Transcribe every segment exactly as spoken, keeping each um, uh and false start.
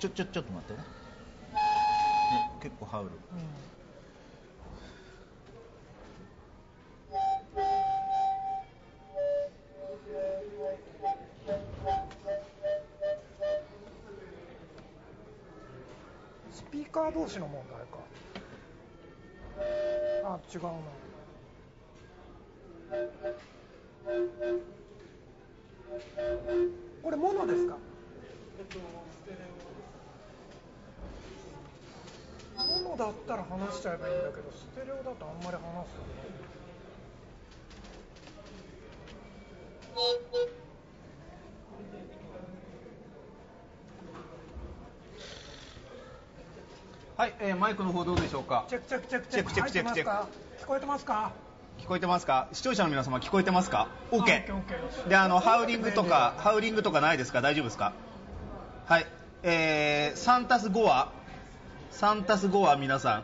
ちょちょちょっと待ってね。ね結構ハウル。うんスピーカー同士の問題か。あ、違うな。これモノですか？えっと、ステレオ。モノだったら話しちゃえばいいんだけど、ステレオだとあんまり話すよね。 はい、えー、マイクの方どうでしょうか。 チェックチェックチェックチェックチェックチェックチェック。 聞こえてますか？ 聞こえてますか？視聴者の皆様聞こえてますか？ OK。 オッケーオッケー。 で、あのハウリングとかハウリングとかないですか？大丈夫ですか？はい。えー、さんたすごはさんたすごは皆さん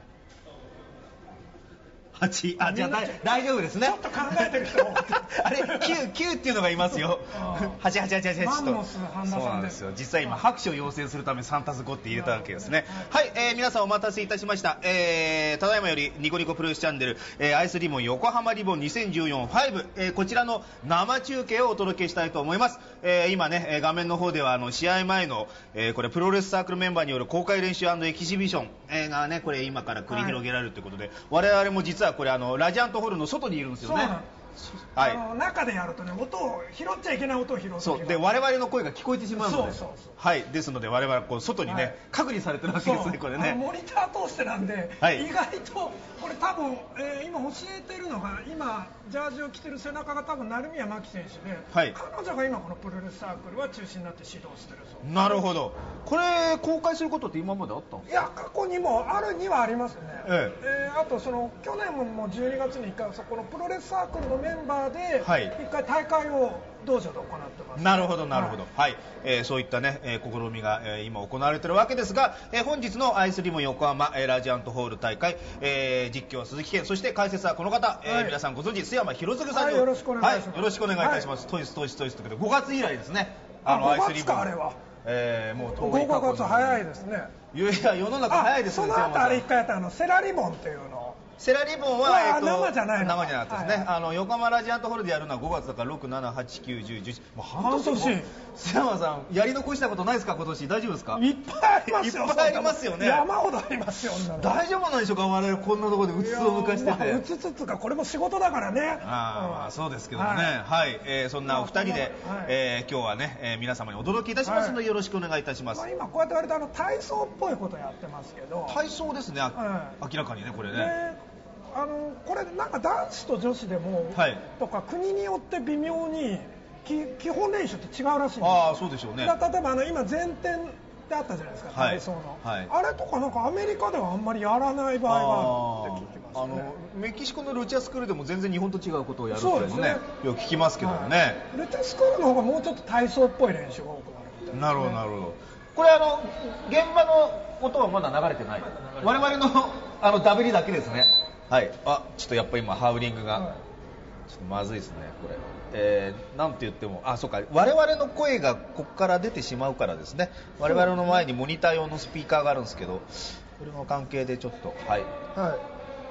はち。あ、じゃあ大丈夫ですね。 ちょっと考えてる人あれ きゅう, きゅうっていうのがいますよ。はちはちはちはちはちと。 マンモス半田さんです。 そうなんですよ。実際今拍手を要請するためさんたすごって入れたわけですね。はい、えー、皆さんお待たせいたしました。えー、ただいまよりニコニコプロレスチャンネル、えー、アイスリボン横浜リボンにせんじゅうよん ファイブ、えー、こちらの生中継をお届けしたいと思います。えー、今ね画面の方ではあの試合前の、えー、これプロレスサークルメンバーによる公開練習&エキシビション、えー、がねこれ今から繰り広げられるということで、はい、我々も実はこれあのラジアントホールの外にいるんですよね。 はい、あの中でやるとね、音を拾っちゃいけない音を拾ってそうで我々の声が聞こえてしまうので、 そうそうそう、 はい、ですので我々はこう外にね、はい、隔離されてるわけですね。これねモニター通してなんで、はい、意外とこれ多分、えー、今教えてるのが今ジャージを着てる背中が多分成宮真希選手で、はい、彼女が今このプロレスサークルは中心になって指導してるそう。 なるほど。これ公開することって今まであったんですか？ いや、過去にもあるにはありますね。えええー、あとその去年もじゅうにがつにいっかいそこのプロレスサークルのメンバーでいっかい大会を道場で行ってます。 なるほどなるほど。はい、はい、えー、そういったね、えー、試みが、えー、今行われているわけですが、えー、本日のアイスリボン横浜、えー、ラジアントホール大会、えー、実況は鈴木健、そして解説はこの方、はい、えー、皆さんご存知須山博嗣さんに、 はい、よろしくお願いします。 はい、よろしくお願いいたします。はい、トイストイストイスということでごがつ以来ですね。 あのアイスリボンあれは、 えー、もう遠い過去にごがつ早いですね。 いやいや世の中早いですね。 その後あれいっかいやったあのセラリボンっていうのをセラリボンは、えー、と生じゃないの生じゃなかったですね、はい、あの横浜ラジアントホールでやるのはごがつだからろく、しち、はち、きゅう、じゅう、じゅういち、もう半年も。須山さんやり残したことないですか？今年大丈夫ですか？ いっぱいありますよ。 いっぱいありますよね。 山ほどありますよ。 大丈夫なんでしょうか？我々こんなところでうつつを抜かしてて、 まあ、うつつつかこれも仕事だからね。 あ、うん、そうですけどね。はい、はい、えー、そんなお二人で、はい、えー、今日はね、えー、皆様にお届けいたしますので、はい、よろしくお願いいたします。 まあ、今こうやって割とあの体操っぽいことやってますけど。 体操ですね、はい、明らかにねこれね。 あのこれなんか男子と女子でも、はい、とか国によって微妙に基本練習って違うらしいんですよ。 ああ、そうでしょうね。 例えばあの今前転ってあったじゃないですか、体操の、はいはい、あれとかなんかアメリカではあんまりやらない場合があるって聞きますね。あのメキシコのルチャスクールでも全然日本と違うことをやるっていうのね、よく聞きますけどもね、はい、 ルチャスクールの方がもうちょっと体操っぽい練習が多くなるみたいな、ね、 なるほどなるほど。これあの現場の音はまだ流れてない。我々のあのダブリだけですね。はい、あ、ちょっとやっぱ今ハウリングが、はい、ちょっとまずいですねこれ。えー、なんて言っても、あ、そうか、我々の声がここから出てしまうからですね。我々の前にモニター用のスピーカーがあるんですけど、それの関係でちょっと、はい、 はい、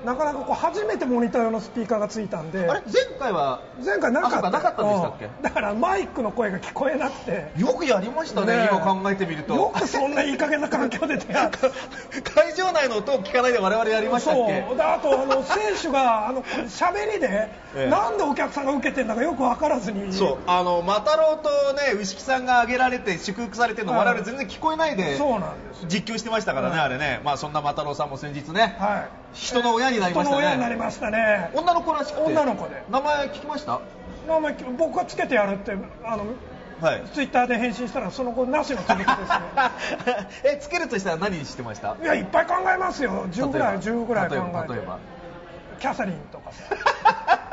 なかなかこう初めてモニター用のスピーカーがついたんで。 あれ前回は前回なかった。 なかったんでしたっけ？ だからマイクの声が聞こえなくて。 よくやりましたね、ね、今考えてみると。 よくそんないい加減な環境で出会った会場内の音を聞かないで我々やりましたっけ？ そうだ。あとあの選手があの喋りで、ええ、なんでお客さんが受けてるんだかよく分からずに。 そう、あのマタロウとね牛木さんが挙げられて祝福されてるの、はい、我々全然聞こえないでそうなんです実況してましたからね、はい、あれね。まあそんなマタロウさんも先日ね、はい、人の親になりましたね。 人の親になりましたね。 女の子らしくて。 女の子で。 名前聞きました？ 名前僕がつけてやるってあの、はい、ツイッターで返信したらその後なしの続きですね。 え、つけるとしたら何にしてました？ いや、いっぱい考えますよ。じゅうぐらいじゅうぐらい考えて。 例えばキャサリンとかさ。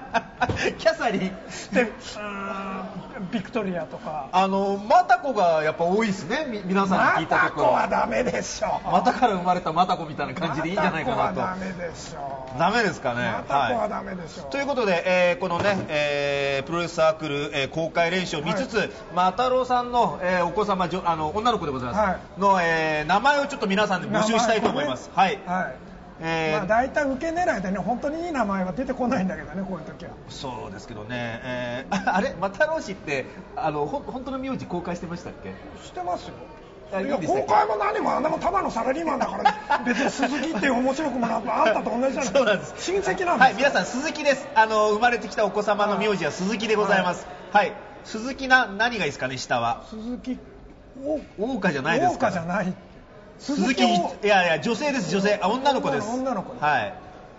キャサリンでビクトリアとかあのマタコがやっぱ多いですね。み皆さんに聞いたところマタコはダメでしょ。 マタから生まれたマタコみたいな感じでいいんじゃないかなと。 マタコはダメでしょ。 ダメですかね。 マタコはダメでしょ、 はい、ということで、えー、このね、えー、プロレスサークル、えー、公開練習を見つつ、はい、マタロウさんの、えー、お子様あの女の子でございます、はい、の、えー、名前をちょっと皆さんで募集したいと思います。ね、はい。はいえーまあ、大体受け狙いでね、本当にいい名前は出てこないんだけどね、こういう時は。 そうですけどね、えー、あれ、マタロウ氏ってあのほ本当の名字公開してましたっけ？ してますよ。いや、公開も何もあんなもただのサラリーマンだから、ね、別に鈴木っていう面白くもなくあんたと同じじゃないですか。そうなんです。親戚なんです。 はい、皆さん鈴木です。あの生まれてきたお子様の名字は鈴木でございます。はい、はい、鈴木な何がいいですかね、下は。 鈴木大岡じゃないですか。 大岡じゃない。 鈴木、いやいや女性です。女性、あ、女の子です。 女の子です。 はい。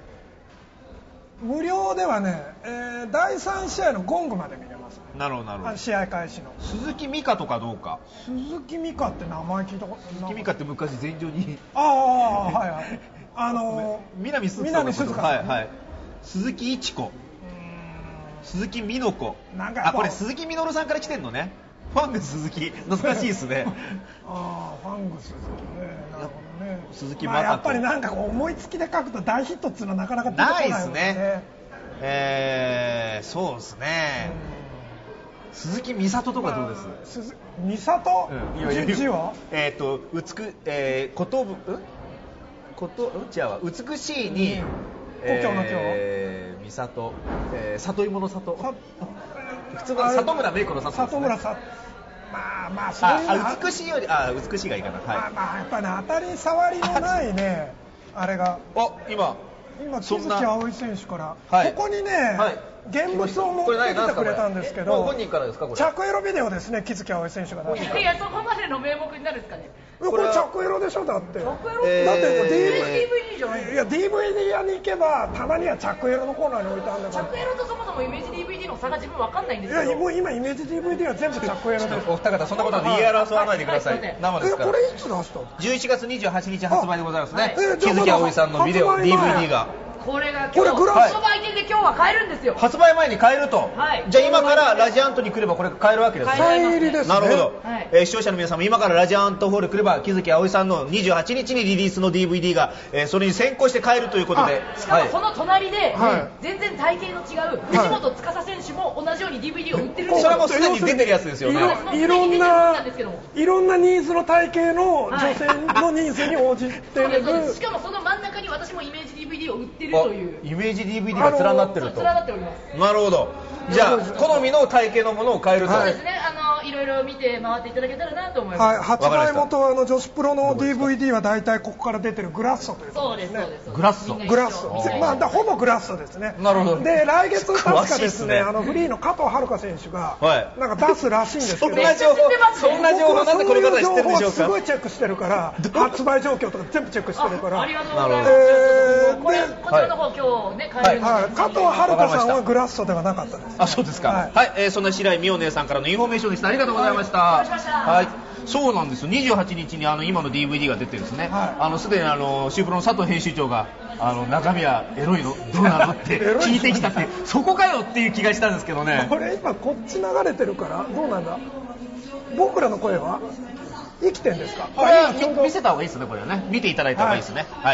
無料ではね、えー、だいさん試合のゴングまで見れます、ね。 なるほどなるほど。 試合開始の。 鈴木美香とかどうか。 鈴木美香って名前聞いたこと。 鈴木美香って昔前場に。 ああ、はいはい。あのー、南鈴鹿。 南鈴鹿、ね。 はいはい。鈴木一子。鈴木美乃子。なんかあ、これ鈴木みのるさんから来てんのね。ファング鈴木、懐かしいですね。 ああ、ファング鈴木ね。なるほどね。 鈴木まあやっぱりなんかこう思いつきで書くと大ヒットっていうのはなかなか出てこないですね。ないですね。 えー、そうですね。鈴木美里とかどうです？ まあ、美里？ うん、 字は？ えっ、ー、と美くえー、ことぶうんことうん違うわ美しいに、うん、 故郷の今日、 えー、美里、えー、里芋の里。普通の里村芽衣子の里ですね。 里村さまあまあそういうのあ美しいよりあ美しいがいいかな。はい。 まあまあやっぱり、ね、当たり障りのないねあれが。 あ今今木月葵選手から、 はい、 ここにね、はい、現物を持ってきてくれたんですけど、 本人からですかこれ？ 着エロビデオですね、木月葵選手が出して。 いやそこまでの名目になるんですかね。 これ着エロでしょだって。着エロ、 えー、 だってディーブイディー じゃない。 いや ディーブイディー 屋に行けばたまには着エロのコーナーに置いてあるんだから。 着エロとそもそもイメージ ディーブイディー の差が自分わかんないんですけど。 いやもう今イメージ ディーブイディー は全部着エロです。 お二方そんなことは言い争わないでください。生ですから。 これいつ出した？ じゅういちがつにじゅうはちにち発売でございますね。木月葵さんのビデオ ディーブイディー が。 これが今日発売店で今日は買えるんですよ。 発売前に買えると。 はい。 じゃあ今からラジアントに来ればこれ買えるわけですね。 サイン入りですね。 なるほど。はい、えー、視聴者の皆さんも今からラジアントホール来れば木月葵さんのにじゅうはちにちにリリースの ディーブイディー が、えー、それに先行して買えるということで。 しかもその隣で、はい、全然体型の違う藤本司選手も同じように ディーブイディー を売ってるんですよ。 それはもうすでに出てるやつですよね。 いろんないろんなニーズの体型の女性のニーズに応じてる。 しかもその真ん中に私もイメージ ディーブイディー を売ってるという。 イメージ ディーブイディー が連なってると。 連なっております。 なるほど。じゃあ好みの体型のものを買えると。 そうですね。あのいろいろ見て回っていただけたらなと思います。 はい。発売元はあの女子プロの ディーブイディー は大体ここから出てるグラッソということですね。 そうですそうです。 グラッソ。 グラッソ。まあだほぼグラッソですね。 なるほど。 で来月確かですね、あのフリーの加藤遥選手がなんか出すらしいんですけど。 そんな情報そんな情報なんでこの方知ってるんでしょうか。 すごいチェックしてるから発売状況とか全部チェックしてるから。 ありがとうございます。えー、これこちらの方今日ね買えるんで。 はい。加藤遥さんはグラッソではなかったです。 あ、そうですか。はい。はい、えー、そんな白井美代姉さんからのインフォメーションでした。ありがとうございました。 はい。 はい。そうなんですよ。にじゅうはちにちにあの今の ディーブイディー が出てるんですね。はい、あのすでにあのシュープロの佐藤編集長があの中身はエロいのどうなのって聞いてきたってそこかよっていう気がしたんですけどね。 これ今こっち流れてるからどうなんだ。僕らの声は生きてんですか。 これは見せた方がいいですね。これはね見ていただいた方がいいですね。はい。はい、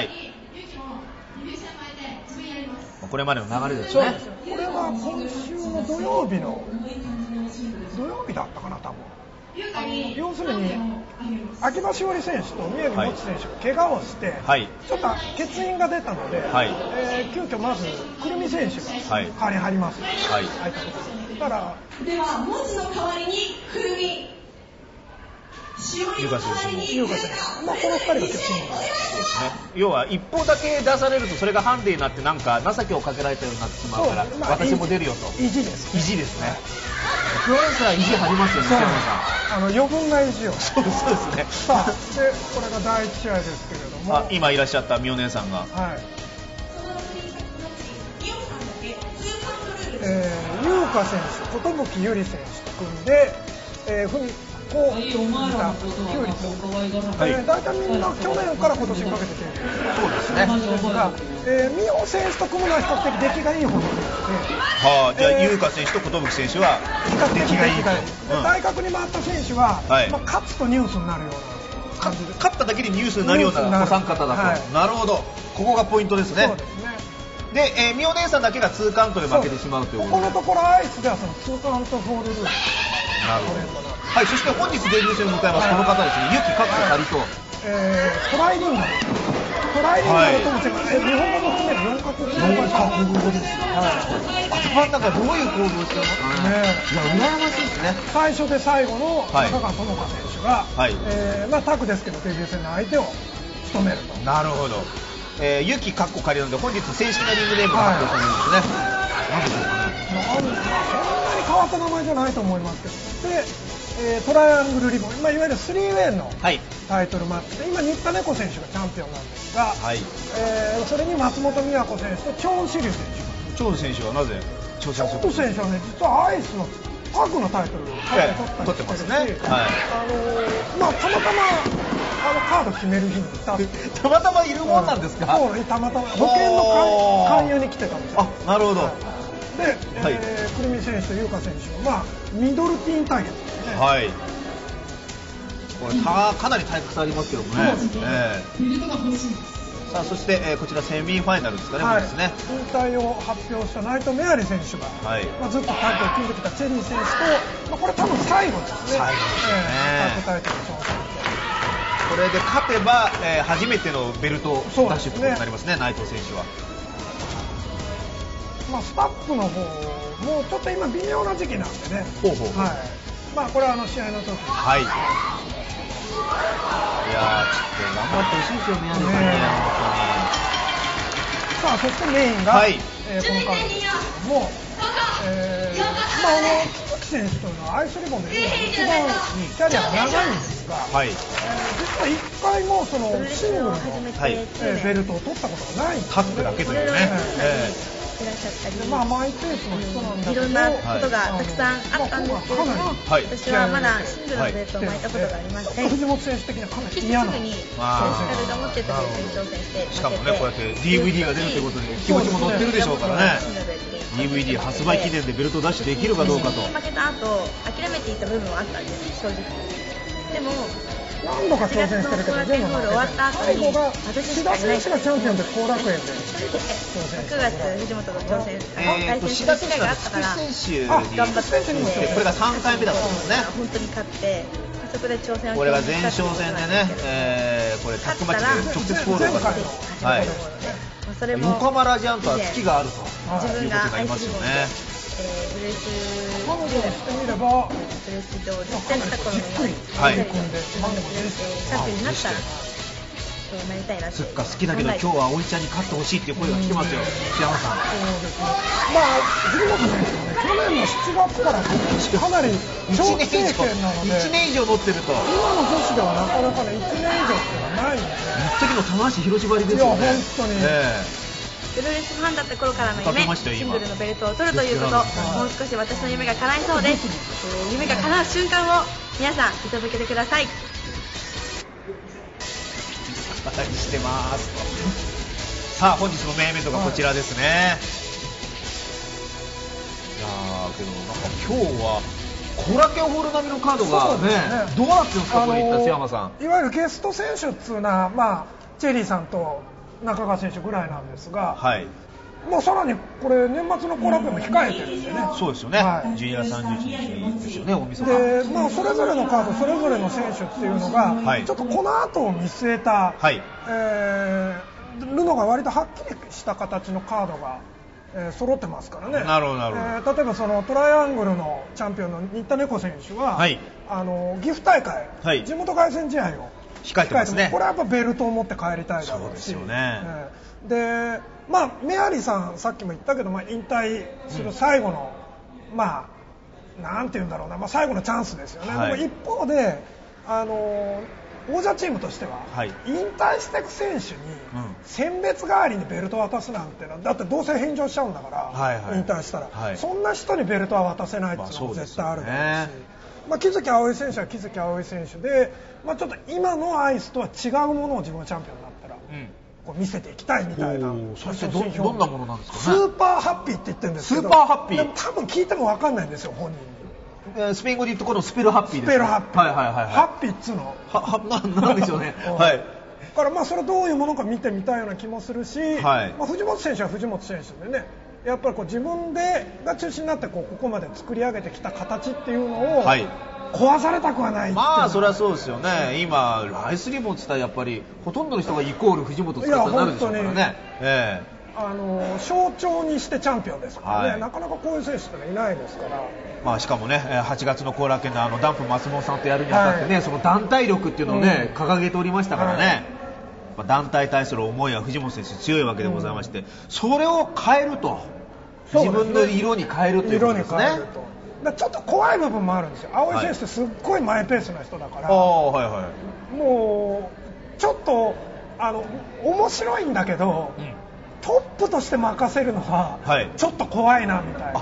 これまでの流れですね。 そうですよ。これは今週の土曜日の土曜日だったかな多分。あの要するに秋葉しおり選手と宮城もち選手が怪我をして、はい、ちょっと欠員が出たので、はい、えー、急遽まずくるみ選手が代わりに入ります。はい。入ったところ。だからではもちの代わりにくるみ。 優香選手も優香選手、まあ、このふたりが欠員ですね。 要は一方だけ出されるとそれがハンデになってなんか情けをかけられたようになってしまうから、まあ、私も出るよと。 意地です、ね、 意地ですね。プロレスラー意地張りますよね。 あの余分な意地を。 そうですそうですね。 さあでこれがだいいち試合ですけれども、 あ今いらっしゃったみお姉さんが、はい、 えー、優香選手、寿ゆり選手と組んで、えー、ふみこういったきゅう率、はい、えー、大体みんな去年から今年にかけててそうですねですが、えー、美桜選手と組むのは比較的出来がいい方なので、 はあ、じゃあ、えー、優香選手と寿選手は比較的出来がいい、 うん、 大角に回った選手は、はい、まあ、勝つとニュースになるような感じで、 勝っただけでニュースになるようなお三方だと、はい、なるほど、ここがポイントですね。 そうですね。 で、えー、美桜姉さんだけがツーカウントで負けてしまうというここのところアイスではそのツーカウントフォールルール。 なるほど。はい、そして本日デビュー戦を迎えます、はい、この方ですね、ゆきかっこかりと、 えー、トライリンガル、トライリンガルとも違う、はい、日本語も含めるよんカ国語です。 頭の中どういう行動をしてるの、ね、いや羨ましいですね。 最初で最後の中川智香選手が、 はい、 えー、まあタグですけどデビュー戦の相手を務めると。 なるほど。えー、ゆきかっこかりなので本日正式なリングネームが発表されるんですね。何でしょうかね。 そんなに変わった名前じゃないと思いますけど。で、えー、トライアングルリボン、まあ、いわゆるスリーウェイのタイトルマッチで、今新田猫選手がチャンピオンなんですが、はい、えー、それに松本美和子選手とチョウ・シリュウ選手。 チョウ選手はなぜ挑戦する？ チョウ選手はね、実はアイスのタッグのタイトルを取ったりしてますね。はい、あのー、まあたまたまあのカード決める日にいた。 たまたまいるもんなんですか？ そうね、たまたま保険の勧誘に来てたんですよ。 あ、なるほど。はい、 で、えー、くるみ選手と優香選手のまあミドルティーン対決ですね。 はい。これたかなり体格差ありますけどもね。えーさあそして、えー、こちらセミファイナルですかね、はい、ですね。 引退を発表したナイト・メアリー選手が、はい、まあ、ずっとタッグを組んできたチェリー選手と、まあ、これ多分最後ですね。 最後ですね。 えー、タッグタイトル挑戦してこれで勝てば、えー、初めてのベルトダッシュということになりますね、内藤選手は。 まあ、スタッフの方もちょっと今微妙な時期なんでね。ほうほう、はい、まあこれはあの試合の時に、はい、 いやー、ちょっと頑張ってほしいですよ、宮根さんに、ね、 さあ、そしてメインが、はい、えー、このカードですけども、えー、まあ、あの木月選手というのはアイスリボンで一番キャリアが長いんですが、はい、えー、実はいっかいもそのシングルの、はい、えー、ベルトを取ったことがないんですね。 タッグだけというね。えーいらっしゃったり、 まあ、マイペースの人なんだけど、 いろんなことがたくさんあったんですけれども、はい、私はまだシングルのベルトを巻いたことがありまして、 藤本選手的にはかなり嫌な、 すぐに選手が持ってたベルトに挑戦して、 しかもね、こうやって ディーブイディー が出るということで気持ちも乗ってるでしょうからね。ディーブイディー 発売記念でベルトダッシュできるかどうかと。 負けた後、諦めていた部分はあったんです、正直。でも何度か挑戦してるけど全部負けて、最後が志田選手がチャンピオンで後楽園でくがつ藤本と挑戦、 えーと、志田選手が菊池選手に頑張ってこれがさんかいめだったんですね。 本当に勝ってそこで挑戦をこれが前哨戦でね、えー、これタッグマッチで直接フォールがあって、はい、それも横浜ラジアントは月があると自分がアイスリボンで、えー、ブレス彼女してみればブレス上で戦った頃のように、 はい、 チャンピオンになったらそうなりたいなって。 すっか好きだけど今日は葵ちゃんに勝ってほしいっていう声が来てますよ、檜山さん。 そうですね。まあ藤本選手はね、去年のしちがつからかなり長期経験なので、 いちねん以上乗ってると。 今の女子ではなかなかねいちねん以上っていうのはないんで、 一時の棚橋広縛りですよね。 いや本当に、えープロレスファンだった頃からの夢、シングルのベルトを取るということ、もう少し私の夢が叶いそうです。えー、夢が叶う瞬間を皆さん見届けてください。 期待してます。さあ本日のメインイベントがこちらですね。はい、いやーけどなんか今日はコラケホール並みのカードが ね, ねどうなってるんですか、これ檜山さん。 いわゆるゲスト選手っつうのは、まあ、チェリーさんと中川選手ぐらいなんですが、はい、もうさらにこれ年末の後楽園も控えてるんでね。 そうですよね、はい、じゅうにがつさんじゅういちにちですよね、大晦日で、まあ、それぞれのカードそれぞれの選手っていうのが、はい、ちょっとこの後を見据えた、はい、えー、るのが割とはっきりした形のカードが、えー、揃ってますからね。 なるほどなるほど、 えー、例えばそのトライアングルのチャンピオンの新田猫選手は、はい、あの岐阜大会、はい、地元凱旋試合を控えてますね。 これはやっぱベルトを持って帰りたいだろうし、 そうですよね、 えー、でまあメアリーさんさっきも言ったけど、まあ、引退する最後の、うん、まあなんていうんだろうな、まあ、最後のチャンスですよね、はい、でも一方であの王者チームとしては、はい、引退していく選手に選別代わりにベルトを渡すなんてのはだってどうせ返上しちゃうんだから、はいはい、引退したら、はい、そんな人にベルトは渡せないっていうのも絶対あるだろうし、 まあ、木月葵選手は木月葵選手で、まあ、ちょっと今のアイスとは違うものを自分がチャンピオンになったら、うんこう見せていきたいみたいな。 そして ど, どんなものなんですかね。 スーパーハッピーって言ってるんですけど、 スーパーハッピーでも多分聞いても分かんないんですよ本人に。 スペイン語で言うとこのスペルハッピーです、ね、 スペルハッピー、はいはいはいはい、ハッピーっつうのはは な, なんでしょうねはい。だからまあそれどういうものか見てみたいような気もするし、はい、まあ、藤本選手は藤本選手でね、やっぱりこう自分でが中心になってこうここまで作り上げてきた形っていうのを、はい、壊されたくはない。 まあそれはそうですよね。今アイスリボンって言ったらやっぱりほとんどの人がイコール藤本ってことになるでしょうからね。ええあの象徴にしてチャンピオンですからね、はい、なかなかこういう選手っていないですから、 まあ、しかもねはちがつの後楽園のあのダンプ松本さんとやるにあたってね、はい、その団体力っていうのをね、うん、掲げておりましたからね、はい、まあ、団体に対する思いは藤本選手強いわけでございまして、うん、それを変えると、自分の色に変えるということですね。色に変えるとだちょっと怖い部分もあるんですよ。青井選手ってすっごいマイペースな人だから、 はいはいはい、 もうちょっとあの面白いんだけど、うん、トップとして任せるのはちょっと怖いなみたいな、はい、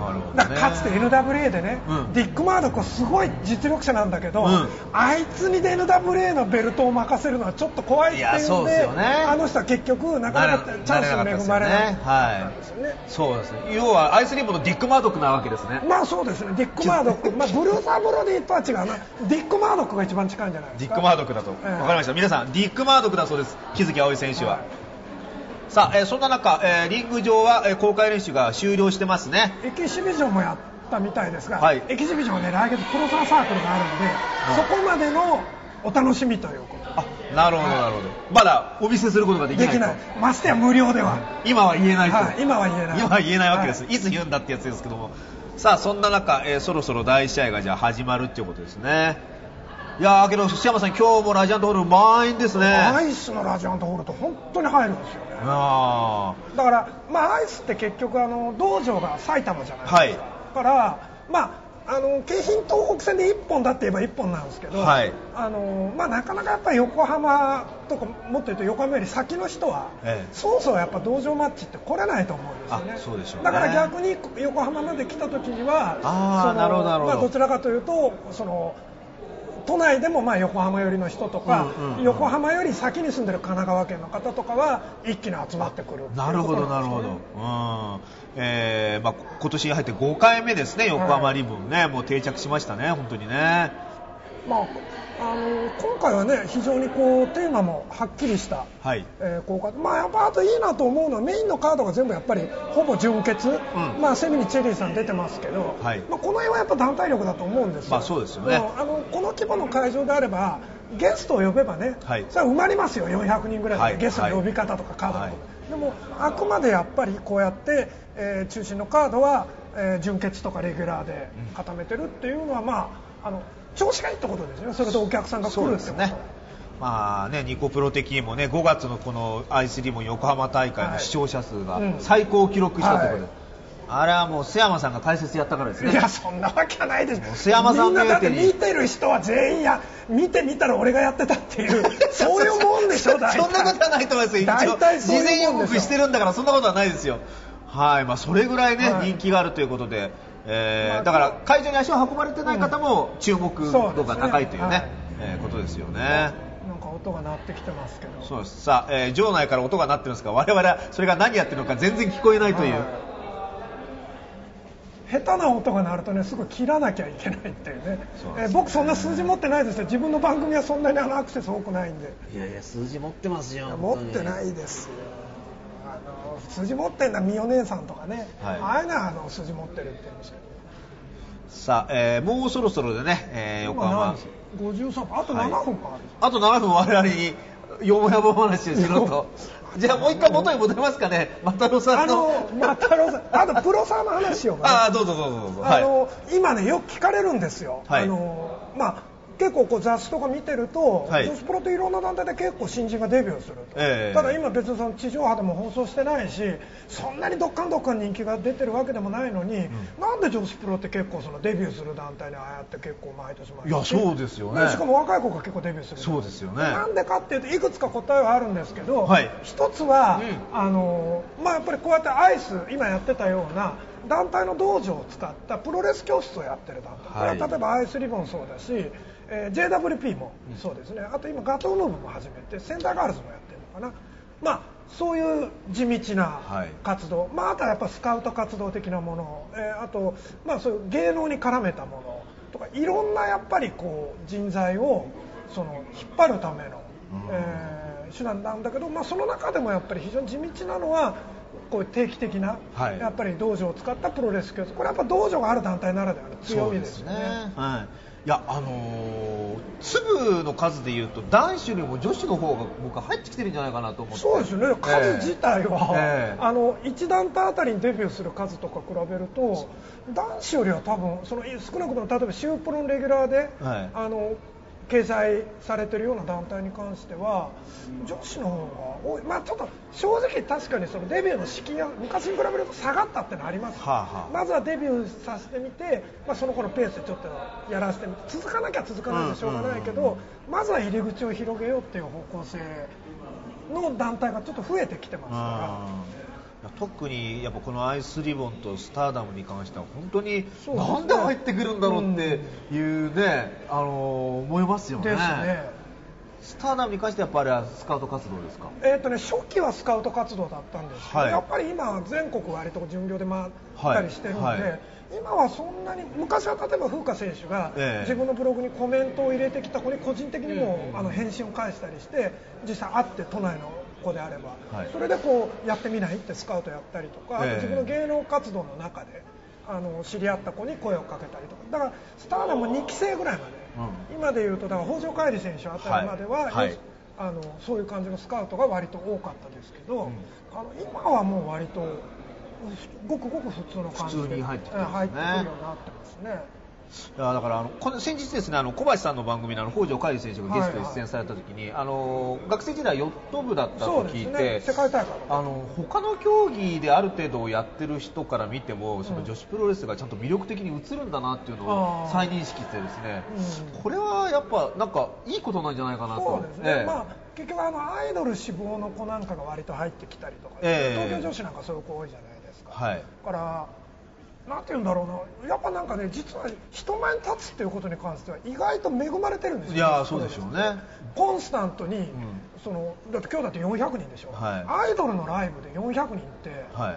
なるほどね、だからかつて エヌダブリューエー でね、うん、ディック・マードックはすごい実力者なんだけど、うん、あいつに エヌダブリューエー のベルトを任せるのはちょっと怖いっていうんで、ね、あの人は結局なかなかチャンスに恵まれなかったんですよね。 そうですね。要はアイスリボンのディック・マードックなわけですね。 まあそうですね。ディック・マードック、まあ、ブルーサー・ブロディとは違うな。ディック・マードックが一番近いんじゃないですか。 ディック・マードックだと、えー、分かりました。皆さんディック・マードックだそうです。木月葵選手は、はい、さあ、えー、そんな中、えー、リング上は、えー、公開練習が終了してますね。 エキシビジョンもやったみたいですが、はい、エキシビジョンはね来月プロサーサークルがあるので、うん、そこまでのお楽しみということ。 あ、なるほどなるほど。まだお見せすることができないと。できない。 ましてや無料では。 今は言えないと。 はい、今は言えない。 今は言えないわけです。はい、いつ言うんだってやつですけども。さあそんな中、えー、そろそろ第一試合がじゃあ始まるっていうことですね。いやーけど須山さん今日もラジアントホール満員ですね。 アイスのラジアントホールって本当に入るんですよね。あだからまあアイスって結局あの道場が埼玉じゃないですか。はい、だからまああの京浜東北線でいっぽんだって言えばいっぽんなんですけど、はい、あのまあ、なかなかやっぱり横浜とかもっと言うと横浜より先の人は、ええ、そうそうやっぱ道場マッチって来れないと思うんですよね。 あ、そうでしょうね。 だから逆に横浜まで来た時にはあそのなるほどなるほど、 まあ、どちらかというとその都内でもまあ横浜寄りの人とか、うんうんうん、横浜より先に住んでる神奈川県の方とかは一気に集まってくるっていうことなんですね。なるほどなるほど、 うんえーまあ、今年に入ってごかいめですね。横浜リボンね、はい、もう定着しましたね本当にね。 まああの今回はね非常にこうテーマもはっきりした、はいえー、効果、まあ、やっぱあといいなと思うのはメインのカードが全部やっぱりほぼ純潔、うんまあ、セミにチェリーさん出てますけど、はいまあ、この辺はやっぱ団体力だと思うんですよ。 まあそうですよね。 あのこの規模の会場であればゲストを呼べばね、はい、それは埋まりますよよんひゃくにんぐらいで、はい、ゲストの呼び方とかカードとか、はい、でもあくまでやっぱりこうやって、えー、中心のカードは、えー、純潔とかレギュラーで固めてるっていうのは、まあ、あの調子がいいってことですよね。それとお客さんが来るってことね。 まあね、ニコプロ的にもねごがつのこのアイスリボン横浜大会の視聴者数が最高を記録したということで、はいあれはもう須山さんが解説やったからですね。 いやそんなわけないです。 須山さんのみんなだって見てる人は全員や見てみたら俺がやってたっていうそういうもんでしょ。大体そんなことはないと思いますよ。大体そういうもんでしょ。事前予告してるんだからそんなことはないですよ。はい、まあ、それぐらいね、はい、人気があるということで、えーまあ、だから会場に足を運ばれてない方も注目度が高いというね、うん、そうですね、はいえー、ことですよね。 なんか音が鳴ってきてますけど。 そうです。さあ、えー、場内から音が鳴ってるんですが我々はそれが何やってるのか全然聞こえないという、はい下手な音が鳴るとねすぐ切らなきゃいけないっていうね。そうですね。えー、僕そんな数字持ってないですよ。自分の番組はそんなにあのアクセス多くないんで。 いやいや数字持ってますよ。 持ってないですよ。あの数字持ってるのはみお姉さんとかね、はい、ああいうのはあの数字持ってるって言うんですけど。 さあ、えー、もうそろそろでね、えー、横浜ごじゅうさんぷんあとななふんかある、はい、 あとななふん我々によもやま話をしろとじゃあもう一回元に戻りますかね。マタロさんのあのマタロさんあとプロサーの話を、ね、 ああどうぞどうぞどうぞ。 あの、はい、今ねよく聞かれるんですよ。はい、あのまあ結構こう雑誌とか見てると、はい、女子プロっていろんな団体で結構新人がデビューすると、えー、ただ今別にその地上波でも放送してないしそんなにどっかんどっかん人気が出てるわけでもないのに、うん、なんで女子プロって結構そのデビューする団体にああやって結構毎年毎年いやそうですよね。 しかも若い子が結構デビューする。 そうですよね。 なんでかっていうといくつか答えはあるんですけど、はい、一つは、うん、あのまあやっぱりこうやってアイス今やってたような団体の道場を使ったプロレス教室をやってる団体、はい、これは例えばアイスリボンそうだし、えー、ジェイダブリューピー もそうですね、あと今ガトームーブも始めて仙台ガールズもやってるのかな、まあ、そういう地道な活動、はい、まあ、あとはやっぱスカウト活動的なもの、えー、あと、まあ、そういう芸能に絡めたものとかいろんなやっぱりこう人材をその引っ張るための、えー、手段なんだけど、まあ、その中でもやっぱり非常に地道なのはこう定期的な、はい、やっぱり道場を使ったプロレス教室、これやっぱ道場がある団体ならではの強みですよね。そうですね、はい、 いや、あのー、粒の数でいうと男子よりも女子の方が僕は入ってきてるんじゃないかなと思って。 そうですね、数自体は、えー、あのいち団体あたりにデビューする数とか比べると男子よりは多分その少なくとも例えばシュープロのレギュラーで、はい、あの掲載されているような団体に関しては女子の方が多い、まあ、ちょっと正直確かにそのデビューの敷居が昔に比べると下がったってのはあります、はあはあ、まずはデビューさせてみて、まあ、その子のペースでちょっとやらせてみて続かなきゃ続かないでしょうがないけど、まずは入り口を広げようっていう方向性の団体がちょっと増えてきてますから。 特にやっぱこのアイスリボンとスターダムに関しては本当になんで入ってくるんだろうっていうね、うん、あの思いますよね。ですね。スターダムに関してはやっぱりあれはスカウト活動ですか。 えーとね、初期はスカウト活動だったんですけど、はい、やっぱり今全国割と巡業で回ったりしてるので、はいはい、今はそんなに昔は例えば風花選手が自分のブログにコメントを入れてきた子に個人的にもあの返信を返したりして実際会って都内の子であれば、はい、それでこうやってみないってスカウトやったりとか、あと自分の芸能活動の中であの知り合った子に声をかけたりとか、だからスターダムにき生ぐらいまで、うん、今でいうとだから北条海里選手あたりまでは、はいはい、あのそういう感じのスカウトが割と多かったですけど、うん、あの今はもう割とごくごく普通の感じで普通に入ってくる、ね、 入ってくるようになってますね。 いやだからあのこの先日ですね、あの小橋さんの番組のあの北条海里選手がゲストで出演された時に、はいはい、あの学生時代ヨット部だったと聞いて、ね、 世界大会あの他の競技である程度やってる人から見てもその女子プロレスがちゃんと魅力的に映るんだなっていうのを再認識してですね、うん、これはやっぱなんかいいことなんじゃないかなと。 そうですね、ええ、まあ、結局あのアイドル志望の子なんかが割と入ってきたりとか、ええ、東京女子なんかそういう子多いじゃないですか、はい、だからなんて言うんだろうな、やっぱなんかね、実は人前に立つっていうことに関しては意外と恵まれてるんですよ。 いやそうでしょうね。 コンスタントに、うん、そのだって今日だってよんひゃくにんでしょ、はい、アイドルのライブでよんひゃくにんって、はい、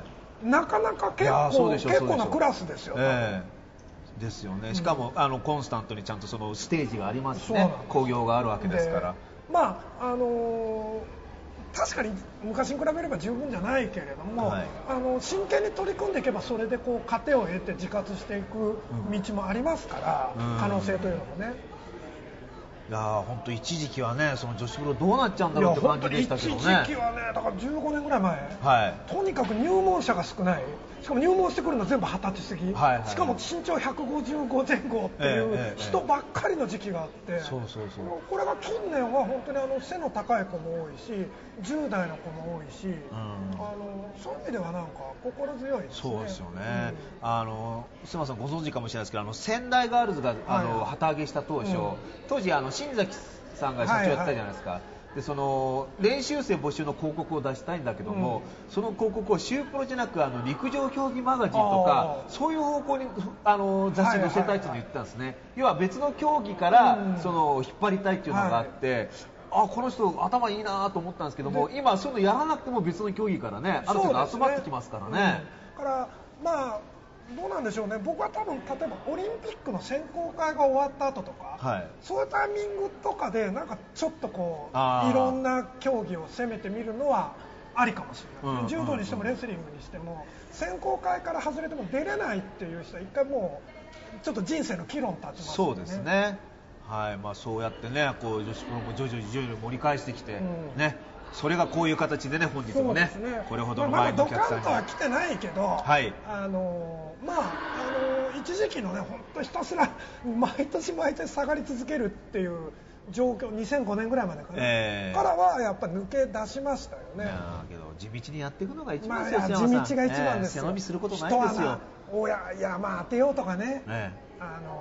なかなか結構結構なクラスですよ、えー、ですよね。しかも、うん、あのコンスタントにちゃんとそのステージがありますね、興行があるわけですから。 まああのー確かに昔に比べれば十分じゃないけれども、はい、あの真剣に取り組んでいけばそれでこう糧を得て自活していく道もありますから、うん、可能性というのもね。 いや本当一時期はね、その女子プロどうなっちゃうんだろうって感じでしたけどね。 一時期はね、だからじゅうごねんぐらい前、はい、とにかく入門者が少ない、しかも入門してくるの全部二十歳過ぎ、はいはいはい、しかも身長ひゃくごじゅうご前後っていう人ばっかりの時期があって、そうそうそう、これが近年は本当にあの背の高い子も多いしじゅう代の子も多いし、うん、あのそういう意味ではなんか心強いですね。 そうですよね、うん、あの須磨さんご存知かもしれないですけど、あの仙台ガールズがあの、はい、旗揚げした当初、うん、当時あの新崎さんが社長やったじゃないですか、はいはい、でその練習生募集の広告を出したいんだけども、うん、その広告をシュープロじゃなくあの陸上競技マガジンとかそういう方向にあの雑誌に載せたいっていうのを言ったんですね、はいはいはい、要は別の競技から、うん、その引っ張りたいっていうのがあって、はい、あこの人頭いいなと思ったんですけども、今そういうのやらなくても別の競技からねある程度集まってきますからね。 うん、からまあどうなんでしょうね、僕は多分例えばオリンピックの選考会が終わった後とか、はい、そういうタイミングとかでなんかちょっとこういろんな競技を攻めてみるのはありかもしれない、うん、柔道にしてもレスリングにしても選考会から外れても出れないっていう人は一回もうちょっと人生の岐路に立ちますよね。 そうですね、はい、まあ、そうやってねこう女子プロも徐々に徐々に盛り返してきて、うん、ね、それがこういう形でね本日も ね, ねこれほどの前のお客さんに、 まあ、まだドカンとは来てないけど、はい、あのまああの一時期のね本当ひたすら毎年毎年下がり続けるっていう状況にせんごねんぐらいまでかな、えー、からはやっぱ抜け出しましたよね。いやけど地道にやっていくのが一番ですよ、 まあ、地道が一番ですよ、 えー、背伸びすることないですよ。 おやいやまあ当てようとかね、えー、あの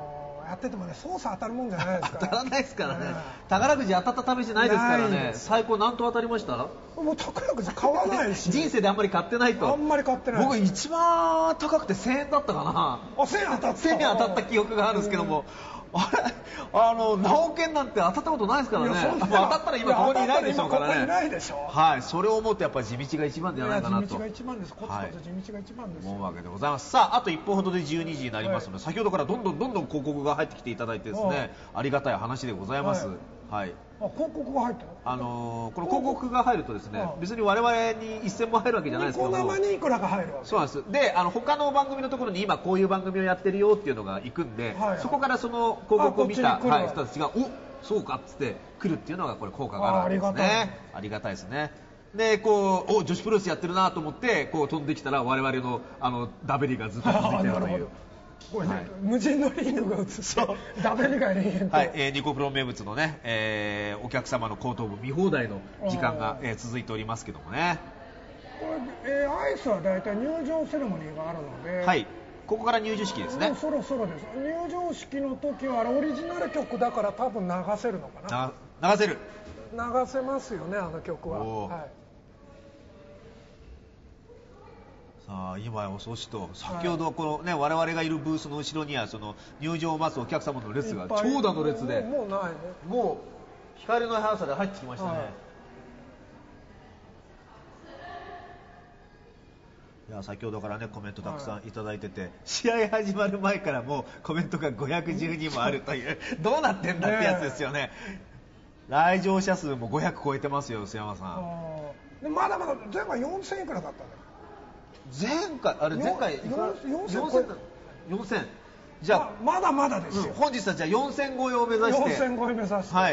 やっててもね、操作当たるもんじゃないですから。 当たらないですからね。宝くじ当たった試しないですからね。最高何等当たりました？ もう宝くじ買わないし。 人生であんまり買ってないと。 あんまり買ってない。 僕一番高くてせんえんだったかな。 あ、せんえん当たった。 せんえん当たった記憶があるんですけども。あれ、あの何億円なんて当たったことないですからね。当たったら今ここにいないでしょうからね。 ここにいないでしょ。 はい、それを思ってやっぱり地道が一番じゃないかなと。 地道が一番です。コツコツ地道が一番です。 思うわけでございます。さあ、あといっぷんほどでじゅうにじになりますので、先ほどからどんどんどんどん広告が入ってきていただいてですね、ありがたい話でございます。はい。 あ、広告が入ってる。 あのー、この広告が入るとですね、別に我々に一銭も入るわけじゃないですけども、 ニコ生にいくらが入るわけ。 そうなんです。で、あの他の番組のところに今こういう番組をやってるよっていうのが行くんで、はいはい、そこからその広告を見た、はい、人たちがお、そうかっつって来るっていうのがこれ効果があるわけですね。ありがたいですね。で、こうお女子プロレスやってるなと思ってこう飛んできたら我々のあのダベリがずっと続いてるという。 これね、はい、無人のリングが映ってダメリが永遠と、 はい、えー、ニコプロ名物のね、えー、お客様の後頭部見放題の時間が、えー、続いておりますけどもね。 これ、えー、アイスはだいたい入場セレモニーがあるので、 はい、ここから入場式ですね。 そろそろです。入場式の時はオリジナル曲だから多分流せるのかな。 な流せる流せますよね、あの曲は。はい、 あ今遅しと先ほどこの、ね、我々がいるブースの後ろにはその入場を待つお客様の列が長蛇の列でもうないね。 もう光の速さで入ってきましたね。はい、いや先ほどからねコメントたくさんいただいてて、はい、試合始まる前からもうコメントがごひゃくじゅうにもあるというどうなってんだってやつですよね。来場者数もごひゃく超えてますよ、須山さん。 でまだまだ前回よんせんいくらだったね。 前回あれ前回よんせんよんせんじゃあ、 ま、まだまだですよ、 うん、本日はじゃあよんせん超えを目指してよんせん超え目指して、 はい、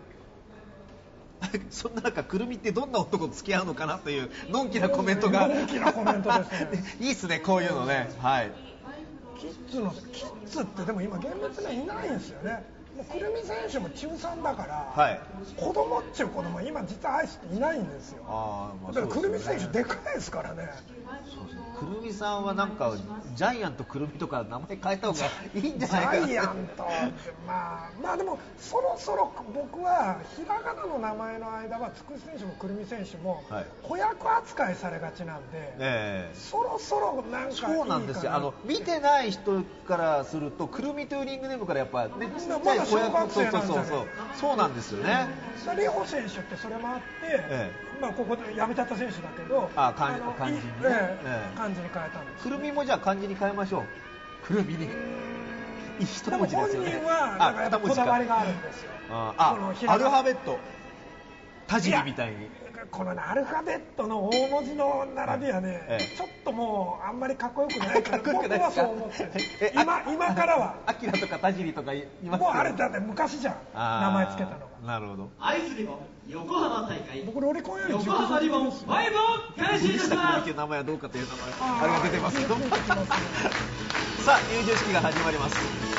そんな中くるみってどんな男と付き合うのかなというのんきなコメントがのんきなコメントですねいいっすねこういうのね。はい、 キッズのキッズってでも今厳密にはいないんですよね。もうくるみ選手も中さんだから、はい、子供っちゅう子供今実はアイスっていないんですよ。あ、まあそうですね、だからくるみ選手でかいですからね。 そうですね、くるみさんはなんかジャイアントくるみとか名前変えた方がいいんじゃないかな。 ジャイアントまあまあでもそろそろ僕はひらがなの名前の間はつくし選手もくるみ選手も子役扱いされがちなんで、えー、そろそろなんかいいかな。 そうなんですよ。あの見てない人からするとくるみというリングネームからやっぱねちっちゃい子役、そうそうそうそうそうなんですよね。 リホ選手ってそれもあって、ええ、まあここで辞めちゃった選手だけど、 あ漢漢字にね、 ええ、漢字に変えたんです。 くるみもじゃあ漢字に変えましょう。くるみに一文字ですよね。 でも本人はなんかやっぱこだわりがあるんですよ。 ああアルファベット田尻みたいにこの、ね、アルファベットの大文字の並びはね、ええ、ちょっともうあんまりかっこよくないから僕はそう思ってる。今, 今からはアキラとか田尻とか言いますけど、 もうあれだって昔じゃん名前つけたのが。 なるほど。 アイスリボン横浜大会、 僕ロリコンより横浜リボンファイブを開始いたします。 名前はどうかという名前あれが出てますけどさあ入場式が始まります。こ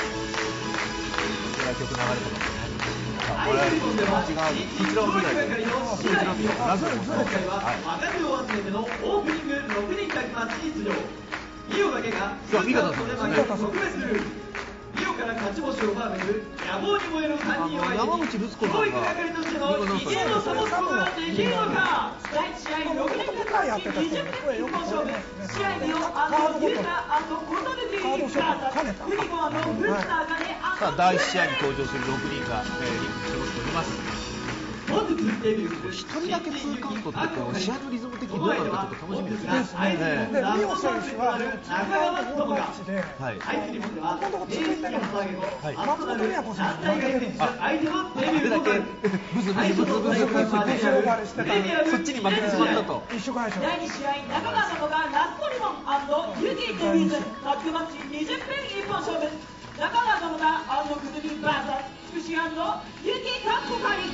ちら曲流れてますね。 アイスリボンではこちらを見ないと、こちらを見ないと、 今回は若手を集めてのオープニングろくにんタッグマッチに出場。リオだけがツーカウントで負ける特別ルール。リオから勝ち星を奪うべく野望に燃えるさんにんを相手に教育係としての意地のサポートができるのか。第一試合ろくにんタッグマッチにじゅっぷん一本勝負。試合にをユータコトデティーガータフニコ藤田茜。 さあ第一試合に登場するろくにんが、えー、リングに揃っております。 本日デビュー一人だけツーカウントってこう試合のリズム的にどうなるかちょっと楽しみですね。 で、リオ選手は中川智マッチで、 はい、相手にもはここのとこ続いてるんですよ。松本美和子選手負けてるんですよ。 相手のデビューだけブズブズブズブズブズブズそっちに負けてしまったと。 一緒返し。 だいに試合中川智がラストリボン&ユキデビューズタッグマッチにじゅっぷん一本勝負。中川智がアンドクズリバーサス福士&ユキカッコカリ。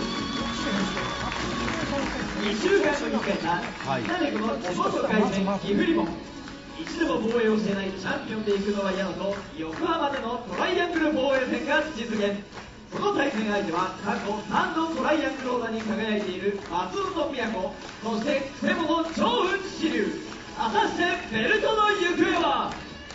にしゅうかん後に控えたひなめこの地元改戦岐阜リボン。一度も防衛をしてないチャンピオンで行くのは嫌だと横浜でのトライアングル防衛戦が実現。その対戦相手は過去さんどトライアングル王座に輝いている松本美和子、そしてクセモノ超雲支流。果たしてベルトの行方は。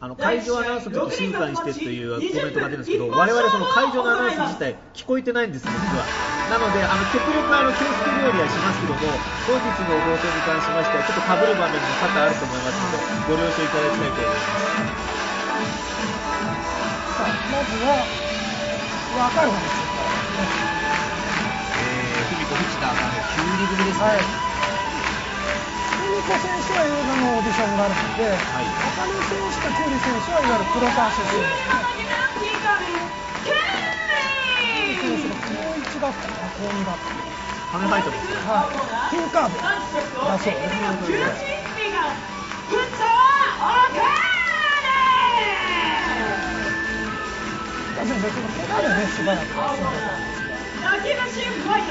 あの会場アナウンスをちょっと静かにしてというコメントが出るんですけど、我々その会場のアナウンス自体聞こえてないんですよ、実は。なのであの極力あの気をつけるようにはしますけども、本日の放送に関しましてはちょっと被る場面も多々あると思いますので、ご了承いただきたいと思います。 さあまずは若い方ですえー、文子藤田さんのきゅうり組ですね。はい文子選手は映画のオーディションがあるので、はい、赤根選手とキュウリ選手はいわゆるプロバーションですね。キュウリ選手が高いちだったかな、高にだったかな。 羽バイトですね。 はい。ティンカーブだそうです。だから別に怪我でね、しばらく休んでたんです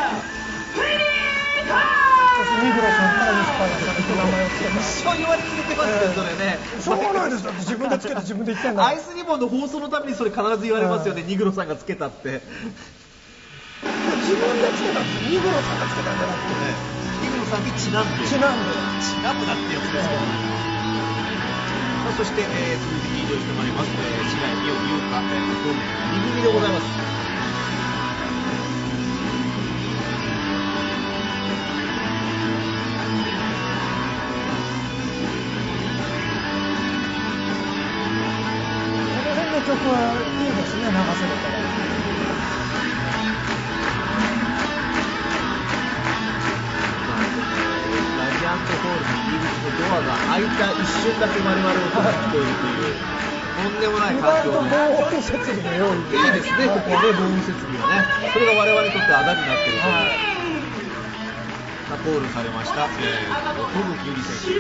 が。ニグロさんからインスパイアされて名前をつけた。 一生言われ続けますよ、それね。 しょうがないですよ、自分でつけて自分で言ってんだ。 アイスリボンの放送のためにそれ必ず言われますよね、ニグロさんがつけたって。 自分でつけたって、ニグロさんがつけたんじゃなくてね、 ニグロさんにちなんで。 ちなんで。 ちなむなってやつですけど。さあ、そして、えー、続きに移動してまいります。えー、白井美代優香、えー、東部に組でございます。 曲はいいですね、流せるから。 ラジアントホールの入り口のドアが開いた一瞬だけ我々の音が聞こえるという、とんでもない環境で。 防音設備の用意いいですね、ここはね、防音設備はね。それが我々にとってあだになっているという。はい、コールされました、えー、トムキユリ選手。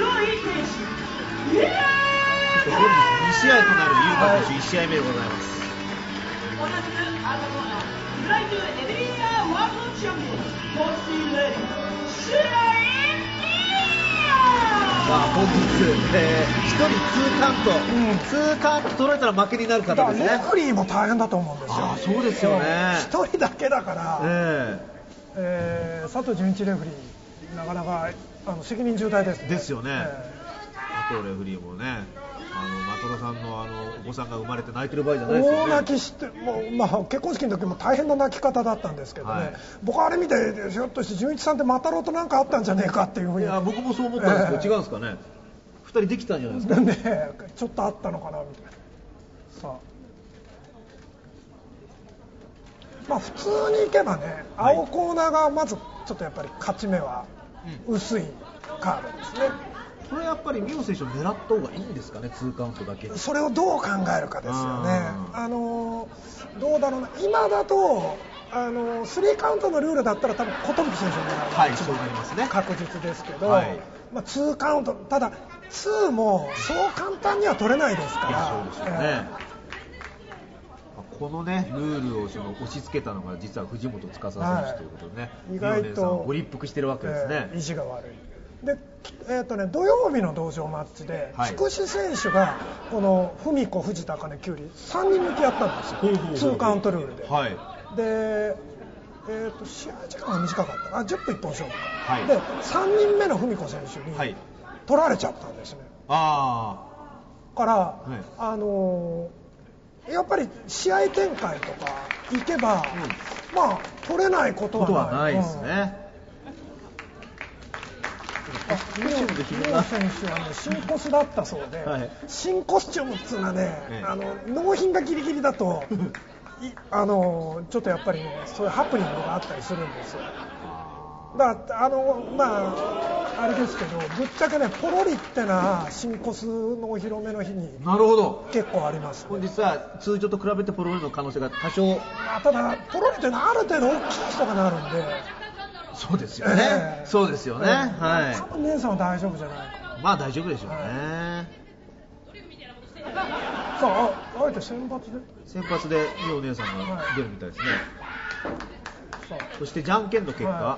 本日に試合となる優香選手いち試合目でございます。 同じく赤コーナーフライトエビリアワールドチャンピオンボクシングレディ白井美代。 さあ本日、えー、ひとりツーカウント、うん、ツーカウント取られたら負けになる方ですね。 レフリーも大変だと思うんですよ。 あ、そうですよね。 ひとりだけだから、えーえー、佐藤純一レフリーなかなかあの責任重大ですね。 ですよね、えー、佐藤レフリーもね、あのマトロさんのあのお子さんが生まれて泣いてる場合じゃないですよね。 大泣きしてもう、まあ、結婚式の時も大変な泣き方だったんですけどね、はい、僕あれ見てひょっとして純一さんってマタロとなんかあったんじゃねえかっていうふうに。 いや僕もそう思ったんですけど、えー、違うんですかね。ふたりできたんじゃないですかね。ちょっとあったのかなみたいな。さあまあ普通にいけばね、はい、青コーナーがまずちょっとやっぱり勝ち目は薄いカードですね。 これやっぱり美桜選手を狙った方がいいんですかね、ツーカウントだけ。 それをどう考えるかですよね。あのどうだろうな、今だとあのスリーカウントのルールだったら多分寿選手を狙うのが一番確実ですけど、はい、まあ、ツーカウント、ただツーもそう簡単には取れないですから。 そうですよね、えー、このねルールをその押し付けたのが実は藤本司選手ということでね、 はい、意外とご立腹してるわけですね、 えー、意地が悪い。でえーとね、土曜日の道場マッチで、はい、筑紫選手がこの文子、藤田、金、キュウリさんにん抜きやったんですよ、ツーカウントルールで、はい、で、えーと試合時間が短かった、あじゅっぷん一本勝負か、はい、でさんにんめの文子選手に取られちゃったんですね、はい、から、はい、あのー、やっぱり試合展開とかいけば、うん、まあ取れないことはない、 ことはないですね、うん。 ミオ選手はね、新コスだったそうで、はい、新コスチュームっていうのはね、ええ、あの納品がギリギリだとあのちょっとやっぱりね、そういうハプニングがあったりするんですよ。だからあのまああれですけど、ぶっちゃけね、ポロリってのは新コスのお披露目の日になるほど結構あります、ね、 本日は通常と比べてポロリの可能性が多少、 まあ、ただポロリっていうのはある程度大きい人がなるんで。 そうですよね、えー、そうですよね、えー、はい。 多分姉さんは大丈夫じゃないかな。 まあ大丈夫でしょうね、はい、 さあ、あえて先発で先発でミオ姉さんが出るみたいですね、はい、そしてじゃんけんの結果、はい、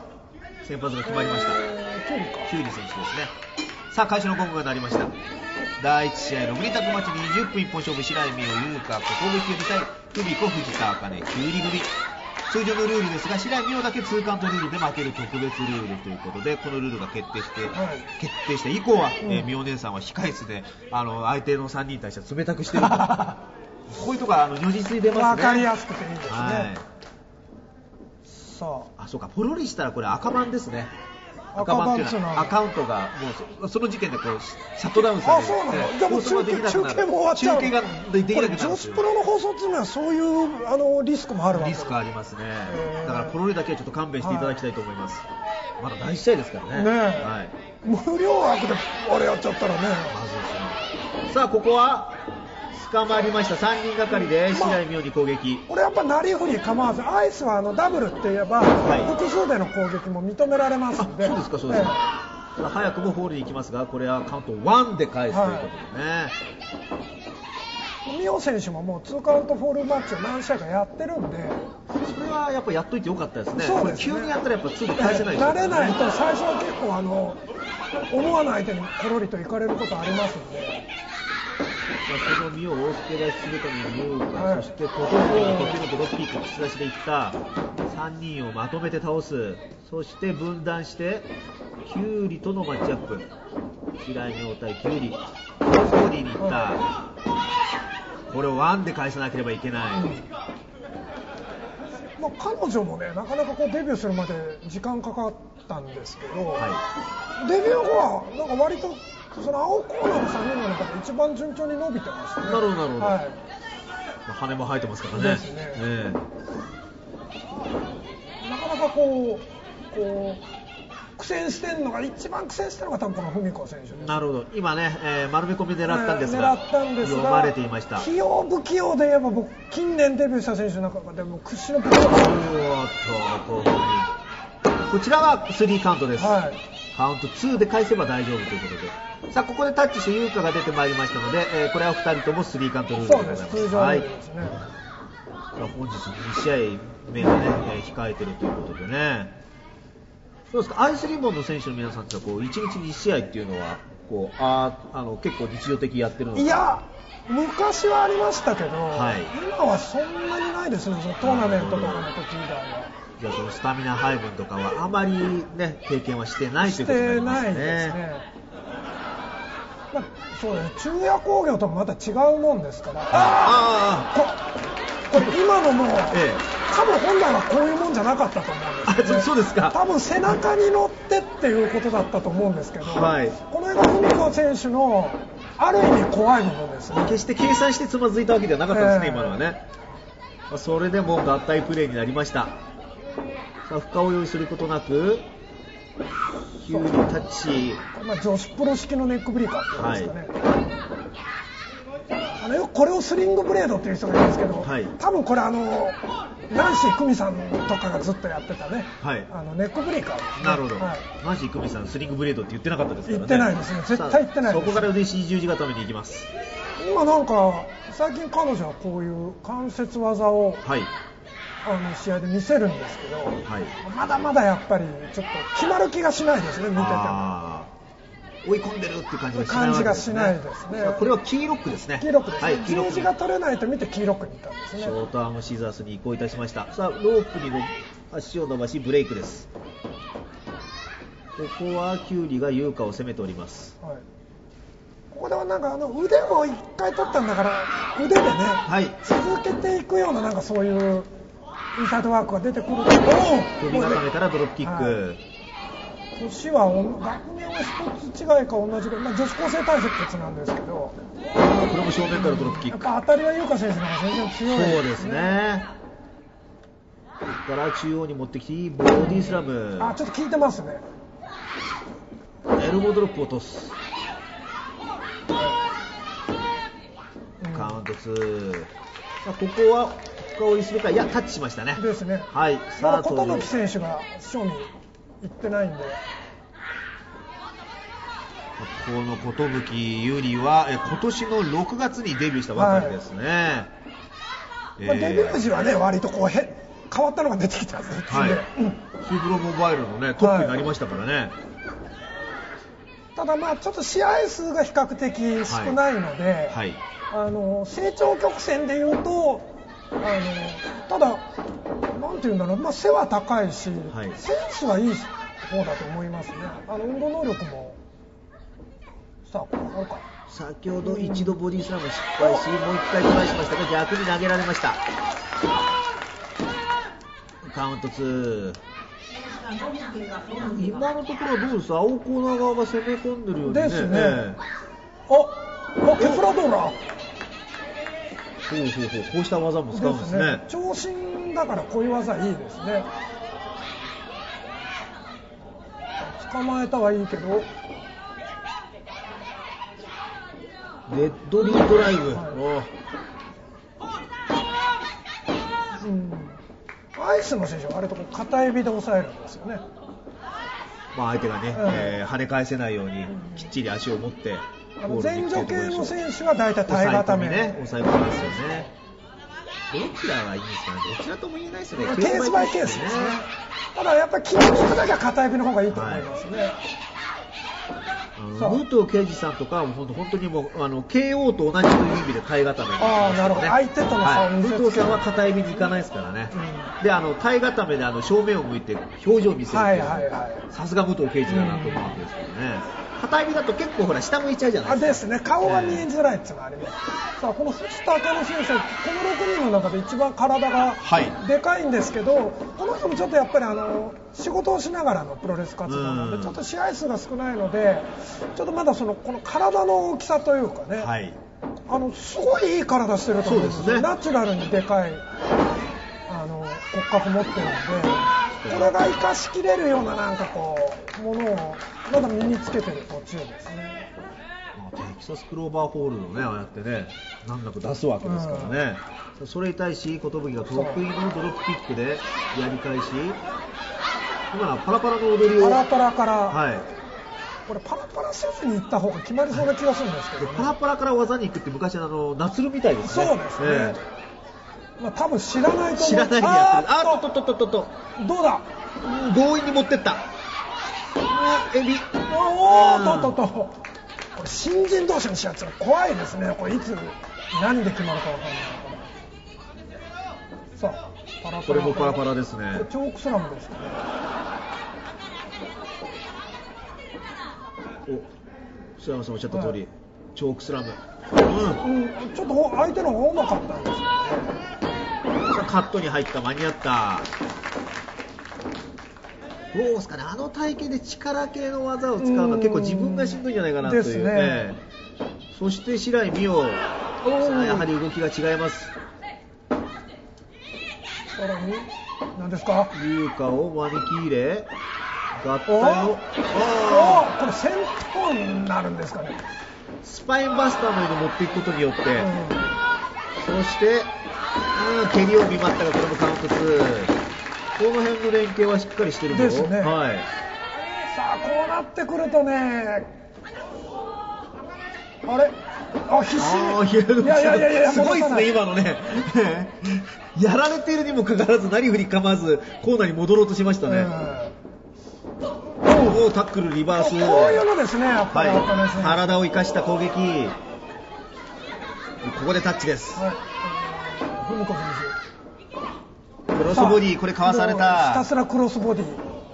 先発が決まりました、 えー、キュウリかキュウリ選手ですね。さあ開始のゴングが鳴りました。だいいち試合ろくに択マッチにじゅっぷん一本勝負、白井美代、優香、寿キュウリ対文子、藤田茜、キュウリ組。 通常のルールですが、白井美緒だけツーカウントルールで負ける特別ルールということで、このルールが決定して、はい、決定して以降は、うん、えー、美緒姉さんは控室であの相手のさんにんに対して冷たくしてるとこういうところ、あの如実に出ますね。 わかりやすくていいですね。はい、 さあ、あ、そうか、ポロリしたらこれ赤番ですね。赤番っていうのはアカウントがもう そ, その時点でこうシャットダウンされて、 あ、そうなの。じゃあもう中継、中継も終わっちゃう。 中継ができなくなるんですよ。 女子プロの放送っていうのはそういうあのリスクもあるわけ。 リスクありますね。だからポロリだけはちょっと勘弁していただきたいと思います。はい、まだ大試合ですからね。ね、 はい、無料枠であれやっちゃったらね。まずですね。さあここは捕まりました。さんにんがかりで白井美緒に攻撃、 まあ、俺やっぱなりふり構わず、アイスはあのダブルって言えば、はい、複数での攻撃も認められますので。 そうですか、そうですか、えー、早くもホールに行きますが、これはカウントワンで返すということでね、はい、 美緒選手ももうツーカウントフォールマッチを何試合かやってるんで、 それはやっぱやっといてよかったですね。 そうですね。 これ急にやったらやっぱツーで返せないですよね。 慣れないと最初は結構あの思わない相手にコロリと行かれることありますので、 この身を大助出しするために優香、はい、そして小峠の時のドロップキック突き出しでいったさんにんをまとめて倒す。そして分断してキュウリとのマッチアップ、白井美緒対キュウリ、コーディにいった、はい、これをワンで返さなければいけない、うん、 まあ、彼女もね、なかなかこうデビューするまで時間かかったんですけど、はい、デビュー後はなんか割とその青コーナーのさんにんの中で一番順調に伸びてましたね。 なるほどなるほど、はい、まあ、 羽も生えてますからね。 ですね、えー、なかなかこうこう苦戦してるのが一番苦戦してるのが多分この文子選手です。 なるほど。今ね、えー、丸め込み狙ったんですが、 えー、狙ったんですが読まれていました。 器用不器用で言えば僕近年デビューした選手の中でも屈指のプロ。おっとこちらはスリーカウントです。はい、カウントツーで返せば大丈夫ということで、さあここでタッチして優香が出てまいりましたので、えー、これはふたりともスリーカウントルールでございます。 そうです、通常ルールですね。はい、 本日に試合目がね、えー、控えてるということでね。そうですか、アイスリボンの選手の皆さんってこういちにちに試合っていうのはこうああの結構日常的にやってるのか。 いや昔はありましたけど、はい、今はそんなにないですね。そのトーナメントとかの時以外は。 じゃあそのスタミナ配分とかはあまりね経験はしてないということになりますね。 してないですね。まあ、そうですね。中夜工業ともまた違うもんですから。ああ、これ今のも、ええ、多分本来はこういうもんじゃなかったと思うんです、ね、 あ、そうですか。 多分背中に乗ってっていうことだったと思うんですけど、 はい、 この辺が文子選手のある意味怖い部分ですね。 決して計算してつまずいたわけではなかったですね、えー、今のはね。それでも合体プレーになりました。さあ負荷を用意することなくキュウリタッチ、 まあ、女子プロ式のネックブリーカーって言うんですかね、はい、あのよくこれをスリングブレードっていう人がいるんですけど、はい、多分これあのナンシー久美さんとかがずっとやってたね、はい、あのネックブリーカーですね。 なるほど、はい、ナンシー久美さんスリングブレードって言ってなかったですからね。 言ってないですね、絶対言ってないです。 そこから腕し十字固めに行きます。 今なんか最近彼女はこういう関節技を、はい、あの試合で見せるんですけど、はい、まだまだやっぱりちょっと決まる気がしないですね、見てても。 追い込んでるっていう感じがしない、 感じがしないですね。 これはキーロックですね。 キーロックですね。はい、十字が取れないと見てキーロックに行ったんですね。 ショートアームシザースに移行いたしました。さあロープに足を伸ばしブレイクです。ここはキュウリが優香を攻めております。はい、 ここではなんかあの腕も一回取ったんだから腕でね、はい、続けていくようななんかそういうインサイドワークが出てくると、 首固めからドロップキック。はい、 年は学年は一つ違いか同じか、まあ、女子高生対決なんですけど、これも正面からドロップキック。 やっぱ当たりは優香選手の方が全然強いですね。 そうですね。ここから中央に持ってきてボディースラム。 あ、ちょっと効いてますね。 エルボードロップを落とす。うん、カウントツー。さあここは深追いするか、いやタッチしましたね。 ですね。 はい。 さあ琴貫選手が正味行ってないんで。 この琴貫優里はえ今年のろくがつにデビューしたばかりですね。はい、 えーまあ、デビュー時はね割とこうへ変わったのが出てきたんですね。はい、うん、 ヒーブロモバイルのねトップになりましたからね。はい、 ただまあちょっと試合数が比較的少ないので、はいはい、あの成長曲線でいうとあのただなんていうんだろう、まあ、背は高いし、 はい、 センスはいい方だと思いますね。あの運動能力もさあこれあるか。 先ほど一度ボディスラム失敗し、もう一回トライしましたが逆に投げられました。カウントツー。今のところはどうです？青コーナー側が攻め込んでるようにね。 ですね。えー、あ、あ、ケフラドーラ。ほうほうほう、こうした技も使うんですね。ですね。 長身だからこういう技いいですね。捕まえたはいいけど。 デッドリードライブ。はい、 うん、アイスの選手はあれとこ片指で抑えるんですよね。 まあ相手がね、うん、えー、跳ね返せないようにきっちり足を持って、 うん、前助系の選手は大体体固めね、抑え込みですよね。どちらがいいんですかね。どちらとも言えないですよね。 ケースバイケースですね。ただやっぱり筋肉だけは片指の方がいいと思いますね。はい、 武藤敬司さんとかは本当にもうあの ケーオー と同じという意味で体固め、ね、 ああなるほど、相手との差を見せつける、 はい、武藤さんは片指にいかないですからね、うん、であの体固めであの正面を向いて表情を見せるっていう、さすが武藤敬司だなと思うんですけどね、うん、片指だと結構ほら下向いちゃうじゃないですか。 ですね、顔が見えづらいっていうのがあります、えー、さあこの藤田茜選手はこのろくにんの中で一番体がでかいんですけど、はい、この人もちょっとやっぱりあの仕事をしながらのプロレス活動なのでちょっと試合数が少ないのでちょっとまだそのこの体の大きさというかね、はい、あのすごいいい体してると思うんですよ。そうですね、ナチュラルにでかいあの骨格持ってるので、これが生かしきれるようななんかこうものをまだ身につけてる途中ですね。 テキサスクローバーホールのね、ああやってね難なく出すわけですからね、うん、それに対し寿が得意のドロップキックでやり返し、今パラパラの踊りをパラパラから、はい、これパラパラせずに行った方が決まりそうな気がするんですけど、ね、 パラパラから技に行くって昔あのナツルみたいですね。 そうですね、えーまあ、多分知らないと思う。 知らないでやってる。あーっとっとっとっとっとどうだ、 強引に持ってったエビ、 おーっとっとっと、これ新人同士の試合って怖いですね。これいつ何で決まるか分からないから。さあパラパラ、 これもパラパラですね。 これチョークスラムですかね。 お、須山さんおっしゃった通り、はい、チョークスラム、 うんうん、ちょっと相手の方がうまかったんですけどね。 カットに入った、間に合った。どうですかね、あの体型で力系の技を使うのは結構自分がしんどいんじゃないかなという、ね、ね。そして白井美桜、やはり動きが違います。 さらに何ですか、 優香を招き入れ合体を、 あこれ先頭になるんですかね。 スパインバスターのように持っていくことによって、うん、そして、うん、蹴りを見ましたがこれもカウントツー。この辺の連携はしっかりしてるですね、 はい、 さあこうなってくるとね、あれあ必死に、いやいやいやいやすごいですね今のねやられているにもかかわらず何振り構わずコーナーに戻ろうとしましたね。おおタックルリバース、 こういうのですねやっぱり、はい、 体を生かした攻撃、ここでタッチです、はい、 ふみこ選手クロスボディ、これかわされた、 ひたすらクロスボディ、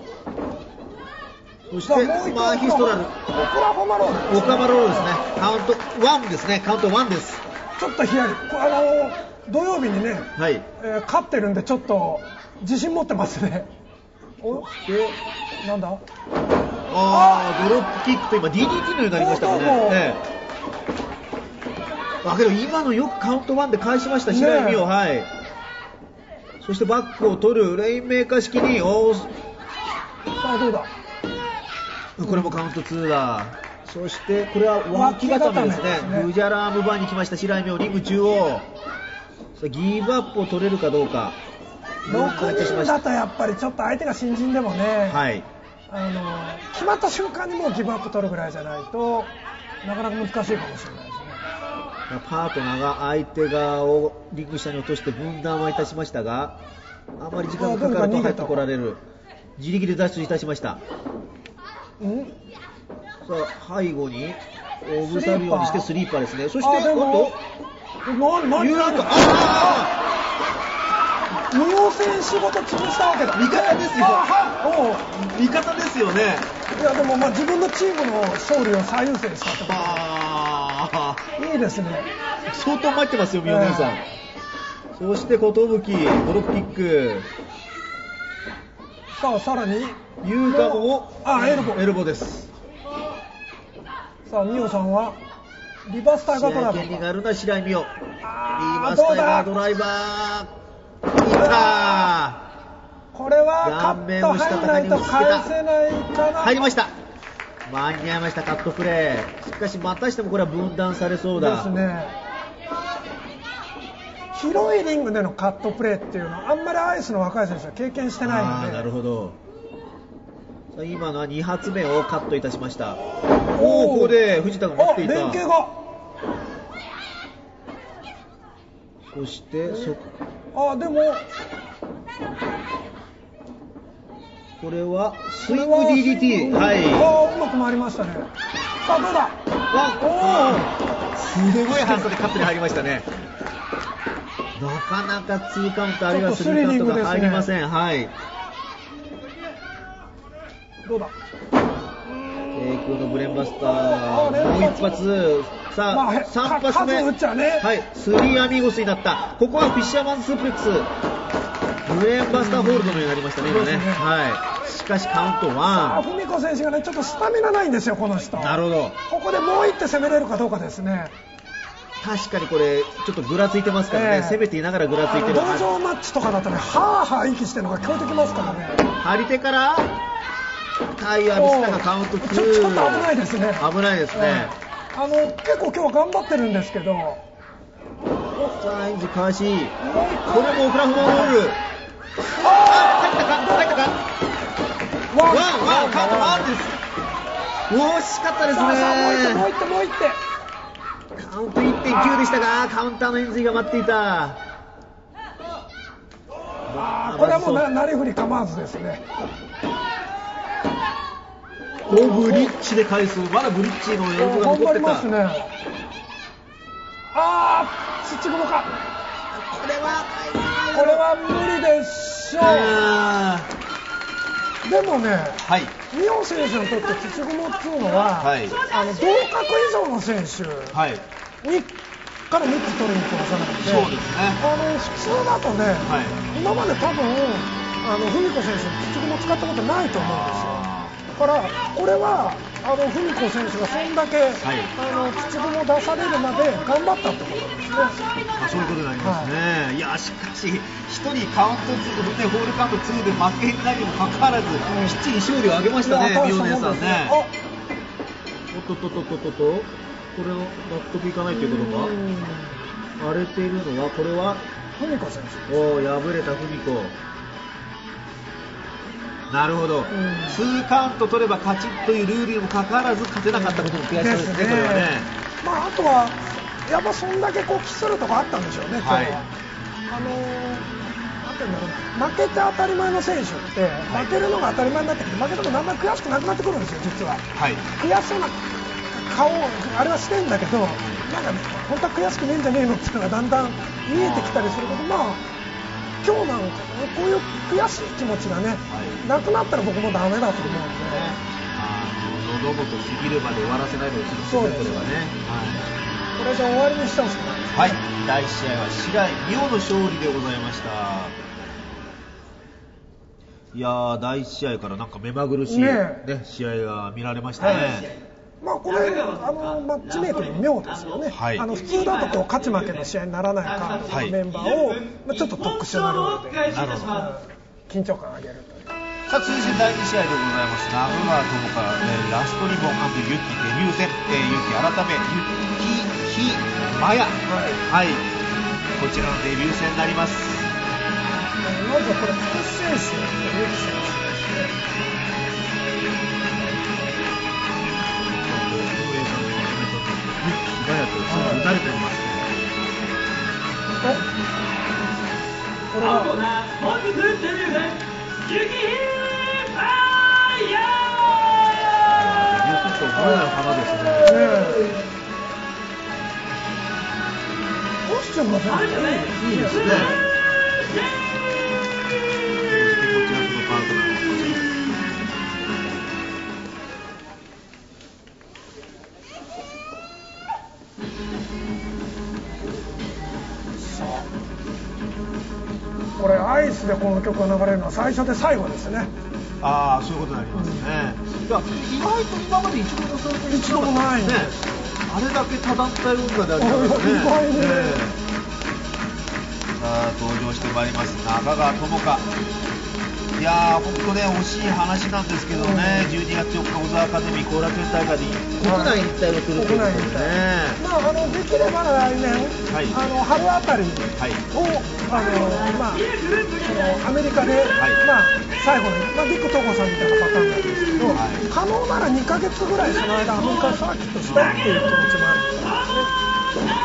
そしてマーヒストラル、オクラホマロール、オクラマロールですね、カウントワンですね、カウントワンです。 ちょっとヒヤリ、あの土曜日にね、はい、えー、勝ってるんでちょっと自信持ってますね。おでなんだ、 あードロップキックと今 ディーディーティー のようになりましたかね。ねだけど今のよくカウントワンで返しました白井美桜、はい。そしてバックを取るレインメーカー式に、おさあどうだ、 これもカウントツーだ。そしてこれは脇固めですね。グジャラームバーに来ました白井美桜、リング中央、ギブアップを取れるかどうか。 ろくにんだとやっぱりちょっと相手が新人でもね、はい、あの決まった瞬間にもうギブアップ取るぐらいじゃないとなかなか難しいかもしれないですね。 パートナーが相手側をリング下に落として分断はいたしましたが、あまり時間がかかると入ってこられる。自力で脱出いたしました。んさあ背後におぶさるようにしてスリーパーですね。そして今度何何ユーラント、ああ二葉戦仕事潰したわけだ。 味方ですよ。味方ですよね。 いやでもまあ自分のチームの勝利を最優先したってこと。いいですね。 相当待ってますよ、宮根さん。そして寿、ドロップキック。 さあさらに優香もあエルボエルボです。 さあ美桜さんはリバースタイガードライバー。 試合権になるな白井美桜。リバースタイガードライバー。いったー。これはカット入らないと返せないかな。 入りました。間に合いましたカットプレー。しかしまたしてもこれは分断されそうだ。 ですね。広いリングでのカットプレーっていうのはあんまりアイスの若い選手は経験してないので。 なるほど。今のはに発目をカットいたしました。おお、ここで藤田が持っていた。 連携が。 そしてそあでもこれはスイング ディーディーティー。はい。 あうまく回りましたね。さあどうだ。 おお。すごい速さでカットに入りましたね。なかなかにカウントあるいはさんカウントが入りません。はい。 どうだ。 低空のブレンバスター。もう一発。さあ、まあ、さん発目。 ね、 はい。スリーアミーゴスになった。ここはフィッシャーマンズスープレックス。ブレンバスターホールドのようになりましたね、今ね。はい。しかしカウントワン。 文子選手がね、ちょっとスタミナないんですよ、この人。 なるほど。 ここでもう一手攻めれるかどうかですね。 確かにこれちょっとぐらついてますからね、えー、攻めていながらぐらついてる。 道場マッチとかだとね、はぁはぁ息してるのが聞こえてきますからね。 張り手からタイヤミスターがカウントきゅう。 ちょっと危ないですね。 危ないですね。 あの結構今日は頑張ってるんですけど。 さあインジかわし、これもオクラフマボール。あー入ったか入ったか。ワンワンカウントワンです。惜しかったですね。 もう一手もう一手。 カウント いってんきゅう でしたが、カウンターの円髄が待っていた。 あこれはもうななりふり構わずですね。 おブリッジで返す。まだブリッジの映像が残ってた。 頑張りますね。あー土雲か。 これはこれは無理でしょう。でもね、はい、美桜選手にとって土雲っていうのは、はい、あの同格以上の選手に、はい、からみっつ取りに行く技なので、 そうですね、 あの普通だとね、はい、今まで多分あの文子選手土雲使ったことないと思うんですよ。だからこれはあの文子選手がそんだけ、はい、あの土雲を出されるまで頑張ったってことですね。 まあ、そういうことになりますね。はい、いやしかしひとりカウントツーでホールカウントツーで負けになりもかかわらず、うん、きっちり勝利を挙げましたね、美桜姉さんね。おっとっとっとっとっとっと、これを納得いかないということか。荒れているのはこれは文子選手。 おー敗れた文子。なるほど、にカウント取れば勝ちというルールにもかかわらず勝てなかったことの悔しさですね、これはね。 まあ、あとはやっぱそんだけこう期するとこあったんでしょうね、今日は。はい、あのー、なんていうんだろう、負けて当たり前の選手って、はい、負けるのが当たり前になってきて、負けてもだんだん悔しくなくなってくるんですよ、実は。はい、悔しそうな顔あれはしてんだけど、なんか本当は悔しくねえんじゃねえのっていうのがだんだん見えてきたりすること、まあ今日なんかね、こういう悔しい気持ちがね、はい、なくなったら僕もダメだと思うんで、 あの喉元過ぎるまで終わらせないでほしいですね、これはね、はい、 これじゃ終わりにしてほしくないですね。 はい、だいいち試合は白井美桜の勝利でございました。いやー、だいいち試合からなんか目まぐるしい、ねね、試合が見られましたね。はい、 まあ、これあのマッチメイクの妙ですよね。はい、あの普通だとこう勝ち負けの試合にならないカードのメンバーを、はい、まあ、ちょっと特殊なルールで緊張感を上げるという。 さあ続いてだいに試合でございます。名古屋友から、えー、ラストリボン&ユキデビュー戦、えー、ユキ改めユキヒマヤ、はい、はい、こちらのデビュー戦になります。 まずはこれ福選手、ユキ選手ですね。 ガヤと打たれていますね。 これは本日デビュー戦ユキヒマヤ。 デビュー戦と思えない花ですね。 コスチュームがいいですね。 いいですね。 でこの曲が流れるのは最初で最後ですね。 ああ、そういうことになりますね。うん、いや、意外と今まで一度もそれと一度もないんです。 あれだけ多団体運河でありますね。 意外にね。 さあ、登場してまいります中川智香。いやー、本当ね、惜しい話なんですけどね、うん、じゅうにがつよっか、小沢アカデミー後楽園大会で国内引退をするということでね、 まあ、あのできれば来年、はい、あの春あたりを、はい、あのまあ、そのアメリカで、はい、まあ、最後に、まあ、ディック・トゴさんみたいなパターンなんですけど、はい、可能ならにかげつぐらいその間アメリカサーキットしたいっていう気持ちもあるみたいですね。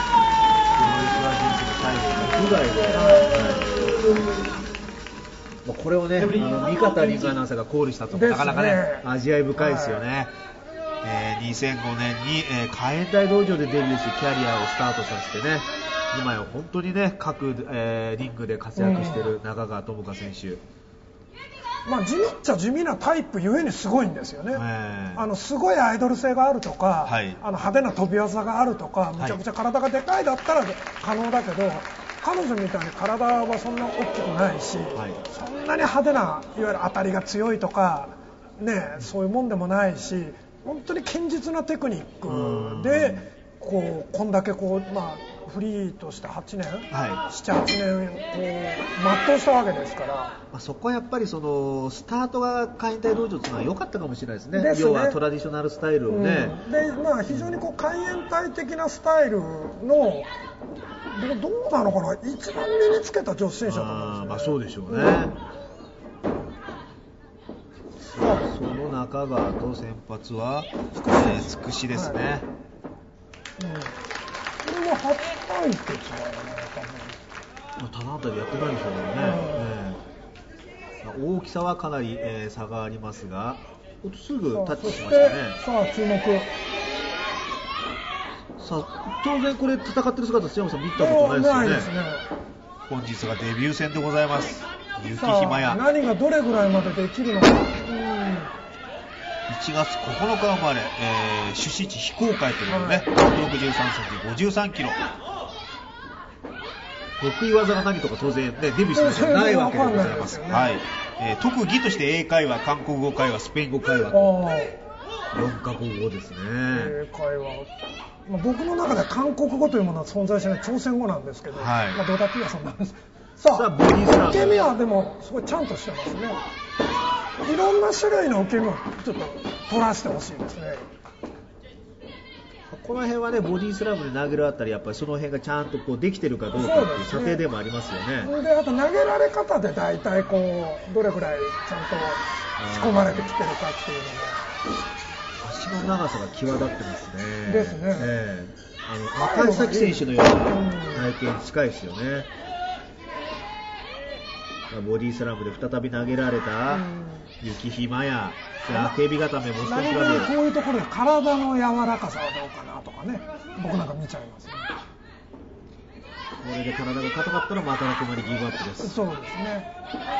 プロレスラー人生の最後の屋外で、はい、これをね、あの三方リングアナウンサーがコールしたと、ね、なかなかね、味わい深いですよね。はい、えー、にせんごねんに、えー、海援隊道場でデビューし、キャリアをスタートさせてね、今や本当にね、各、えー、リングで活躍している中川智香選手。うん、 まあ、地味っちゃ地味なタイプゆえにすごいんですよね。あのすごいアイドル性があるとか、はい、あの派手な飛び技があるとか、むちゃくちゃ体がでかいだったら可能だけど、彼女みたいに体はそんな大きくないし、はい、そんなに派手ないわゆる当たりが強いとか、ね、そういうもんでもないし、本当に堅実なテクニックでこうこんだけこう、まあ、フリーとしてはちねん、はい、なな、はちねんこう全うしたわけですから、まあ、そこはやっぱりそのスタートが海援隊道場というのは良かったかもしれないですね。ですね、要はトラディショナルスタイルをね、 うん、で、まあ、非常にこう海援隊的なスタイルのどうなのかな、一番身につけた女子選手だと思うんですよね。 まあ、そうでしょうね。うん、その中川と先発は、えー、つくしですね。はい、うん、これも初対決だよね、 多分。他のあたりやってないでしょうね。うん、えー、大きさはかなり、えー、差がありますが、すぐタッチしましたね。 さあ、注目。 さあ、当然これ戦ってる姿、津山さん見たことないですよね。本日がデビュー戦でございます。雪ひまや。 何がどれぐらいまでできるのか。うん、いちがつここのか生まれ、えー、出身地非公開ということでね、ひゃくろくじゅうさんセンチ、ごじゅうさんキロ。得意技が何とか当然、ね、デビューしてないわけでございます。はい、えー、特技として英会話、韓国語会話、スペイン語会話とよんカ国語ですね。 英会話、まあ、僕の中では韓国語というものは存在しない朝鮮語なんですけど、はい、まあ、どうだっていいやそんなんです。さあ、ボディスラム、受け身はでもすごいちゃんとしてますね。いろんな種類の受け身をちょっと取らせてほしいですね。 この辺はね、ボディスラムで投げるあたり、やっぱりその辺がちゃんとこうできてるかどうかっていう査定でもありますよね。 それであと投げられ方で大体こうどれぐらいちゃんと仕込まれてきてるかっていうのが。 足の長さが際立ってますね。 ですね。 えー、あの赤井咲選手のような体型に近いですよね。うん、ボディスラムで再び投げられた雪ひまや、あけび固め、モストスラム。 こういうところで体の柔らかさはどうかなとかね、僕なんか見ちゃいますね。 これで体が硬かったらまたなくまりギブアップです。 そうですね。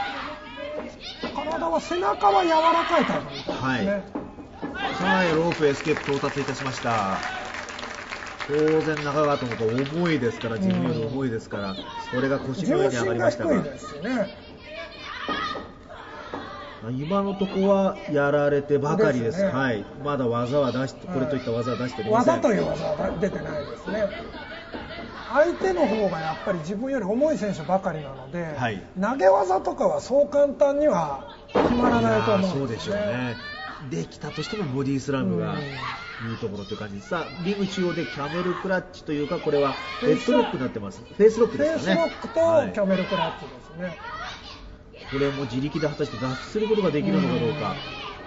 体は背中は柔らかいタイプですね。はい、 さあ、ロープエスケープ到達いたしました。当然中川智香重いですから、自分より重いですから、うん、それが腰の上に上がりましたが、 重心が低いですね。 今のところはやられてばかりです。ですね、はい、まだ技は出して、これといった技は出しておりません。 技という技は出てないですね。相手の方がやっぱり自分より重い選手ばかりなので、はい、投げ技とかはそう簡単には決まらないと思うんですね。 そうでしょうね。できたとしてもボディスラムがいいところという感じです。さあ、リング中央でキャメルクラッチというか、これはヘッドロックになってます。フェイスロックですかね。 フェイスロックとキャメルクラッチですね。はい、 これも自力で果たして脱出することができるのかどうか。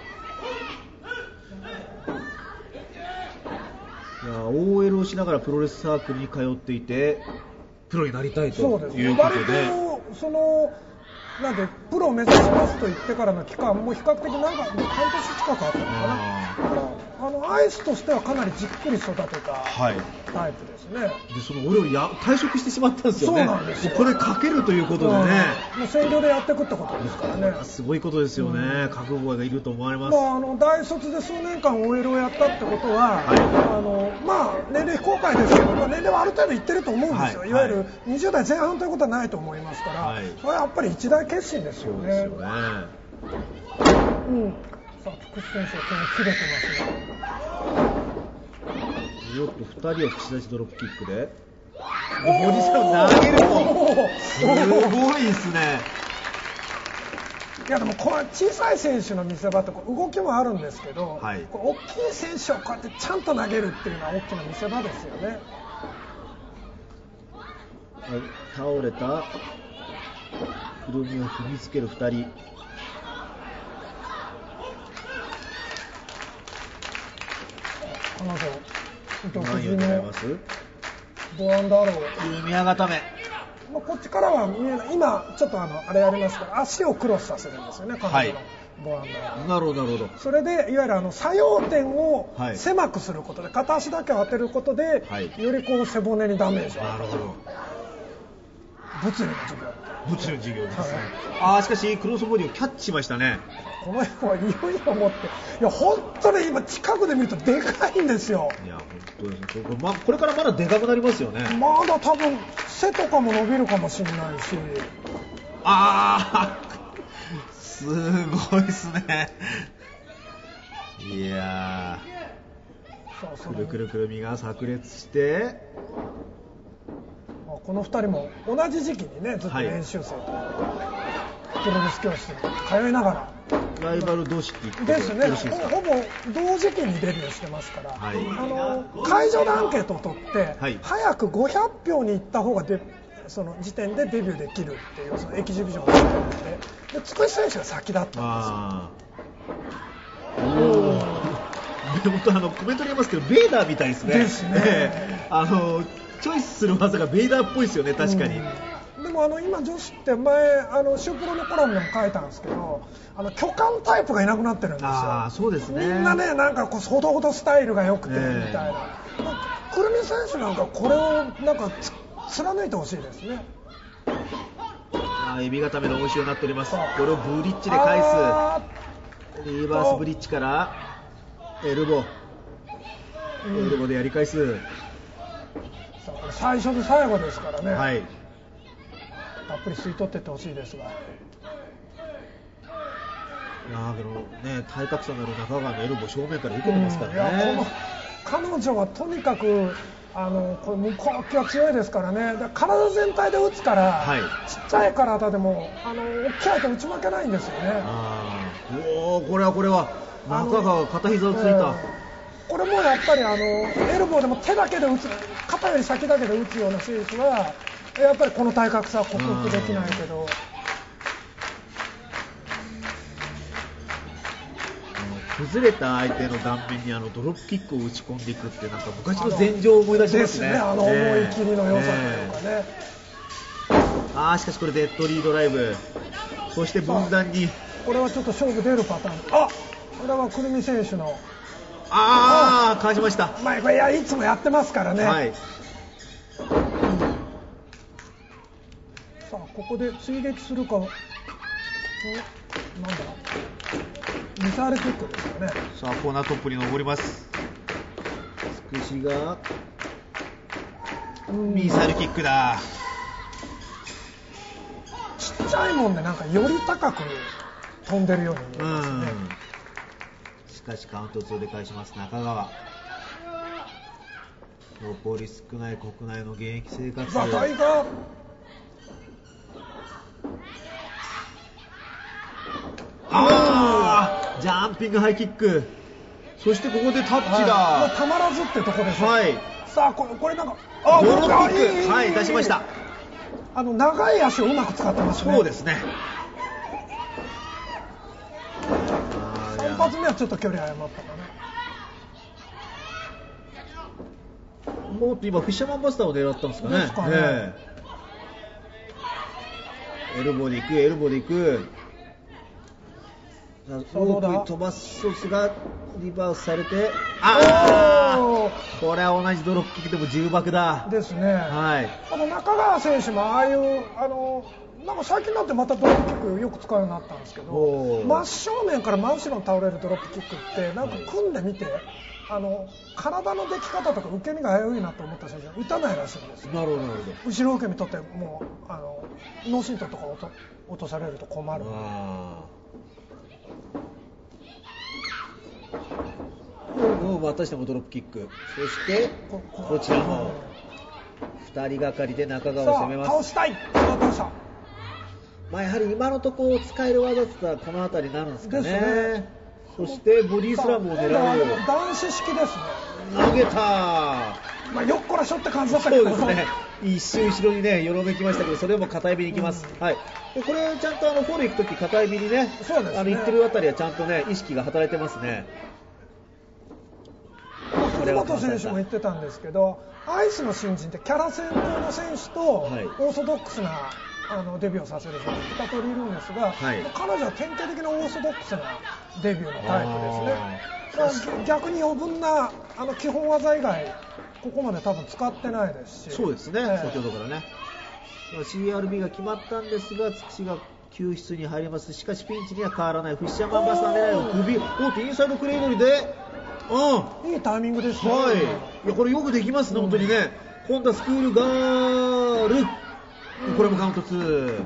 いや オーエル をしながらプロレスサークルに通っていてプロになりたいということで、そうですね、割とそのなんでプロを目指しますと言ってからの期間も比較的なんか半年近くあったのかな。 あのアイスとしてはかなりじっくり育てたタイプですね。 でそのオレオレや退職してしまったんですよね。 そうなんですよ。 これかけるということでね、 もう専業でやっていくってことですからね。 すごいことですよね、うん、覚悟がいると思われます。 まあ、あの大卒で数年間 オーエル をやったってことは、はい、あのまあ、年齢非公開ですけど、まあ、年齢はある程度いってると思うんですよ、はい、いわゆるにじゅう代前半ということはないと思いますから、はい、それはやっぱり一大決心ですよね。そうですよね。うん、さあ福士選手は手に切れてますね。 よくふたりを串出しドロップキックでおじさん投げるのすごいですね。 いやでもこれ小さい選手の見せ場って動きもあるんですけど、はい、大きい選手をこうやってちゃんと投げるっていうのは大きな見せ場ですよね。 倒れたくるみを踏みつけるふたり。 彼女何を狙います？ ボアンダーロー宮固め。 まあ、こっちからは見えない。今ちょっとあのあれやりますから足をクロスさせるんですよね、彼女のボアンダーロー。 なるほどなるほど。 それでいわゆるあの作用点を狭くすることで、片足だけを当てることで、はい、よりこう背骨にダメージを与える。なるほど。物理の授業。 物理の授業ですね。はい、ああしかしクロスボディをキャッチしましたね。 この人はいよいよ持って、いや本当に今近くで見るとでかいんですよ。 いや本当ですね。これ、ま、これからまだでかくなりますよね。 まだ多分背とかも伸びるかもしれないし。 ああすごいですね。いやー、くるくるくるみが炸裂して、 このふたりも同じ時期にねずっと練習生と、はい、プロレス教室に通いながらライバル同士って言ってですね。ほぼ同時期にデビューしてますから、はい、あの会場でアンケートを取って、はい、早くごひゃくひょうに行った方がでその時点でデビューできるっていうそのエキシビジョンをしてるので、でつくし選手が先だったんですよ。 で本当あのコメントにありますけどベイダーみたいですね。 ですね。 あのチョイスする技がベイダーっぽいですよね、確かに。 でもあの今女子って前あのシュープロのコラムでも書いたんですけど、あの巨漢タイプがいなくなってるんですよ。 あ、そうですね。 みんなねなんかこうほどほどスタイルが良くてみたいな。えー、くるみ選手なんかこれをなんか貫いてほしいですね。 あ、エビ固めの応酬になっております。これをブリッジで返す。リバースブリッジからエルボー、うん、エルボーでやり返す。 最初で最後ですからね、 はい、 たっぷり吸い取っていってほしいですが。いやでもね、体格差のある中川のエルボー正面から受けてますからね。 うん、いやこの彼女はとにかくあのこれ向こう気は強いですからね。だから体全体で打つから、はい、ちっちゃい体でもあの大きい相手打ち負けないんですよね。 あおー、これはこれは中川が片膝をついた、えーこれもやっぱりあのエルボーでも手だけで打つ、肩より先だけで打つような選手はやっぱりこの体格差は克服できないけど、 崩れた相手の顔面にあのドロップキックを打ち込んでいくってなんか昔の前場を思い出しますね。 ですね、あの思い切りの良さというかね。 えー、あしかしこれデッドリードライブ、そして分断にこれはちょっと勝負出るパターン。あ、これはくるみ選手のああ、返しました。 まあ、いやいつもやってますからね。はい、さあここで追撃するか、なんだミサイルキックですよね。 さあコーナートップに登ります。つくしがミサイルキックだ。 ちっちゃいもんでなんかより高く飛んでるように見えますね。 しかしカウントツーで返します中川。残り少ない国内の現役生活。 ザタイガーあージャンピングハイキック、そしてここでタッチだ、 はい、たまらずってとこです。 はい、 さあこれ、これなんかあドロップキック、はい出しました。 あの長い足をうまく使ってますね。 そうですね。 一発目はちょっと距離誤ったかな。 もっと今フィッシャーマンバスターを狙ったんですかね。 ですかね、 えー、エルボーでいくエルボーでいく。 多く飛ばすソースがリバースされて、ああ、これは同じドロップキックでも重爆だですね。 はい。 あの中川選手もああいうあのなんか最近になってまたドロップキックよく使うようになったんですけど、真正面から真後ろに倒れるドロップキックってなんか組んでみて、あの体の出来方とか受け身が危ういなと思った選手は打たないらしいんですよ。 なるほどなるほど。 後ろ受け身取ってもうあの脳震盪とか落と、落とされると困る。 またしてもドロップキック、そしてこちらもふたりがかりで中川を攻めます。 倒したい。倒した。 まあ、やはり今のところ使える技だったらこの辺りになるんですかね。ですね。そしてボディスラムを狙う。 男子式ですね。 投げた。 まあ、よっこらしょって感じだったけど。 そうですね。一瞬後ろにねよろめきましたけど、それも片指に行きます。うん、はい。でこれちゃんとあのフォール行くとき片指にね、そうですね、あの行ってるあたりはちゃんとね意識が働いてますね。 藤本選手も言ってたんですけど、アイスの新人ってキャラ先行の選手とオーソドックスなあのデビューをさせる選手ふた通りいるんですが、はい、彼女は典型的なオーソドックスなデビューのタイプですね。逆に余分なあの基本技以外ここまで多分使ってないですし。 そうですね、えー、先ほどからね シーアールビー が決まったんですが、つくしが救出に入ります。しかしピンチには変わらない。フィッシャーマンバスター狙いの首、おっとインサイドクレイドルで、 うん、いいタイミングですね。 はい、いやこれよくできますね、うん、本当にね。今度はスクールガール、うん、これもカウントツー。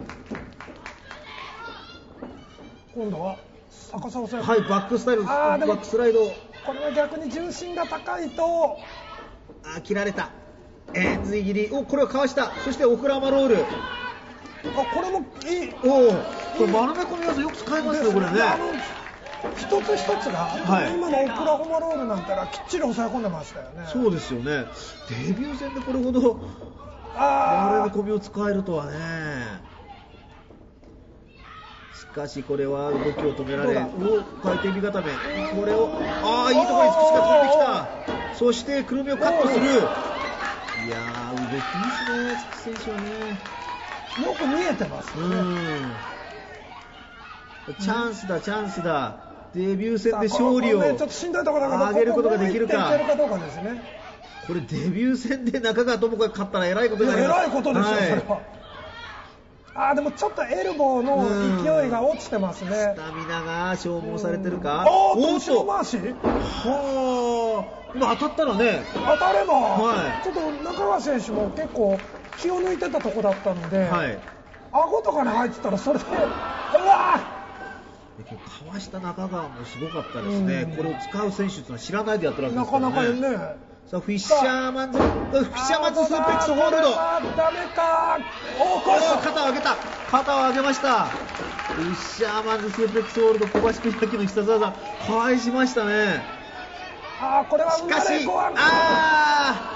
今度は逆さをせ、 はい、バックスタイル、バックスライド。 これは逆に重心が高いと、 あ、切られた。えー、追切り、お、これはかわした。そしてオクラマロール。 あ、これもいい。 おお、これ丸め込み技よく使いますね、これね。 一つ一つが、はい、今のオクラホマロールなんてのはきっちり抑え込んでましたよね。 そうですよね。デビュー戦でこれほど丸め込みを使えるとはね。しかしこれは動きを止められ、お、回転身固め、これを、ああ、いいところにつくしが飛んできた。そしてくるみをカットする。いやー、動きいいですね、つく選手はね。 よく見えてますね。 うん、チャンスだ、チャンスだ。デビュー戦で勝利を上げることができるか。これデビュー戦で中川智子が勝ったらえらいことになります。 えらいことですよ、はい、それは。あー、でもちょっとエルボーの勢いが落ちてますね。 スタミナが消耗されてるか。 おー、後ろ回し。 はー、今当たったらね、 当たれば、はい、ちょっと中川選手も結構気を抜いてたとこだったので、はい、顎とかに入ってたらそれで、うわー、 かわした中川もすごかったですね。これを使う選手というのは知らないでやってるわけですからね。なかなかね。さあフィッシャーマンズ、フィッシャーマンズスープレックスホールド。 ダメか。 おお、肩を上げた。肩を上げました。フィッシャーマンズスープレックスホールド、小橋君焼きの必殺技返しましたね。 ああ、これはしかし、あ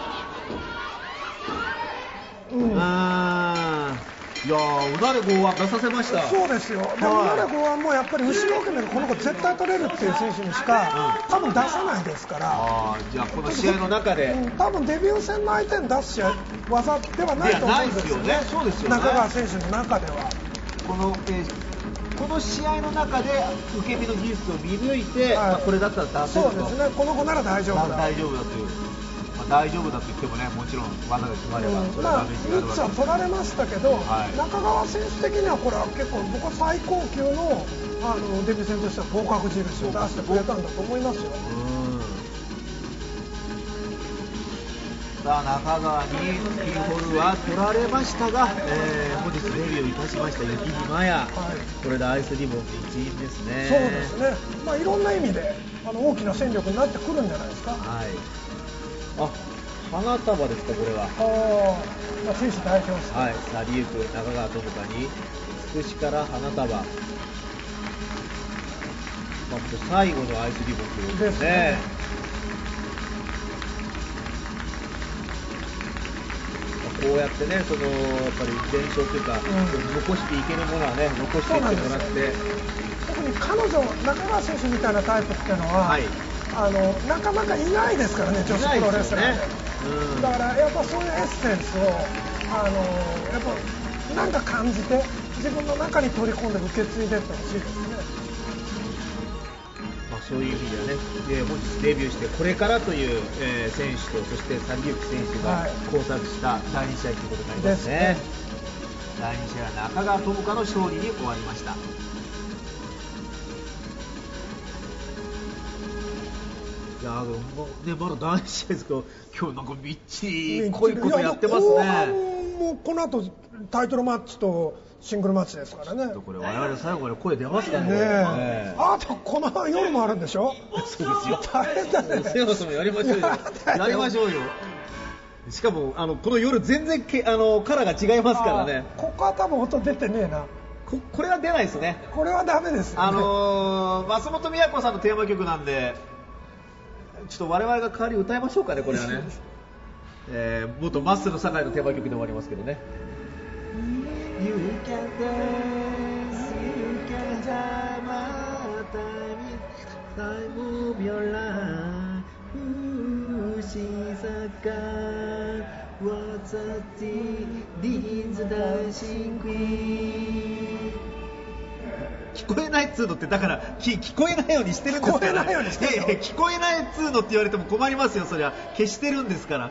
ー、うん、あー。いやー、うなれ剛腕出させました。 そうですよ。でもうなれ剛腕もやっぱり後ろ受け身でこの子絶対取れるっていう選手にしか、うん、多分出さないですから。 あ、じゃあこの試合の中で、 うん、多分デビュー戦の相手に出す試合技ではないと思うんですよね。 そうですよね。 中川選手の中ではこの、えー、この試合の中で受け身の技術を見抜いて、はい、まあ、これだったら出せると。 そうですね。この子なら大丈夫だ。 大丈夫だという。大丈夫だと言ってもね、もちろん技が決まれば、うん、それはダメージがあるわけです。 まあ、みっつは取られましたけど、はい、中川選手的にはこれは結構僕は最高級の、あのデビュー戦としては合格印を出してくれたんだと思いますよ。うん、 さあ中川にキーホルは取られましたが、えー、本日デビューいたしました雪木麻也、はい、これでアイスリボンで一員ですね。 そうですね。まあ、いろんな意味であの大きな戦力になってくるんじゃないですか。はい。 あ、花束ですか、これは。 ああ、まあ、選手代表です。 はい、さあリュウク、中川智香につくしから花束、まあ、最後のアイスリボンということですね。こうやってね、そのやっぱり伝承というか、うん、残していけるものはね、残していってもらって、 特に彼女、中川選手みたいなタイプっていうのは、はい、あのなかなかいないですからね、女子プロレスラーで、ね、うん、だからやっぱそういうエッセンスをあのやっぱなんか感じて自分の中に取り込んで受け継いでいってほしいですね。 まあ、そういう意味ではね、えー、本日デビューしてこれからという、えー、選手とそしてサリユキ選手が交錯しただいに試合ということになりますね。はい、だいに試合は中川智香の勝利に終わりました。いやーね、まだだいに試合ですけど、今日なんかみっちり濃いことやってますね。 後半もこの後タイトルマッチとシングルマッチですからね。 これ我々最後まで声出ますかね。 ねえ。あとこの夜もあるんでしょ。 そうですよ。 大変だね。 セオスもやりましょうよ。やりましょうよ。しかもあのこの夜全然けあのカラーが違いますからね。 ここは多分音出てねえな。 ここれは出ないですね。 これはダメですよね。 あのー、松本美也子さんのテーマ曲なんで、ちょっと我々が代わり歌いましょうかね、これはね。えー、元マッスルの堺のテーマ曲でもありますけどね。You can dance, you can jam at time of your life. 星坂 What's a Dean's Dancing Queen。聞こえないっつうのってだから聞, 聞こえないようにしてるんですから、ね、聞こえないようにしてるの。聞こえないっつうのって言われても困りますよ。そりゃ消してるんですから。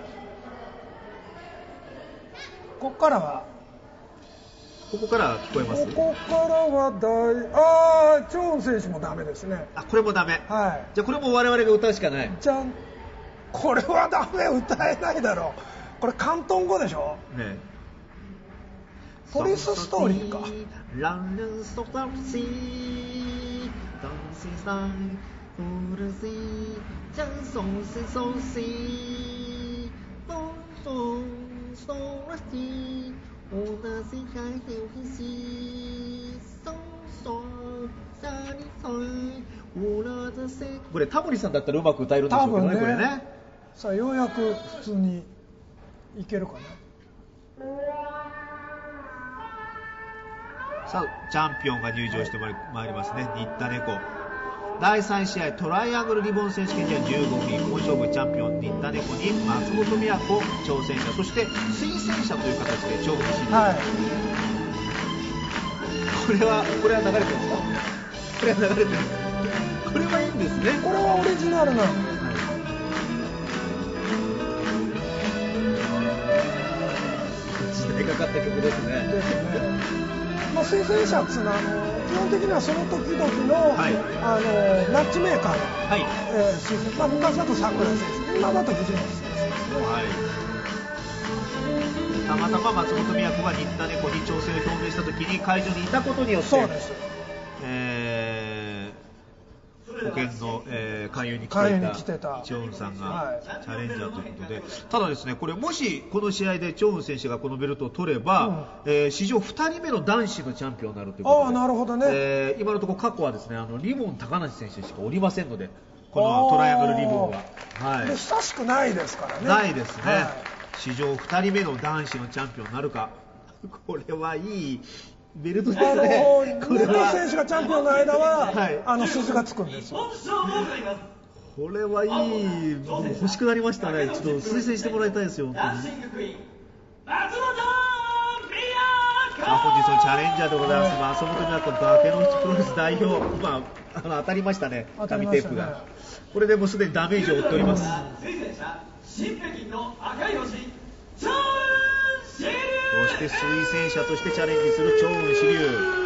ここからはここから聞こえます。 ここからは大あーチョン選手もダメですね。 あ、これもダメ。 はい。 じゃあこれも我々が歌うしかない。 じゃん。これはダメ、歌えないだろう。これ広東語でしょ。ね。ポリスストーリーか。ランルンストタルシーダンシーサイフルシージャンソンシソンシートンソンソラシー同じ海ヘウヒシソンソンサリソイオラザセこれタモリさんだったらうまく歌えるんでしょうけどね、これね。さあようやく普通にいけるかな。 さあチャンピオンが入場してまいりますね。新田猫だいさん試合トライアングルリボン選手権にはじゅうごふん、本勝負チャンピオン新田猫に松本美也子挑戦者、そして推薦者という形で勝負に進んでいます、はい、これはこれは流れてるんですか。これは流れてる。これはいいんですね。 これはオリジナルな、はい、 時代かかった曲ですね。 ですね。まあ、推薦者っていうのはあの基本的にはその時々の、はい、あのマッチメーカーの、はい、えー、推薦、まあ、昔だと桜井選手、今だと藤本選手ですね、はい、 たまたま松本美也子が新田猫に挑戦を表明した時に会場にいたことによって、 そうです、 えー、保険の、えー、勧誘に来ていたチョンさんがチャレンジャーということで、はい、ただですね、これもしこの試合でチョン選手がこのベルトを取れば、うん、えー、史上ふたりめの男子のチャンピオンになるということで、 あ、なるほどね、 えー、今のところ過去はですね、あのリボン高梨選手しかおりませんので、このトライアングルリボンは、 はい、で久しくないですからね。 ないですね、はい、史上ふたりめの男子のチャンピオンになるか。これはいいベルトですね。あのー、これは選手がチャンピオンの間は、はい、あの鈴がつくんですよ。 これはいい、欲しくなりましたね。ちょっと推薦してもらいたいですよ。本当に。あ、本日のチャレンジャーでございます。松本美也子崖の内プロレス代表、まあ、あの当たりましたね、紙テープが、ね、これでもうすでにダメージを負っております。新北京の赤い星チョンシリュウ、そして推薦者としてチャレンジするチョン・シリュウ。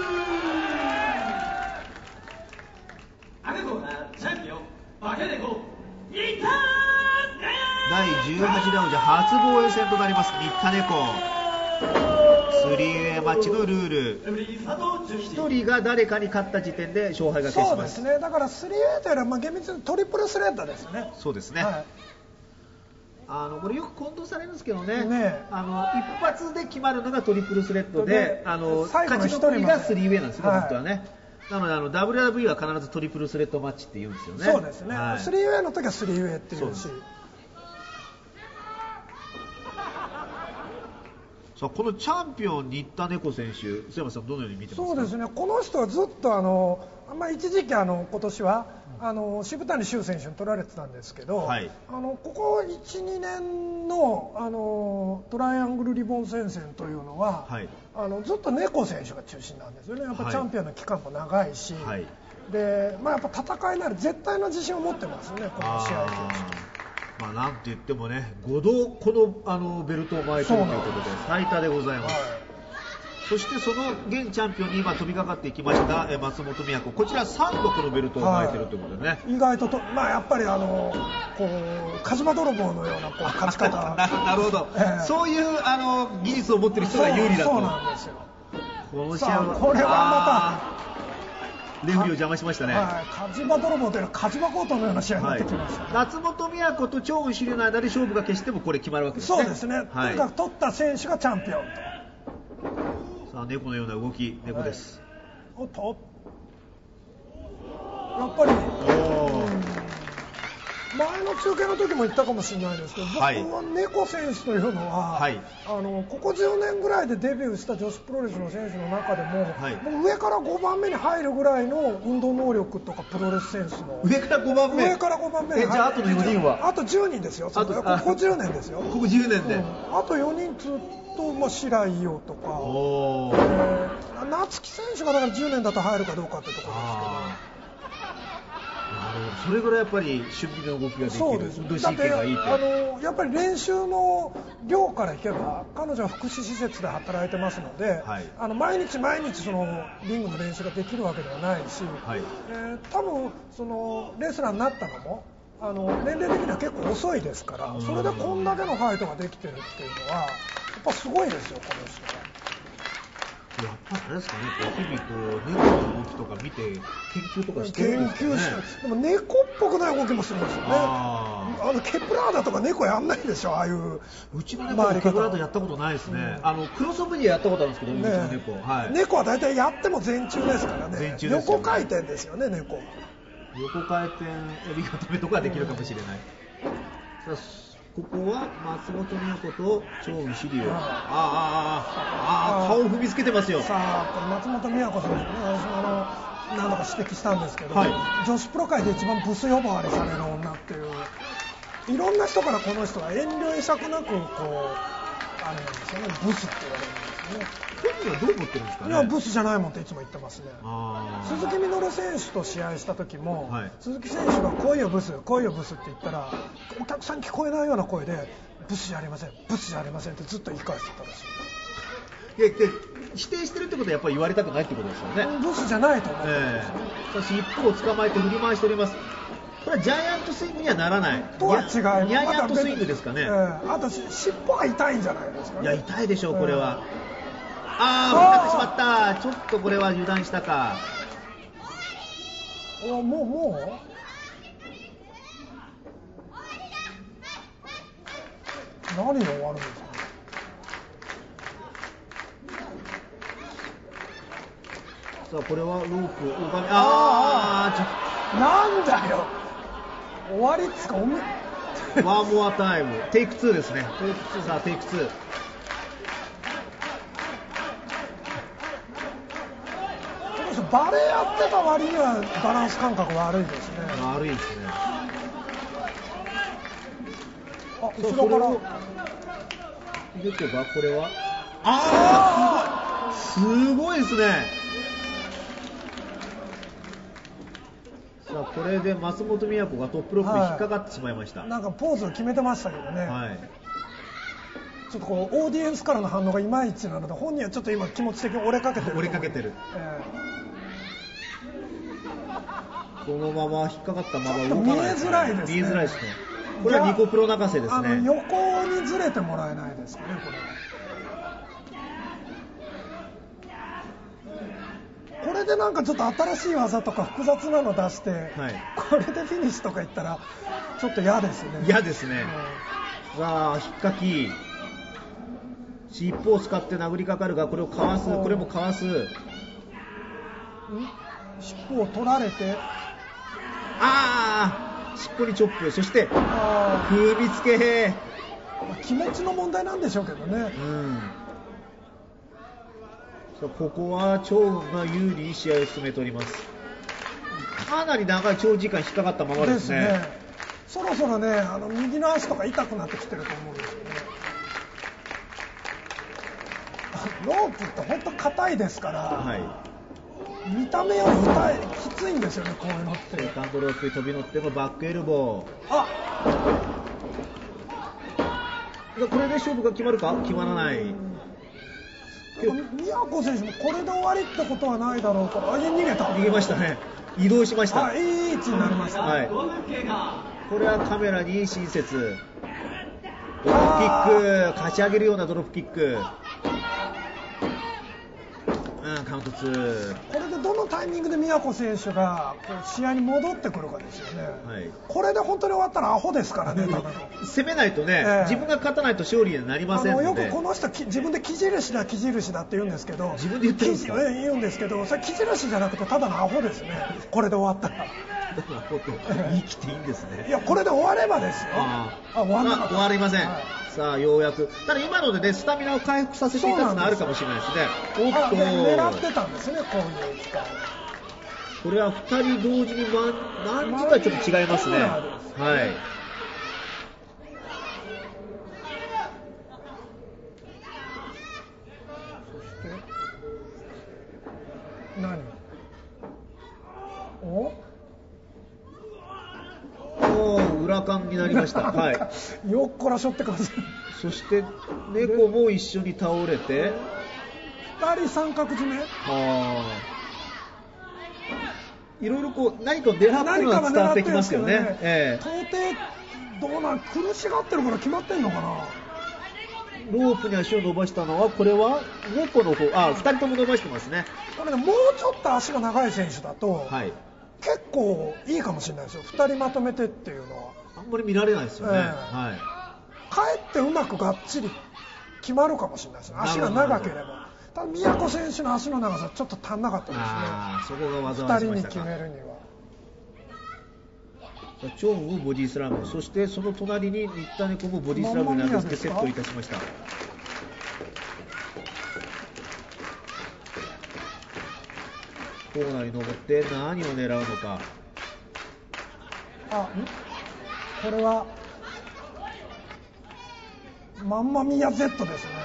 赤コーナーチャンピオンバケネコ新田だいじゅうはちラウンド初防衛戦となります新田猫。スリーウェイマッチのルール、ひとりが誰かに勝った時点で勝敗が決します。 そうですね、だからスリーウェイというのは、まあ、厳密にトリプルスレッドですね。 そうですね、はい、あのこれよく混同されるんですけど ね, ねあの一発で決まるのがトリプルスレッド で, であの勝ち残りがスリーウェイなんですよ、はい、本当はね。なのであの ダブリューダブリューイー は必ずトリプルスレッドマッチって言うんですよね。 そうですね、はい、スリーウェイの時はスリーウェイっていうし、 さあこのチャンピオン新田猫選手、須山さんどのように見てますか。 そうですね、この人はずっとあの、まあ、一時期あの今年はあの渋谷修選手に取られてたんですけど、はい、あのここ いちにねん の, あのトライアングルリボン戦線というのは、はい、あのずっと猫選手が中心なんですよね。やっぱチャンピオンの期間も長いし、はい、 で、まあ、やっぱ戦いなら絶対の自信を持ってますね、この試合まあ、なんて言ってもね、ごどこの、あのベルトを巻いているということで最多でございます。はい、そしてその現チャンピオンに今飛びかかっていきました松本美也子、こちらさんどこのベルトを巻いているということでね、 はい、意外とと、まあ、やっぱりあのこう火事場泥棒のようなこう勝ち方な, なるほど、えー、そういうあの技術を持っている人が有利だと。 そうなんですよ。 この試合はこれはまたレフェリーを邪魔しましたね。 はい、火事場泥棒というのは火事場コートのような試合になってきました、ね。 はい、松本美也子と張雲志龍の間で勝負が決してもこれ決まるわけですね。 そうですね。はい、とにかく取った選手がチャンピオンと。 さあ猫のような動き、猫です。 はい、おっと。やっぱり。前の中継の時も言ったかもしれないですけど、僕は猫選手というのは、はい、あのここじゅうねんぐらいでデビューした女子プロレスの選手の中でも、はい、僕上からごばんめに入るぐらいの運動能力とかプロレス選手の上からごばんめ上からごばんめに入る。 え、じゃああとのよにんはあとじゅうにんですよ。あとここじゅうねんですよ。 ここじゅうねんで、うん、 あとよにんずっと、まあ、白井伊代とか、えー、夏木選手がだからじゅうねんだと入るかどうかってところですけど。 それぐらいやっぱり守備の動きができる。 そうです。 運動神経がいいと。 あのやっぱり練習の量からいけば彼女は福祉施設で働いてますので、はい、あの毎日毎日そのリングの練習ができるわけではないし、はい、えー、多分そのレスラーになったのもあの年齢的には結構遅いですから、それでこんだけのファイトができてるっていうのはやっぱすごいですよ、この人は。 やっぱりあれですかね、こう日々こう猫の動きとか見て研究とかしてるんですかね。研究して、でも猫っぽくない動きもするんですよね。ああのケプラーダとか猫やんないでしょ、ああいう。 うちの猫はケプラーダやったことないですね。うん、あのクロスオブにはやったことあるんですけど、ね、うちの猫、はい、 猫は大体やっても前中ですからね。前中ですよね。横回転ですよね、猫。 横回転エビ固めとかできるかもしれない。うん、ここは松本美也子と張雲志龍。ああああああ顔を踏みつけてますよ。 さあこれ松本美也子さんですね。私もあの何度か指摘したんですけど、はい、女子プロ界で一番ブス呼ばわりされる女っていう、いろんな人からこの人は遠慮したくなくこうあれなんですよね、ブスって言われるんですよね。 本人はどう思ってるんですかね。 いやブスじゃないもんっていつも言ってますね。鈴木みのる選手と試合した時も、はい、鈴木選手が来いよブス来いよブスって言ったらお客さん聞こえないような声でブスじゃありませんブスじゃありませんってずっと言い返してたらしい。 いやで否定してるってことはやっぱり言われたくないってことですよね。 ブスじゃないと思ってるんですよね。 えー、尻尾を捕まえて振り回しております。これはジャイアントスイングにはならないとは違います。ジャイアントスイングですかね。 えー、あと尻尾が痛いんじゃないですかね。 いや痛いでしょうこれは。えーああ、振ってしまった。ちょっとこれは油断したか。 おもうもう何が終わるんですか。 さあこれはロープお金ああなんだよ終わりっつかおめワンモアタイムテイクツーですね。テイクツーさあテイクツー。 バレーやってた割にはバランス感覚悪いですね。 悪いですね。 あ、後ろから出てばこれはああすごいですね。さあこれで松本美也子がトップロックに引っかかってしまいました。はい、 なんかポーズを決めてましたけどね。はい。ちょっとこうオーディエンスからの反応がいまいちなので本人はちょっと今気持ち的に折れかけてる。 折れかけてる。えーこのまま引っかかったまま動かないですね。見えづらいですね。見えづらいですね。これはニコプロ泣かせですね。あの横にずれてもらえないですかねこれ。これでなんかちょっと新しい技とか複雑なの出して、はい、これでフィニッシュとか言ったらちょっと嫌ですね。 嫌ですね。うん、さあ引っかき尻尾を使って殴りかかるがこれをかわす。これもかわす。 尻尾を取られてああ尻尾にチョップ。そして踏みつけ。 気持ちの問題なんでしょうけどね。うん、 ここは張雲が有利に試合を進めております。かなり長い長時間引っかかったままですね。ですね。 そろそろねあの右の足とか痛くなってきてると思うんですよね。ロープって本当硬いですから、はい、 見た目より痛いきついんですよね、こういうのって。 セカンドロープに飛び乗ってもバックエルボー。 あこれで勝負が決まるか決まらない。 宮古選手もこれで終わりってことはないだろうから、あ、逃げた。 逃げましたね。移動しました。 あ、いい位置になりました、ね。 はい。これはカメラに親切。ドロップキック、かち上げるようなドロップキック。うん、カウントツー。 これでどのタイミングで宮古選手がこう試合に戻ってくるかですよね。はい、これで本当に終わったらアホですからね。 攻めないとね、えー、自分が勝たないと勝利になりませんので。 あのよくこの人自分で木印だ木印だって言うんですけど、 自分で言ってるんですか？ 言うんですけど、それ木印じゃなくてただのアホですね。これで終わったら。 言い切っていいんですね。 いや、これで終わればですよ。ああ、終わらなかった。終わりません。はい、さあ、ようやく。ただ今のでね、スタミナを回復させていたのがあるかもしれないですね。 おっと。狙ってたんですね、こういう機会。 これはふたり同時にマン、マン自体ちょっと違いますね。はい。 そして、何おおー、裏勘になりました。はい。 よっこらしょってください。 そして猫も一緒に倒れて、 ふたり三角締め。 あー、いろいろこう何か狙ってるのが伝わってきますよね。ね、えー、到底どうなん苦しがってるから決まってんのかな。 ロープに足を伸ばしたのはこれは猫の方。あ、ふたりとも伸ばしてますね。 これね、もうちょっと足が長い選手だと、はい、結構いいかもしれないですよ。ふたりまとめてっていうのはあんまり見られないですよね。えー、はい。 かえってうまくがっちり決まるかもしれないですね。足が長ければ。ただ宮古選手の足の長さちょっと足んなかったですね。 あ、そこが技ふたりに決めるには。 チョンウボディスラム、そしてその隣に新田猫もボディスラムに投げてセットいたしました。コーナーに登って何を狙うのか。 あ、んこれはマンマミヤ Z ですね。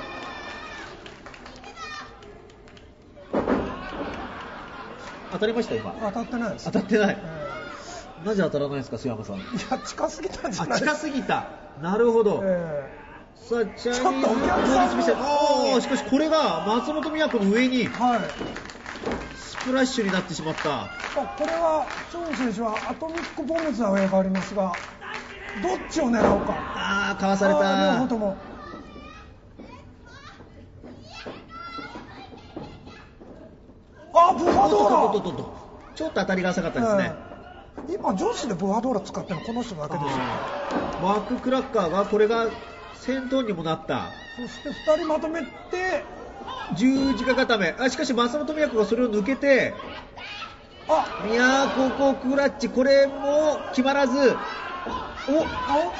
当たりました今。 当たってないです。 当たってない。えー、なぜ当たらないですか、須山さん。いや、近すぎたんじゃないですか。 近すぎた。なるほど。えー、さあ、チャーリーのスペシャル。おー、しかしこれが松本都の上に、はい、スプラッシュになってしまった。 あ、これはチョン選手はアトミックボムズは上がありますが、どっちを狙うか。 ああ、かわされた。 両方とも。あ、ブハドーラ。 ちょっと当たりが浅かったですね。 えー、今女子でブハドーラ使ってるのこの人だけですよね。 マーククラッカーがこれが先頭にもなった。 そしてふたりまとめて十字架固め。あ、しかし松本都がそれを抜けて、 あ、 宮古コクラッチ、これも決まらず。お、あ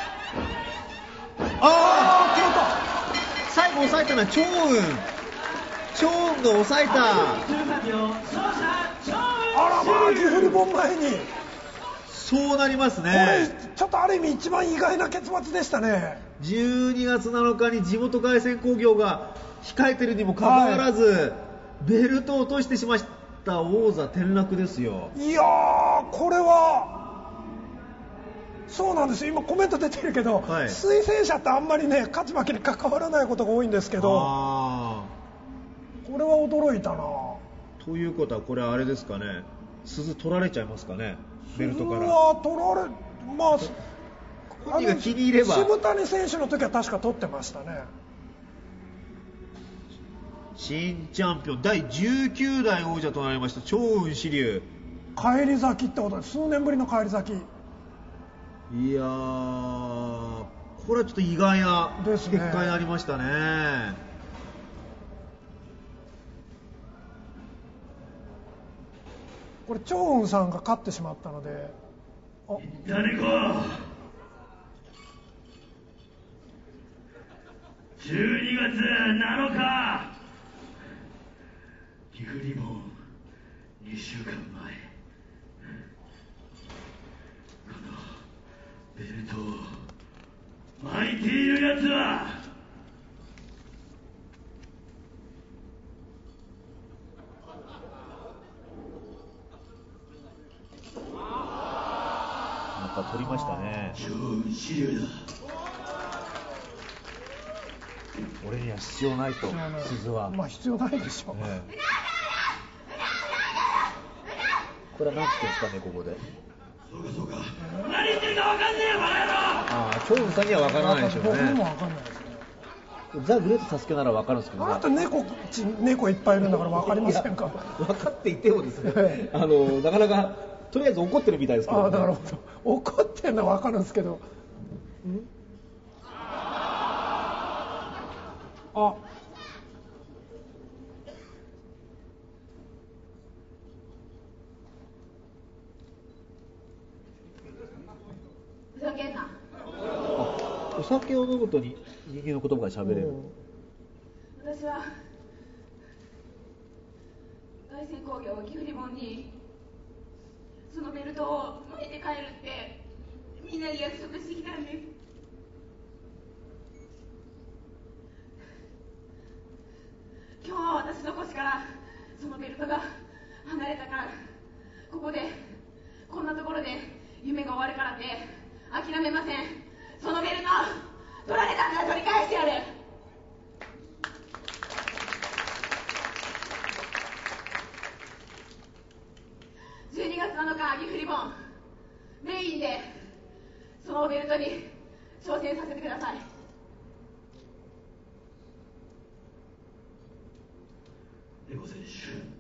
あ、決まった。最後抑えたのはチョウウン。チョウウンが抑えた。 あらまあ、ギフリボン前に。 そうなりますね。 これちょっとある意味一番意外な結末でしたね。 じゅうにがつなのかに地元凱旋工業が控えてるにもかかわらず、はい、ベルトを落としてしまった王座転落ですよ。 いやー、これはそうなんですよ。今コメント出てるけど、はい、推薦者ってあんまりね勝ち負けに関わらないことが多いんですけど、あ、これは驚いたな。 ということはこれはあれですかね、鈴取られちゃいますかね、ベルトから。 鈴は取られ、まあ本人が気に入れば。 渋谷選手の時は確か取ってましたね。 新チャンピオンだいじゅうきゅうだい王者となりましたチョウウンシリュウ。 返り咲きってことで、数年ぶりの返り咲き。 いやー、これはちょっと意外な結果になりましたね。 これチョウウンさんが勝ってしまったので、 あ、誰かじゅうにがつなのか、ギフリボンにしゅうかんまえ、このベルトを巻いているやつはぱ取りましたね。俺には必要ないと、鈴は。 まあ必要ないでしょう、ね、 これは何て言うんですかね、ここで。 そうかそうか、何言ってるか分かんねえよバカ野郎。 ああ、チョウさんには分からないでしょうね。 僕にも分かんないですね。 ザ・グレート・サスケなら分かるんですけどね。 あなた猫猫いっぱいいるんだから分かりませんか。 分かっていてもですね、あのなかなかとりあえず怒ってるみたいですけど、ね、 ああ、なるほど。怒ってるのは分かるんですけど。んあ、 ふざけんな。 あ、お酒を飲むとに人間の言葉が喋れる。 私は大仙工業ギフリボンにそのベルトを巻いて帰るってみんなに約束してきたんです。今日は私の腰からそのベルトが離れたから、ここでこんなところで夢が終わるからって諦めません。そのベルト取られたんだ、取り返してやる。じゅうにがつなのかギフリボンメインでそのベルトに挑戦させてください。 エゴ選手、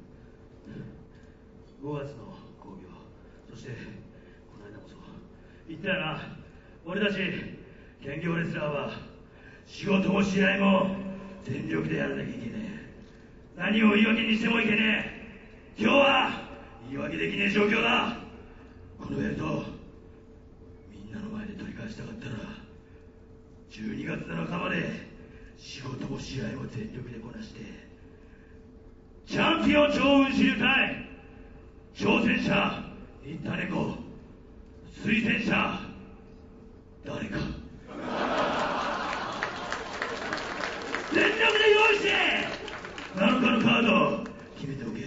ごがつの興行、そしてこの間こそ言ったよな、俺たち兼業レスラーは仕事も試合も全力でやらなきゃいけねえ。何を言い訳にしてもいけねえ。今日は言い訳できねえ状況だ。このベルトみんなの前で取り返したかったらじゅうにがつなのかまで仕事も試合も全力でこなして、チャンピオン超運支流隊挑戦者新田猫、推薦者誰か全力で用意してなのかのカードを決めておけ。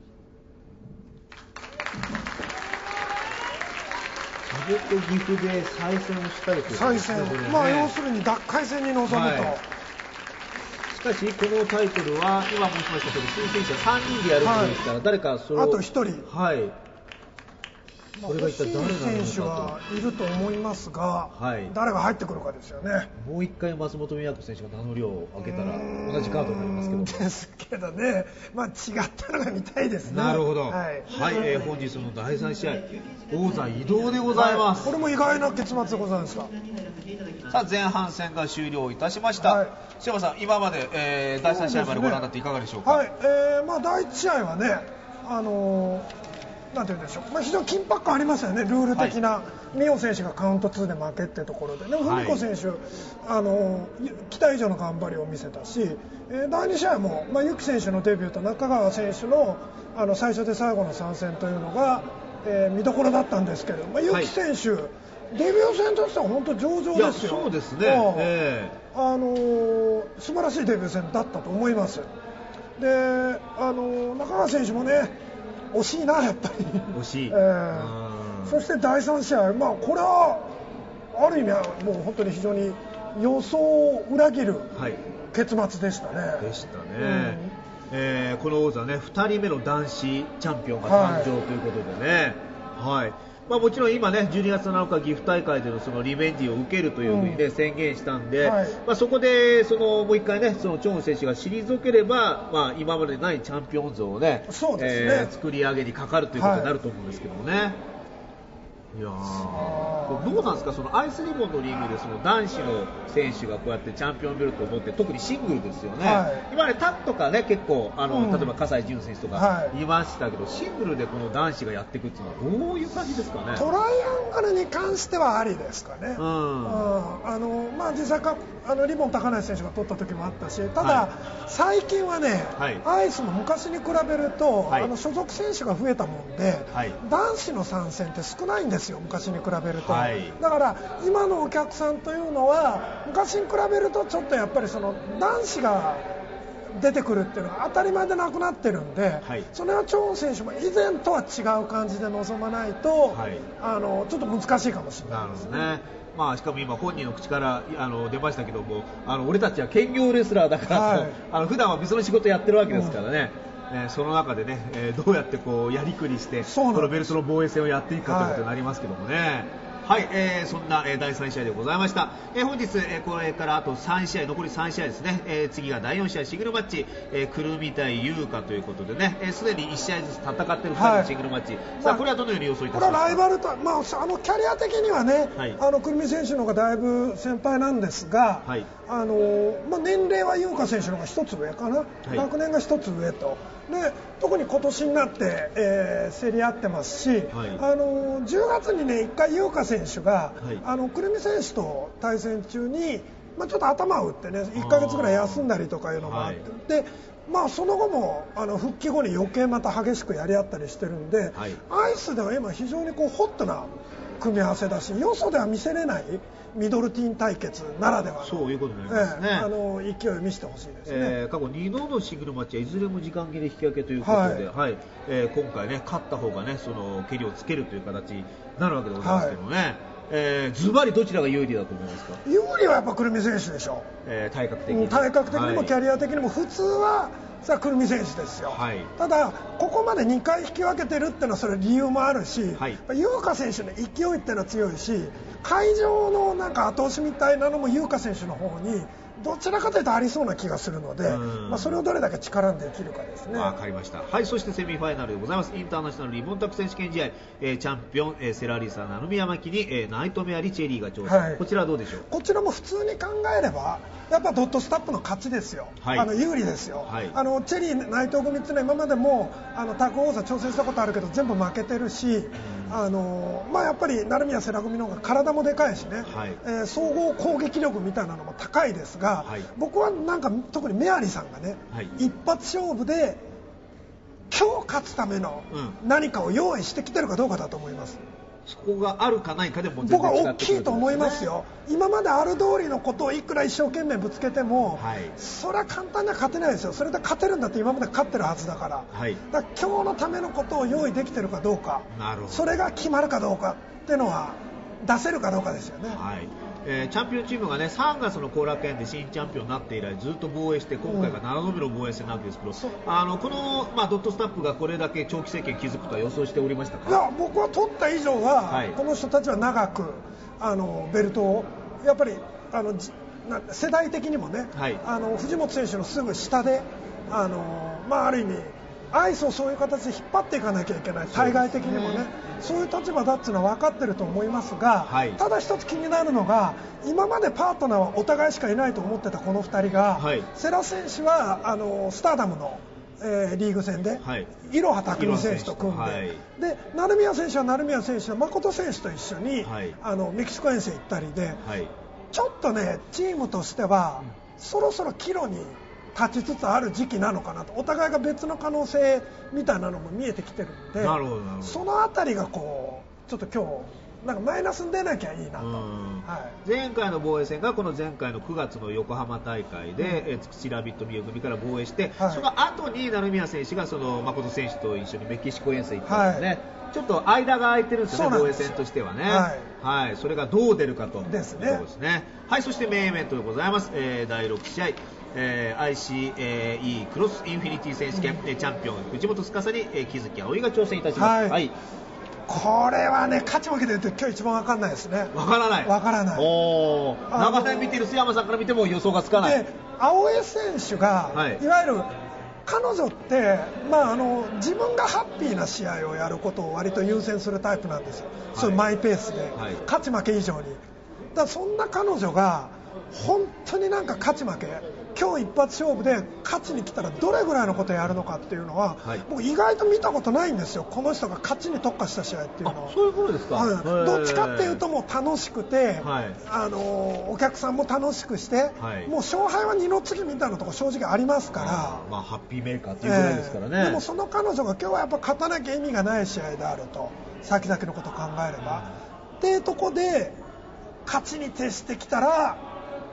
岐阜で再戦をしたいという再戦、まあ要するに奪回戦に臨むと、はい、 しかしこのタイトルは今申しましたけど推薦者さんにんでやるんですから、はい、誰かそれをあとひとり、 はい、これが一体誰なのかと。 欲しい選手はいると思いますが、はい、誰が入ってくるかですよね。 もう一回松本美和子選手が名乗りを上げたら同じカードになりますけどですけどね、まあ、違ったのが見たいですね。 なるほど、はい、はい、えー、本日のだいさん試合王座移動でございます、 はい、これも意外な結末でございますか。 さあ前半戦が終了いたしました、はい、柴田さん今まで、えー、だいさん試合までご覧になっていかがでしょうか。 はい、えーまあ、だいいち試合はね、あのーなんて言うんでしょう、まあ、非常に緊迫感ありましたよね、ルール的な、はい、美桜選手がカウントツーで負けってところで、でも文子選手、はい、あの期待以上の頑張りを見せたし、えー、だいに試合も、まあ、ゆき選手のデビューと中川選手 の, あの最初で最後の参戦というのが、えー、見どころだったんですけど、まあ、ゆき選手、はい、デビュー戦としては本当上々ですよ。 そうですね、えーあのー、素晴らしいデビュー戦だったと思います。で、あのー、中川選手もね惜しいな、やっぱり惜しい、えー、そしてだいさん試合、まあ、これはある意味はもう本当に非常に予想を裏切る結末でしたね、はい、 でしたね、うん、えー、この王座ねふたりめの男子チャンピオンが誕生ということでね、はい、はい、まあ、もちろん今ねじゅうにがつなのか岐阜大会でのそのリベンジを受けるというふうに、ね、うん、宣言したんで、はい、まあ、そこでそのもう一回ねそのチョン選手が退ければ、まあ、今までないチャンピオン像をね、 そうですね、 えー、作り上げにかかるということになると思うんですけどもね、はい、いやー、どうなんですか、そのアイスリボンのリングでその男子の選手がこうやってチャンピオンベルトを持って、特にシングルですよね、はい、今までタッグとかね結構あの、うん、例えば葛西潤選手とかいましたけど、はい、シングルでこの男子がやっていくっていうのはどういう感じですかね。 トライアングルに関してはありですかね、うん、あのまあ、実際かあのリボン高梨選手が取った時もあったし、ただ、はい、最近はね、はい、アイスも昔に比べると、はい、あの所属選手が増えたもんで、はい、男子の参戦って少ないんですよ、昔に比べると、はい、だから今のお客さんというのは昔に比べるとちょっとやっぱりその男子が出てくるっていうのは当たり前でなくなってるんで、はい、それはチョン選手も以前とは違う感じで臨まないと、はい、あのちょっと難しいかもしれないですね。なるほどね。 まあ、しかも今本人の口からあの出ましたけども、あの俺たちは兼業レスラーだからと、はい、あの普段は別の仕事やってるわけですからね、うん、えー、その中でね、えー、どうやってこうやりくりしてこのベルトの防衛戦をやっていくかということになりますけどもね。はいはい、えー、そんな、えー、だいさん試合でございました。えー、本日、えー、これからあとさん試合、残りさん試合ですね。えー、次がだいよん試合シングルマッチ、えー、くるみ対優香ということでね、すで、えー、にいち試合ずつ戦っているふたりのシングルマッチ、はい、さあこれはどのように予想いたしますか。 これはライバルと、まあ、あのキャリア的にはね、はい、あのくるみ選手の方がだいぶ先輩なんですが、はい、あのまあ、年齢は優香選手の方がひとつ上かな、はい、学年がひとつ上と。で特に今年になって、えー、競り合ってますし、はい、あのじゅうがつにねいっかい優香選手が、はい、あのくるみ選手と対戦中に、まあ、ちょっと頭を打ってねいっかげつぐらい休んだりとかいうのがあって、はい、でまあ、その後もあの復帰後に余計また激しくやり合ったりしてるんで、はい、アイスでは今非常にこうホットな組み合わせだし、よそでは見せれないミドルティーン対決ならではの、 そういうことになりますね、 えー、あの勢いを見せてほしいですね。 えー、過去にどのシングルマッチはいずれも時間切れ引き分けということで、はいはい、えー、今回ね勝った方がねその蹴りをつけるという形になるわけでございますけどね、はい、えー、ズバリどちらが有利だと思いますか。 有利はやっぱくるみ選手でしょう、 えー、体格的に、 体格的にもキャリア的にも普通はさあくるみ選手ですよ、はい、ただここまでにかい引き分けてるっていうのはそれ理由もあるし、はい、優香選手の勢いっていうのは強いし、会場のなんか後押しみたいなのも優香選手の方にどちらかというとありそうな気がするので、まあ、それをどれだけ力にできるかですね。 わかりました。はい、そしてセミファイナルでございます。インターナショナルリボンタック選手権試合、えー、チャンピオン、えー、セラリサ成宮巻に、えー、ナイトメアリチェリーが挑戦、はい、こちらはどうでしょう。 こちらも普通に考えればやっぱドットスタップの勝ちですよ、はい、あの有利ですよ、はい、あのチェリー内藤組っていうのは今までもあのタッグ王座挑戦したことあるけど全部負けてるし、うん、あのまあ、やっぱり成宮世良組の方が体もでかいしね、はい、えー、総合攻撃力みたいなのも高いですが、はい、僕はなんか特にメアリさんがね、はい、一発勝負で今日勝つための何かを用意してきてるかどうかだと思います。 そこがあるかないかでも全然違ってくるんですね。 僕は大きいと思いますよ。今まである通りのことをいくら一生懸命ぶつけても、はい、それは簡単には勝てないですよ。それで勝てるんだって今まで勝ってるはずだから、はい、だから今日のためのことを用意できてるかどうか、なるほど、それが決まるかどうかっていうのは出せるかどうかですよね。はい、 えー、チャンピオンチームがねさんがつの後楽園で新チャンピオンになって以来ずっと防衛して今回がななどめの防衛戦なんですけど、うん、あのこの、まあ、ドットスタッフがこれだけ長期政権築くとは予想しておりましたか。 いや僕は取った以上は、はい、この人たちは長くあのベルトをやっぱりあの世代的にもね、はい、あの藤本選手のすぐ下であの、まあ、ある意味アイスをそういう形で引っ張っていかなきゃいけない、対外的にもね、そういう立場だっていうのは分かってると思いますが、はい、ただ一つ気になるのが今までパートナーはお互いしかいないと思ってたこのふたりが、はい、世良選手はあのスターダムの、えー、リーグ戦で、はい、いろは匠選手と組んで、はい、で成宮選手は成宮選手の誠選手と一緒に、はい、あのメキシコ遠征行ったりで、はい、ちょっとねチームとしては、うん、そろそろ岐路に立ちつつある時期なのかなと、お互いが別の可能性みたいなのも見えてきてるんで、なるほどなるほど、そのあたりがこうちょっと今日なんかマイナスに出なきゃいいなと、 はい、前回の防衛戦がこの前回のくがつの横浜大会で、うん、つくしラビット宮組から防衛して、はい、その後に成宮選手がその誠選手と一緒にメキシコ遠征行ったんですね、はい、ちょっと間が空いてるんですよね、防衛戦としてはね、はいはい、それがどう出るかとですね。 いうことですね。はい、そしてメインイベントでございます、えー、だいろく試合、えー、アイシーエーイー クロスインフィニティ選手権、うん、チャンピオン藤本司に、えー、木月葵が挑戦いたします、はいはい、 これはね勝ち負けで言うと今日一番分かんないですね。 分からない分からない。 お長年見てる須山さんから見ても予想がつかない。 で葵選手が、はい、いわゆる彼女って、まあ、あの自分がハッピーな試合をやることを割と優先するタイプなんですよ、はい、そういうマイペースで、はい、勝ち負け以上に。だからそんな彼女が本当になんか勝ち負け今日一発勝負で勝ちに来たらどれぐらいのことをやるのかっていうのは、はい、僕意外と見たことないんですよ、この人が勝ちに特化した試合っていうのは。 そういうことですか、 はい、どっちかっていうともう楽しくて、はい、あのお客さんも楽しくして、はい、もう勝敗は二の次みたいなところ正直ありますから、 あ、まあ、ハッピーメーカーっていうぐらいですからね、えー、 でもその彼女が今日はやっぱ勝たなきゃ意味がない試合であると、先々のことを考えればっていうところで勝ちに徹してきたら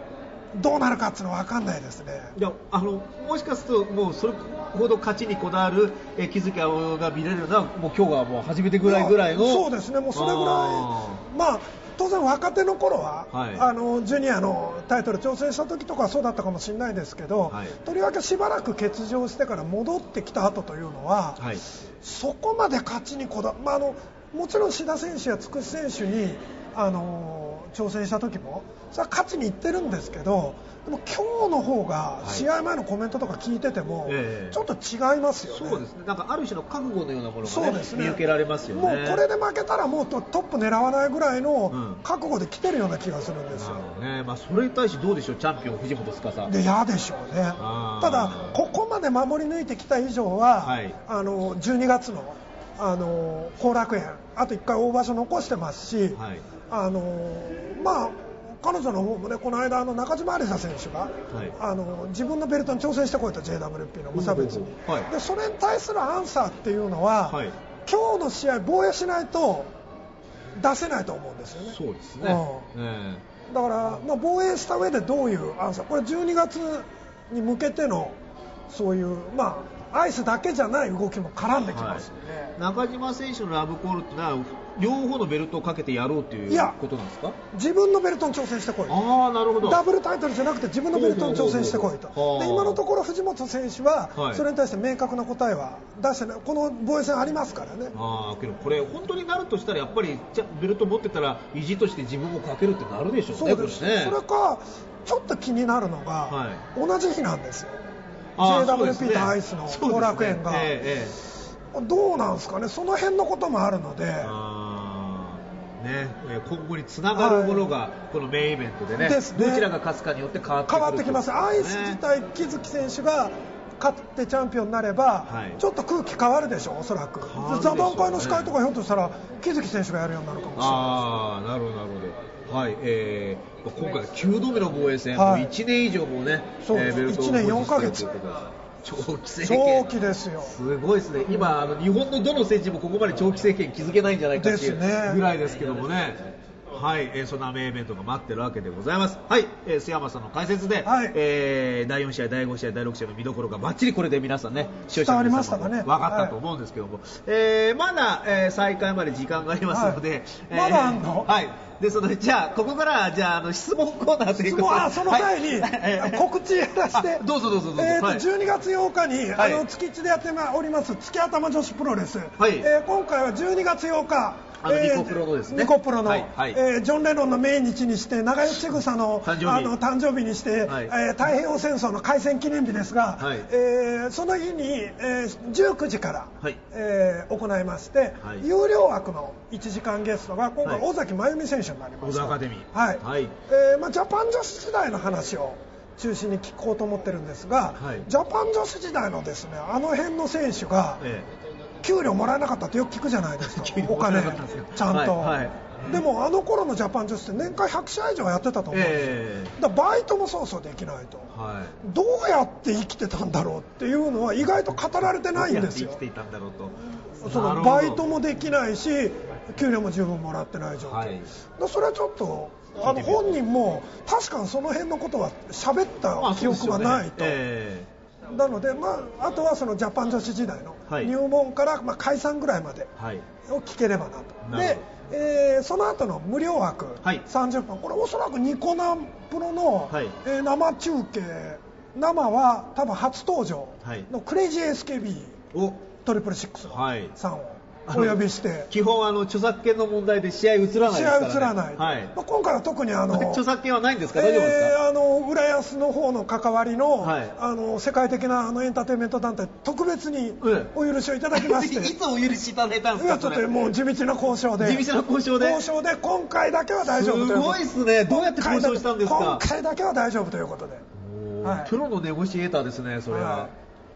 どうなるかっていうのは分かんないですね。 いやあのもしかするともうそれほど勝ちにこだわる、えー、木月葵が見れるのはもう今日がもう初めてぐらいぐらいの。 そうですね、もうそれぐらい、まあ当然若手の頃は、はい、あのジュニアのタイトル挑戦した時とかはそうだったかもしれないですけど、はい、とりわけしばらく欠場してから戻ってきた後というのは、はい、そこまで勝ちにこだわる、まあ、あのもちろん志田選手や筑紫選手にあの挑戦した時もそれは勝ちにいってるんですけど、でも今日の方が試合前のコメントとか聞いてても、はい、ちょっと違いますよね。 そうですね、なんかある種の覚悟のようなものが、ねね、見受けられますよね。 もうこれで負けたらもうトップ狙わないぐらいの覚悟で来てるような気がするんですよ、 うんね、まあ、それに対してどうでしょう、チャンピオン藤本司で嫌でしょうね。ただここまで守り抜いてきた以上は、はい、あのじゅうにがつのあの後楽園あといっかい大場所残してますし、はい、あのまあ彼女の方もね、この間あの中島有沙選手が、はい、あの自分のベルトに挑戦してこいと ジェイダブリューピー の無差別に、はい、でそれに対するアンサーっていうのは、はい、今日の試合防衛しないと出せないと思うんですよね。 そうですね、 うんえー、だから、まあ、防衛した上でどういうアンサー、これじゅうにがつに向けてのそういう、まあ、アイスだけじゃない動きも絡んできますので、はい、 中島選手のラブコールってのは両方のベルトをかけてやろうということなんですか？ 自分のベルトに挑戦してこい。 あ、なるほど。 ダブルタイトルじゃなくて自分のベルトに挑戦してこいと。で今のところ藤本選手はそれに対して明確な答えは出してない。この防衛戦ありますからね。 あけどこれ本当になるとしたらやっぱりベルト持ってたら意地として自分もかけるってなるでしょうね。 そうですね。それかちょっと気になるのが、はい、同じ日なんですよ。ジェイダブリューピー とアイスの後楽園が、ねええ、どうなんですかね。その辺のこともあるので。 ね、今後につながるものがこのメインイベントで ね, ですねどちらが勝つかによって変わってくる、 変わってきます。アイス自体木月選手が勝ってチャンピオンになれば、はい、ちょっと空気変わるでしょう、おそらく。座談会の司会とかひょっとしたら木月選手がやるようになるかもしれない。 ああ、なるほどなるほど。はい、えー、今回きゅうどめの防衛戦、はい、もういちねん以上もね、 そうです、えー、ベルトをいちねんよんかげつ長期政権、 長期ですよ。 すごいですね。今あの日本のどの選手もここまで長期政権築けないんじゃないかっていうぐらいですけどもね。はい、えー、そんなメインイベントが待ってるわけでございます。はい、えー、須山さんの解説で、はい、えー、だいよん試合だいご試合だいろく試合の見どころがバッチリこれで皆さんね、視聴者の皆さんも分かったと思うんですけども、はい、えー、まだ、えー、再開まで時間がありますので、はい、 えー、まだあんの？ はい。ですので、じゃあここからじゃあ、あの質問コーナーということで、 あ、その前に、はい、告知やらせてどうぞどうぞどうぞ、 えーとはい、じゅうにがつようかに、はい、あの月いちでやっております月頭女子プロレス、はい、えー、今回はじゅうにがつようか、 あのニコプロのですね、 ニコプロの、はいはい、えー、ジョン・レノンの命日にして長与千草の誕生 日, あの誕生日にして、はい、えー、太平洋戦争の開戦記念日ですが、はい、えー、その日に、えー、じゅうくじから、はい、えー、行いまして、はい、有料枠のいちじかんゲストが今回、はい、尾崎真由美選手になりました。 小田アカデミー、 はいはい、えーまあ、ジャパン女子時代の話を中心に聞こうと思ってるんですが、はい、ジャパン女子時代のですね、あの辺の選手が、ええ、給料もらえなかったってよく聞くじゃないですか。お金ちゃんと、はいはい、でもあの頃のジャパン女子って年間ひゃく試合以上やってたと思うんですよ、えー、だからバイトもそうそうできないと、はい、どうやって生きてたんだろうっていうのは意外と語られてないんですよ。 どうやって生きていたんだろうと。 そのバイトもできないし給料も十分もらってない状況、はい、だそれはちょっとあの本人も確かにその辺のことは喋った記憶がないと、まあえー、なので、まあ、あとはそのジャパン女子時代の入門から、まあ、解散ぐらいまでを聞ければなと、はい、で、えー、その後の無料枠、はい、さんじゅっぷん、これおそらくニコナンプロの、はい、えー、生中継、生は多分初登場のクレイジー エスケービー トリプルシックスさんをお呼びして、 基本あの著作権の問題で試合映らないですからね。 試合映らない、はい、まあ、今回は特にあの著作権はないんですか、大丈夫ですか。 えー、あの浦安の方の関わりの、はい、あの世界的なあのエンターテインメント団体特別にお許しをいただきまして、 いつお許しいただいたんですか。 ちょっともう地道な交渉で地道な交渉で交渉で今回だけは大丈夫という。 すごいですね。どうやって交渉したんですか。 今回だけは大丈夫ということで、 はい、プロのネゴシエーターですね、それは。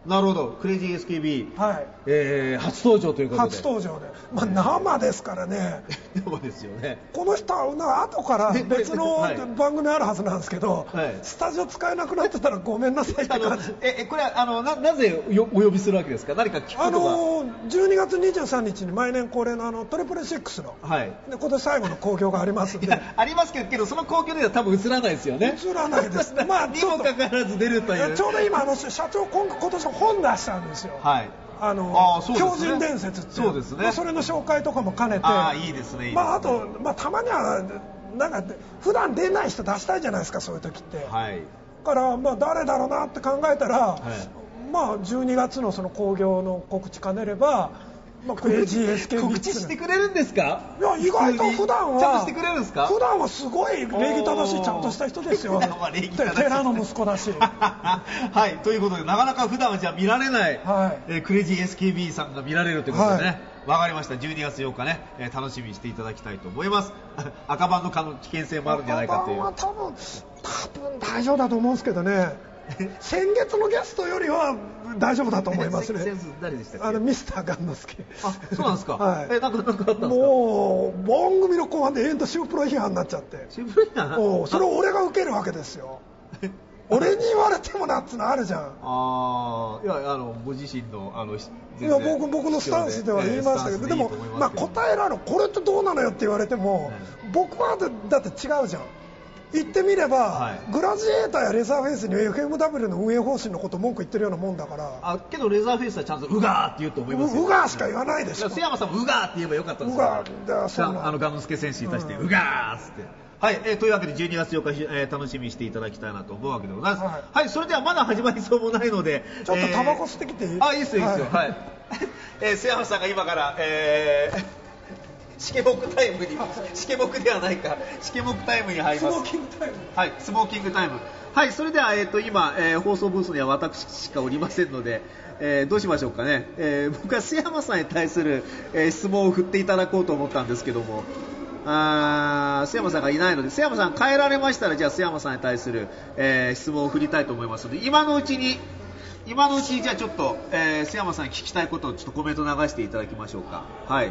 なるほど、クレイジー エスケービー、 はい、 えー、初登場ということで。 初登場で、まあ、生ですからね。 生ですよね。 この人は後から別の番組あるはずなんですけど、はい、スタジオ使えなくなってたらごめんなさいって感じ。 え、これはあの な, なぜお呼びするわけですか。何か聞くことが。あのじゅうにがつにじゅうさんにちに毎年恒例のあのトリプルシックスの、はい、で今年最後の興行がありますんで。 ありますけど、その興行では多分映らないですよね。 映らないですね。まあにもかかわらず出るという。 ちょうど今あの社長今年本出したんですよ。はい。あのあー、ね、狂人伝説っていう、そうですね、まあ、それの紹介とかも兼ねて、 あいいですね、いいですね。 まあ、あと、まあ、たまにはなんか普段出ない人出したいじゃないですか、そういう時って。はい。だから、まあ、誰だろうなって考えたら、はい、まあ、じゅうにがつのその興行の告知兼ねれば、まあ、クレイジー エスケービー告知してくれるんですか。 いや、意外と普段はちゃんとしてくれるんですか。 普段はすごい礼儀正しいちゃんとした人ですよ。寺の息子だし。 はい、ということでなかなか普段はじゃあ見られない、はい、えー、クレイジー エスケービー さんが見られるということでね、わ、はい、かりました。じゅうにがつようかね、えー、楽しみにしていただきたいと思います。赤番の危険性もあるんじゃないかという。 赤番は多分多分大丈夫だと思うんですけどね。先月のゲストよりは大丈夫だと思いますね。 誰でしたっけ。 あのミスターガンノスケ。 あ、そうなんですか。はい。え、なんかなんかあったんですか。 もう番組の後半で延々シュープロ批判になっちゃって。 シュープロ批判。 お、それを俺が受けるわけですよ。俺に言われてもなっつのあるじゃん。 ああ、いやあのご自身のあのいや僕僕のスタンスでは言いましたけど、でもまあ答えられる、これってどうなのよって言われても、僕はだって違うじゃん。言ってみれば、はい、グラジエーターやレザーフェイスに エフエムダブリュー の運営方針のことを文句言ってるようなもんだから。 あ、けどレザーフェイスはちゃんとウガーって言うと思いますよ。 ウガーしか言わないでしょ。 瀬山さんもウガーって言えばよかったんですよ。ウガー、そうなあのガノスケ選手に対して、うん、ウガーっつって。はい、えー、というわけでじゅうにがつようか、えー、楽しみにしていただきたいなと思うわけでございます。はい、はい、それではまだ始まりそうもないので、 ちょっとタバコ吸ってきていい？えー、あ、いいですよいいですよ。はい。はい、えー、瀬山さんが今から、えーシケモクタイムに、シケモクではないか、シケモクタイムに入ります。 スモーキングタイム。 はい、スモーキングタイム。はい、それでは、えっと、今、えー、放送ブースには私しかおりませんので、えー、どうしましょうかね。えー、僕は須山さんに対する、えー、質問を振っていただこうと思ったんですけども、あー、須山さんがいないので、須山さん帰られましたら、じゃあ須山さんに対する、えー、質問を振りたいと思いますので、今のうちに、今のうちにじゃあちょっと、えー、須山さんに聞きたいことをちょっとコメント流していただきましょうか。はい。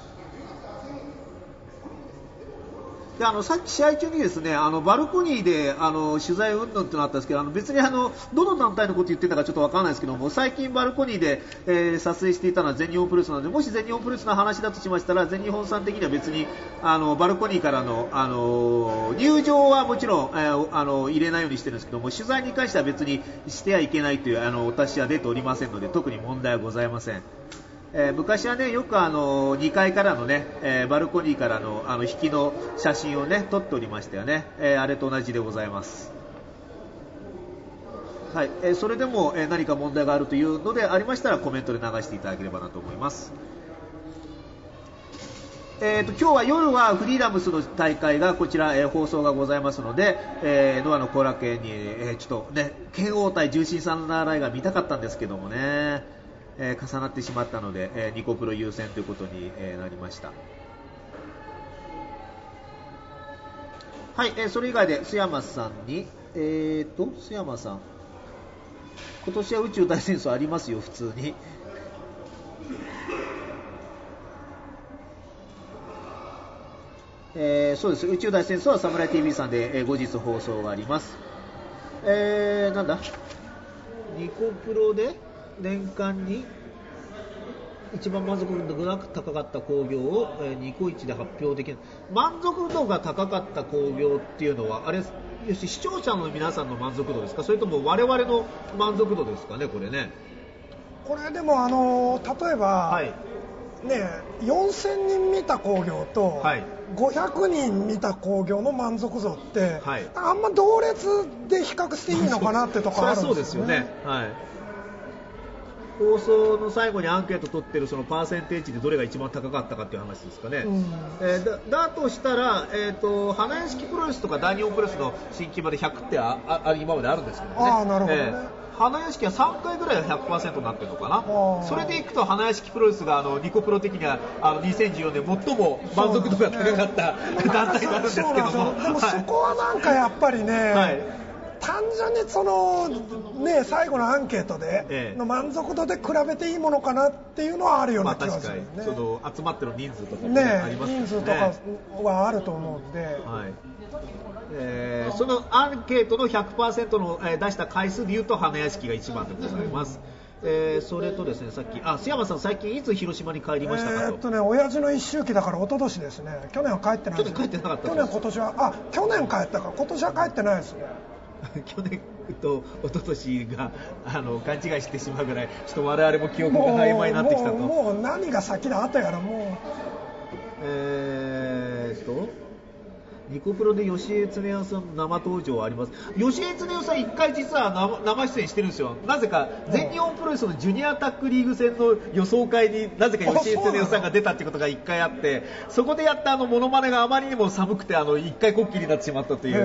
であのさっき試合中にですね、あのバルコニーであの取材云々ってのあったんですけど、あの別にあのどの団体のこと言ってたかちょっとわからないですけども、最近バルコニーで、えー、撮影していたのは全日本プロレスなので、もし全日本プロレスの話だとしましたら、全日本さん的には別にあのバルコニーからの、あの入場はもちろん、えー、あの入れないようにしてるんですけども、取材に関しては別にしてはいけないというあのお達しは出ておりませんので、特に問題はございません。えー、昔はね、よくあのにかいからのね、えー、バルコニーからのあの引きの写真をね撮っておりましたよね。えー、あれと同じでございます。はい、えー、それでも、えー、何か問題があるというのでありましたらコメントで流していただければなと思います。えー、と今日は夜はフリーダムスの大会がこちら、えー、放送がございますので、えー、ノアの後楽園に、えー、ちょっとね剣王対重心サンダーライが見たかったんですけどもね、えー、重なってしまったので、えー、ニコプロ優先ということに、えー、なりました。はい、えー、それ以外で須山さんに、えーと須山さん、今年は宇宙大戦争ありますよ普通に。えー、そうです、宇宙大戦争はサムライ ティーブイ さんで、えー、後日放送があります。えー、なんだニコプロで年間に一番満足度が高かった興行を、えー、ニコイチで発表できる。満足度が高かった興行っていうのはあれ、要するに視聴者の皆さんの満足度ですか、それとも我々の満足度ですかね、これね。 これでもあのー、例えば、はい、ね、よんせんにん見た興行と、はい、ごひゃくにん見た興行の満足度って、はい、あんま同列で比較していいのかなってとこあるんですよね。 そうですよね。はい、放送の最後にアンケート取ってるそのパーセンテージでどれが一番高かったかっていう話ですかね。うん、えー、だ, だとしたら、えー、と花屋敷プロレスとか大日本プロレスの新規までひゃくってああ今まであるんですけどね。 あ、なるほどね。えー花屋敷はさんかいぐらいは ひゃくパーセント になってるのかな。それでいくと花屋敷プロレスがあのニコプロ的にはあのにせんじゅうよねん最も満足度が高かった、ね、団体になるんですけども、 でもそこはなんかやっぱりね、はい、 単純にその、ね、最後のアンケートでの満足度で比べていいものかなっていうのはあるような気がするね、 まあ、確かにその集まってる人数とかも、 ね、 ありますね、 人数とかはあると思うんで、はい、 えー、そのアンケートの ひゃくパーセント の、えー、出した回数でいうと花屋敷が一番でございます。えー、それとですね、さっき、あ、須山さん、最近いつ広島に帰りましたかと。 えーっとね、親父の一周忌だから一昨年ですね。去年は帰ってないです。 去年帰ってなかった去年、今年は、あ、去年帰ったか、今年は帰ってないですね。 去年と一昨年があの勘違いしてしまうぐらい、ちょっと我々も記憶が曖昧になってきたと。 もう、もう、もう何が先だったやら、もう。 えーっと。ニコプロで吉江恒夫さんの生登場あります。吉江恒夫さん一回実は 生, 生出演してるんですよ。なぜか全日本プロレスのジュニアタックリーグ戦の予想会になぜか吉江恒夫さんが出たってことが一回あって、そこでやったあのモノマネがあまりにも寒くてあの一回こっきりになってしまったという、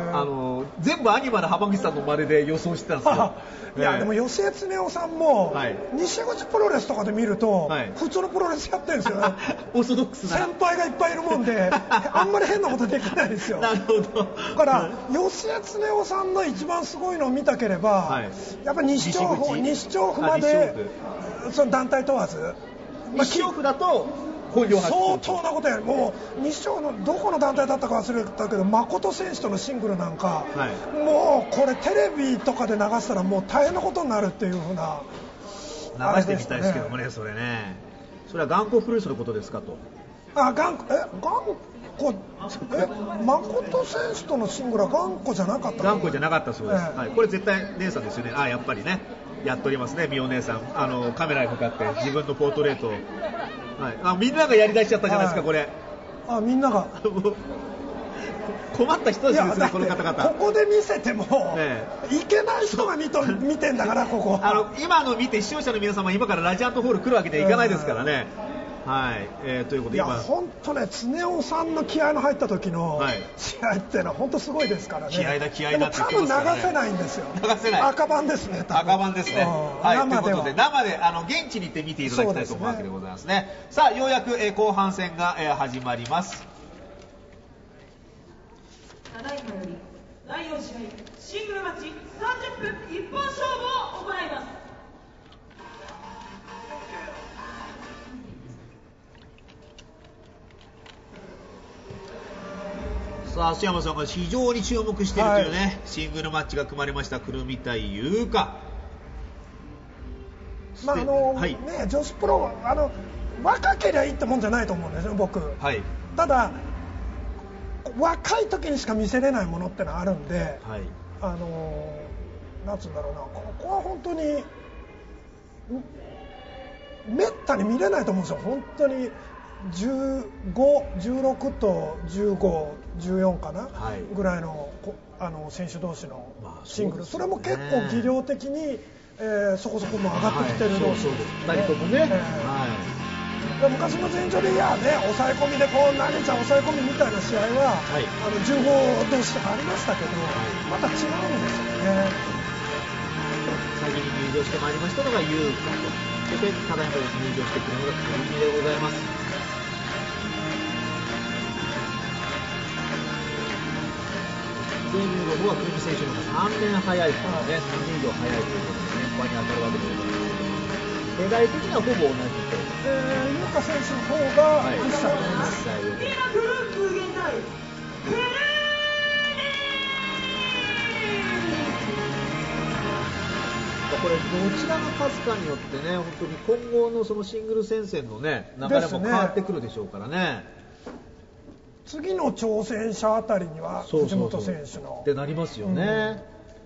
あの全部アニマル浜口さんの真似で予想してたんですよ。 いやでも吉江恒夫さんも、はい、西口プロレスとかで見ると、はい、普通のプロレスやってるんですよね。 オーソドックスな先輩がいっぱいいるもんであんまり変なことできないですよ。 なるほど。 だから吉江恒夫さんの一番すごいのを見たければ、はい、やっぱり西調布西調布までその団体問わず、 西調布だと相当なことやる。もう西調のどこの団体だったか忘れたけど、誠選手とのシングルなんか、はい、もうこれテレビとかで流したらもう大変なことになるっていう風な、 流してみたいですけどもね、それね。それは頑固プロレスのことですかと。 あ、頑固、え、頑固、え、誠選手とのシングルは頑固じゃなかった。 頑固じゃなかったそうです。えーはい、これ絶対姉さんですよね。あ、やっぱりね。やっておりますね、みお姉さん。あのカメラに向かって自分のポートレートを。はい、あ、みんながやりだしちゃったじゃないですか、はい、これ。 あ、みんなが困った人ですね、この方々。 ここで見せても、ね、いけない人が見と見てんだから、ここあの今の見て視聴者の皆様、今からラジアントホール来るわけにはいかないですからね。はい、えー、ということで、 いや本当ね、恒夫さんの気合の入った時の試合っていうのは本当すごいですからね。 気合だ気合だって言ってますからね。多分流せないんですよ。 流せない。 赤版ですね。 赤版ですね。はい、生でということで生であの現地に行って見ていただきたいと思うわけでございますね。さあようやく、えー、後半戦が、えー、始まります。 ただいまよりだいよん試合シングルマッチさんじゅっぷん一本勝負を行います。 さあ須山さんが非常に注目しているというね、はい、シングルマッチが組まれました。くるみ対優香。 まああのはい、ね、女子プロあの若ければいいってもんじゃないと思うんですよ僕、はい、ただ若い時にしか見せれないものってのはあるんで、はい、あのなんつうんだろうな、ここは本当にめったに見れないと思うんですよ。本当にじゅうご、じゅうろくとじゅうご、じゅうよんかな、はい、ぐらいの、あの選手同士のシングル、まあ そ, ね、それも結構技量的に、えー、そこそこも上がってきてる同士ですね。 ふたりともね、えーはい、昔の前女でいやね、抑え込みでこう投げちゃう抑え込みみたいな試合は、はい、あのじゅうご同士とかありましたけど、はい、また違うんですよね。 先に入場してまいりましたのが優香と、そしてただいま入場してくるのがくるみでございます。デビューの方はくるみ選手の方がさんねん早いからね、さんねん以上早いということで年配に当たるわけでございます。世代的にはほぼ同じと。 えー、優香選手の方がいっさい上です。 今グループ現在くるこれどちらが勝つかによってね、本当に今後のそのシングル戦線のね流れも変わってくるでしょうからね。 次の挑戦者あたりには藤本選手のってなりますよね。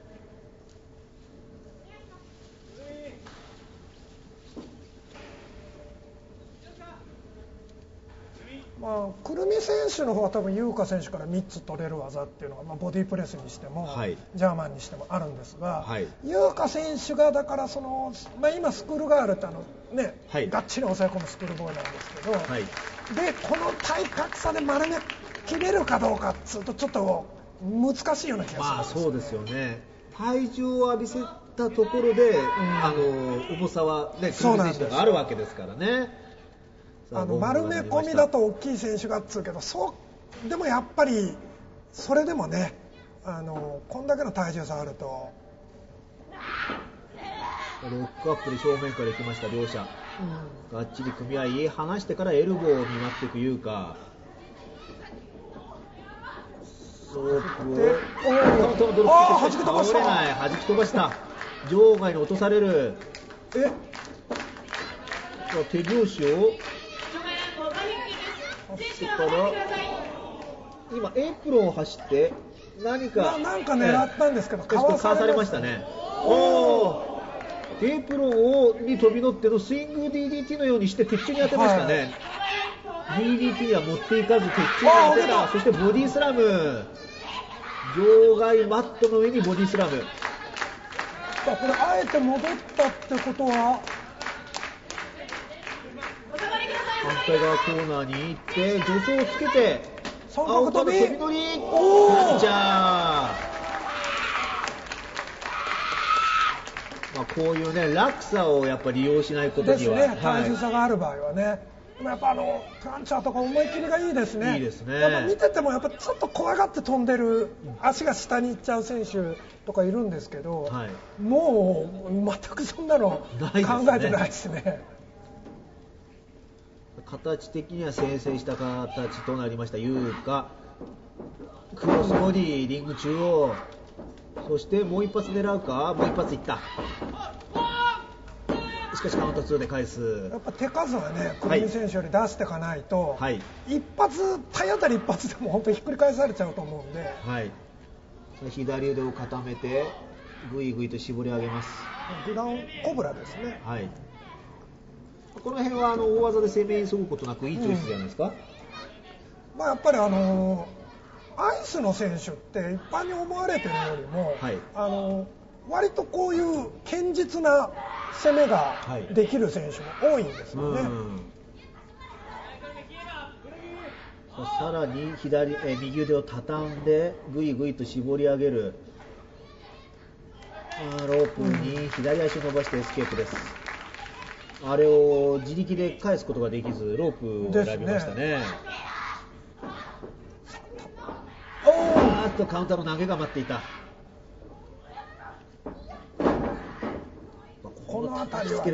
うん、まあ、くるみ選手の方は多分優香選手からみっつ取れる技っていうのが、まあ、ボディープレスにしても、はい、ジャーマンにしてもあるんですが、はい、優香選手がだからその、まあ、今スクールガールってあの、ね、はい、がっちり抑え込むスクールボーイなんですけど、はい、でこの体格差で丸め切れるかどうかっつうとちょっと難しいような気がします。 まあそうですよね。体重を浴びせたところで、うん、あの重さはね、くるみ選手があるわけですからね。 あの丸め込みだと大きい選手がっつうけど、そうでもやっぱりそれでもね、 あのこんだけの体重差あると。 ロックアップで正面から行きました両者、うん、がっちり組み合い離してからエルボーを見舞っていく優香。ロープをあー弾き飛ばした。 倒れない、弾き飛ばした。場外に落とされる。え手拍子をしてから今エプロンを走って何かな、なんか狙ったんですけどかわされましたね。おーエプロンをに飛び乗ってのスイング ディーディーティー のようにして鉄柱に当てましたね、はい、ディーディーティー は持っていかず鉄柱に当てた。そしてボディスラム、場外マットの上にボディスラム。 これあえて戻ったってことは反対側コーナーに行って助走をつけて三角飛び飛び乗りおーじゃあまあ、こういうね落差をやっぱり利用しないことにはですね、体重差がある場合はね、はい、でもやっぱあのプランチャーとか思い切りがいいですね。 いいですね。 やっぱ見ててもやっぱちょっと怖がって飛んでる、足が下に行っちゃう選手とかいるんですけど、はい、もう全くそんなの考えてないですね。 形的には先制した形となりました優香。クロスボディリング中央、そしてもう一発狙うか、もう一発いった。しかしカウントツーで返す。 やっぱ手数はね、クルミ選手より出していかないと、はい、一発体当たり一発でも本当にひっくり返されちゃうと思うんで、 はい、左腕を固めてぐいぐいと絞り上げます。 グラウンコブラですね。 はい、この辺はあの大技で攻め急ぐことなくいいチョイスじゃないですか。 うん、まあ、やっぱりあのーアイスの選手って一般に思われてるよりも、はい、あの割とこういう堅実な攻めができる選手も多いんですよね。 はい、さらに左え右腕を畳んでぐいぐいと絞り上げる。あロープに左足を伸ばしてエスケープです。うん、あれを自力で返すことができずロープを選びましたね。あーっとカウンターの投げが待っていた。 この辺りは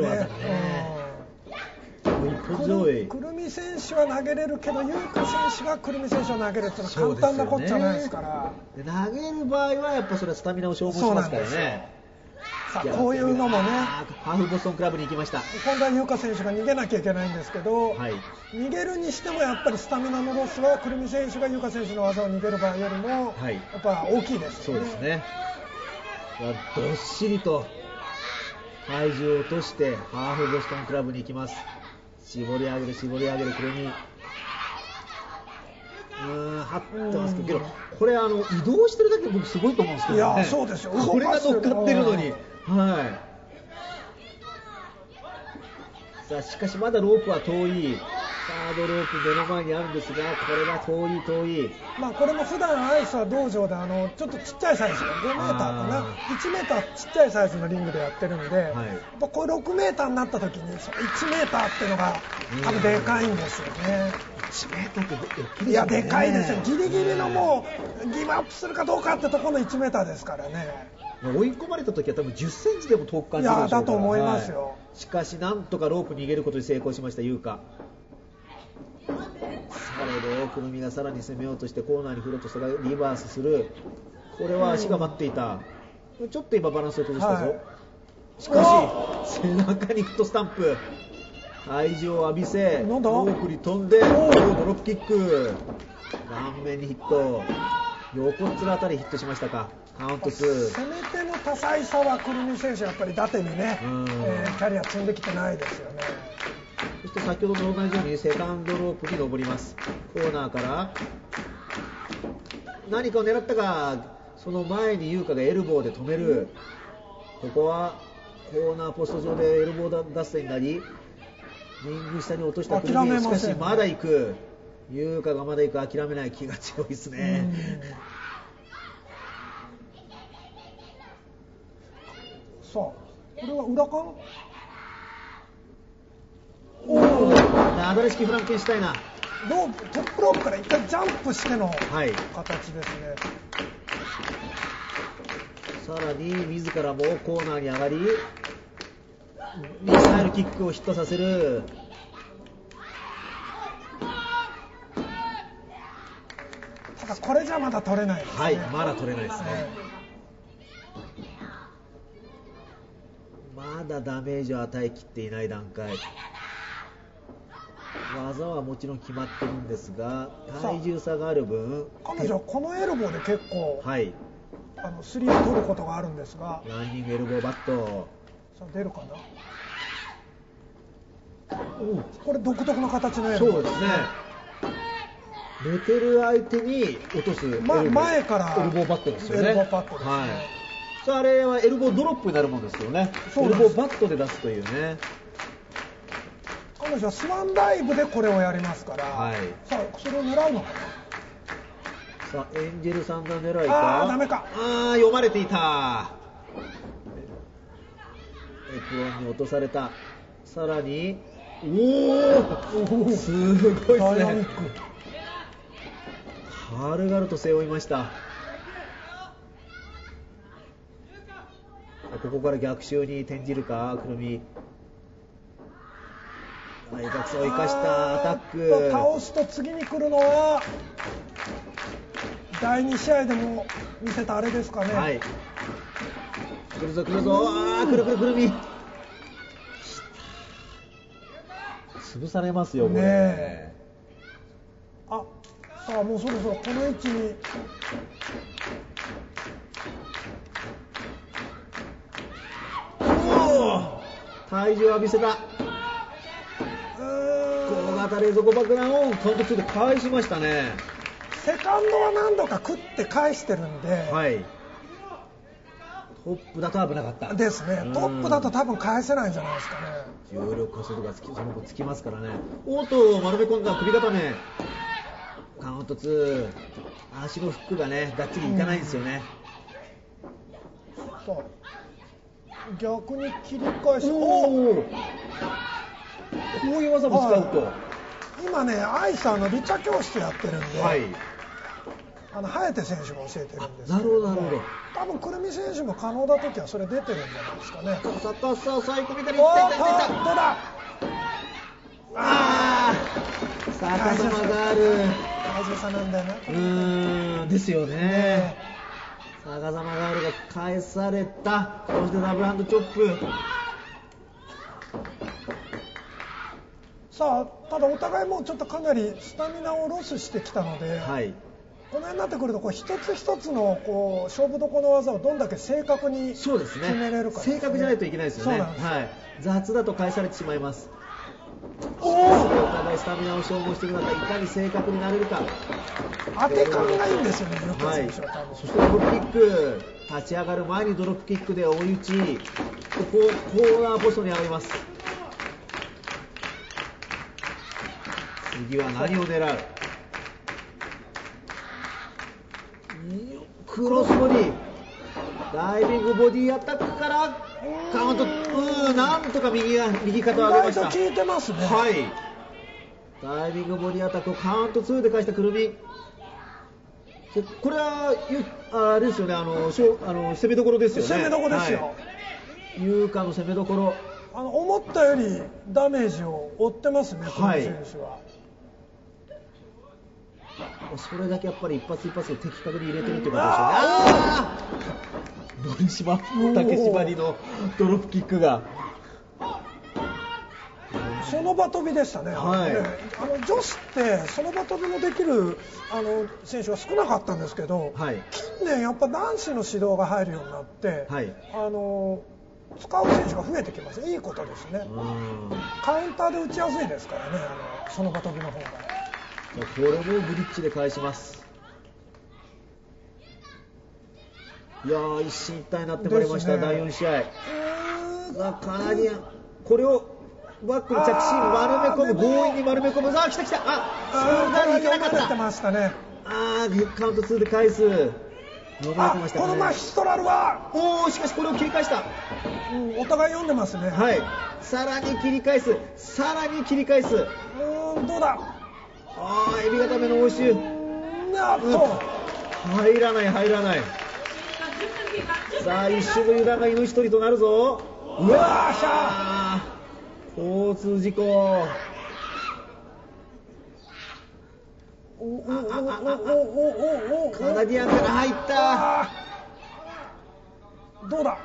ね、くるみ選手は投げれるけど優香選手がくるみ選手を投げるっていうのは簡単なことじゃないですから。 で投げる場合はやっぱそれはスタミナを消耗しますからね。 さあこういうのもね、 ハーフボストンクラブに行きました。 今度は優香選手が逃げなきゃいけないんですけど、はい、逃げるにしてもやっぱりスタミナのロスはくるみ選手が優香選手の技を逃げる場合よりも、はい、やっぱ大きいですよね。 そうですね。どっしりと体重を落としてハーフボストンクラブに行きます。絞り上げる絞り上げるくるみ。うーん張ってますけど、これあの移動してるだけで僕すごいと思うんですけどね。 いやそうですよ。 これが乗っかってるのに。はい。さあしかしまだロープは遠い。サードロープ目の前にあるんですが、これは遠い遠い。 まあこれも普段アイスは道場であのちょっとちっちゃいサイズ、ごメーターかな、いちメーターちっちゃいサイズのリングでやってるんで、はい、やっぱこれろくメーターになった時にそのいちメーターっていうのが多分でかいんですよね。 いちメーターって大きいですよね。 いやでかいですよ。ギリギリのもうギブアップするかどうかってところのいちメーターですからね。 追い込まれた時は多分じゅっセンチでも遠く感じるでしょうから。 いやだと思いますよ。はい、 しかしなんとかロープ逃げることに成功しました優香。されどくるみがさらに攻めようとしてコーナーに振ろうとしたがリバースする。これは足が待っていた。うん、ちょっと今バランスを崩したぞ。はい、しかし背中にフットスタンプ。体重を浴びせロープに飛んでドロップキック。顔面にヒット。横っ面あたりヒットしましたか。カウントツー。 攻め手の多彩さはくるみ選手やっぱり打点にね、えー、キャリア積んできてないですよね。 そして先ほどと同じようにセカンドロープに登ります。コーナーから何かを狙ったがその前に優香がエルボーで止める。ここはコーナーポスト上でエルボー脱線になりリング下に落としたくるみ。しかしまだ行く。優香がまだ行く。諦めない気が強いですね。 さあこれは裏感。 おおなだれ式フランケンシュタイナー。 ロープトップロープから一回ジャンプしての形ですね。 さらに自らもコーナーに上がりミサイルキックをヒットさせる。 ただこれじゃまだ取れないですね。 はい、まだ取れないですね、はい、まだダメージを与えきっていない段階。技はもちろん決まってるんですが体重差がある分彼女はこのエルボーで結構、 はい、 あのスリーを取ることがあるんですが、 ランニングエルボーバットさあ出るかな。これ独特の形のエルボー。 そうですね、寝てる相手に落とすエルボー、 ま、前からエルボーバットですよね。 エルボーバットですね、 はい、さああれはエルボードロップになるもんですよね。エルボーバットで出すというね。 彼女はスワンダイブでこれをやりますから、はい、さあそれを狙うのかな。 さあエンジェル三段狙いか。 ああダメか。 ああ読まれていた。エプロンに落とされた。さらにおおすごいですね。軽々と背負いました。ここから逆襲に転じるかくるみ。はい、逆走を生かしたアタック。 倒すと次に来るのはだいに試合でも見せたあれですかね。 はい、来るぞ来るぞ。あーくるくるくるみ潰されますよこれ、ね、 あさあもうそろそろこの位置に体重を浴びせた。小型冷蔵庫爆弾をカウントツーで返しましたね。 セカンドは何度か食って返してるんで、 はい、トップだと危なかったですね。トップだと多分返せないんじゃないですかね。 重力加速がつきその後つきますからね。おっと丸め込んだ首固め。カウントツー。足のフックがねがっちりいかないんですよね。 そう逆に切り返し、 おおこういう技も使うと、 今ねアイサーのリチャ教室やってるんで、 はい、 あの颯選手が教えてるんですけど、 なるほどなるほど。 多分くるみ選手も可能な時はそれ出てるんじゃないですかね。 カサカサ最高みたいにいったいったいった。 どうだ。 ああ逆さまがある。 体重差なんだよね。 うーんですよね。逆さまがあるが返された。そしてダブルハンドチョップ。 さあただお互いもうちょっとかなりスタミナをロスしてきたので、はい、この辺になってくるとこう一つ一つのこう勝負どころの技をどんだけ正確に決めれるかですね。 正確じゃないといけないですよね。はい、雑だと返されてしまいます。 おおお互いスタミナを消耗していく中いかに正確になれるか。 当て感がいいんですよね、 はい、そしてドロップキック、立ち上がる前にドロップキックで追い打ち、ここコーナーポストに上がります。次は何を狙う。クロスボディ、ダイビングボディアタックからカウント、うーんなんとか右が右肩を上げました。 効いてますね。 はい、ダイビングボディアタックをカウントツーで返したくるみ。これはあれですよね、あのあの攻めどころですよね。 攻めどころですよ。 はい、優香の攻めどころ。 あの思ったよりダメージを負ってますね、この選手は。 それだけやっぱり一発一発を的確に入れてるってことでしょうね。ああ森島竹縛りのドロップキックがその場飛びでしたね。はい、あの女子ってその場飛びもできるあの選手は少なかったんですけど、はい、近年やっぱ男子の指導が入るようになって、はい、あの使う選手が増えてきます。いいことですね。カウンターで打ちやすいですからね、あのその場飛びの方が。 これもブリッジで返します。いやー一進一退になってまいりました、ね、だいよん試合。カナディアンこれをバックに着地丸め込む、強引に丸め込む。あ来た来た。ああーいけなかった。ましたね。 あーカウントツーで返す。 あましたね、このマヒストラルはおーしかしこれを切り返した、 うん、お互い読んでますね。 はい、さらに切り返す、さらに切り返す。うーんどうだ。 あーエビ固めの応酬。 なっと、 うん、入らない入らない。 さあ一瞬の油断が命取りとなるぞ。うわーしゃー、交通事故。おおおおおおお、カナディアンから入った。 どうだ。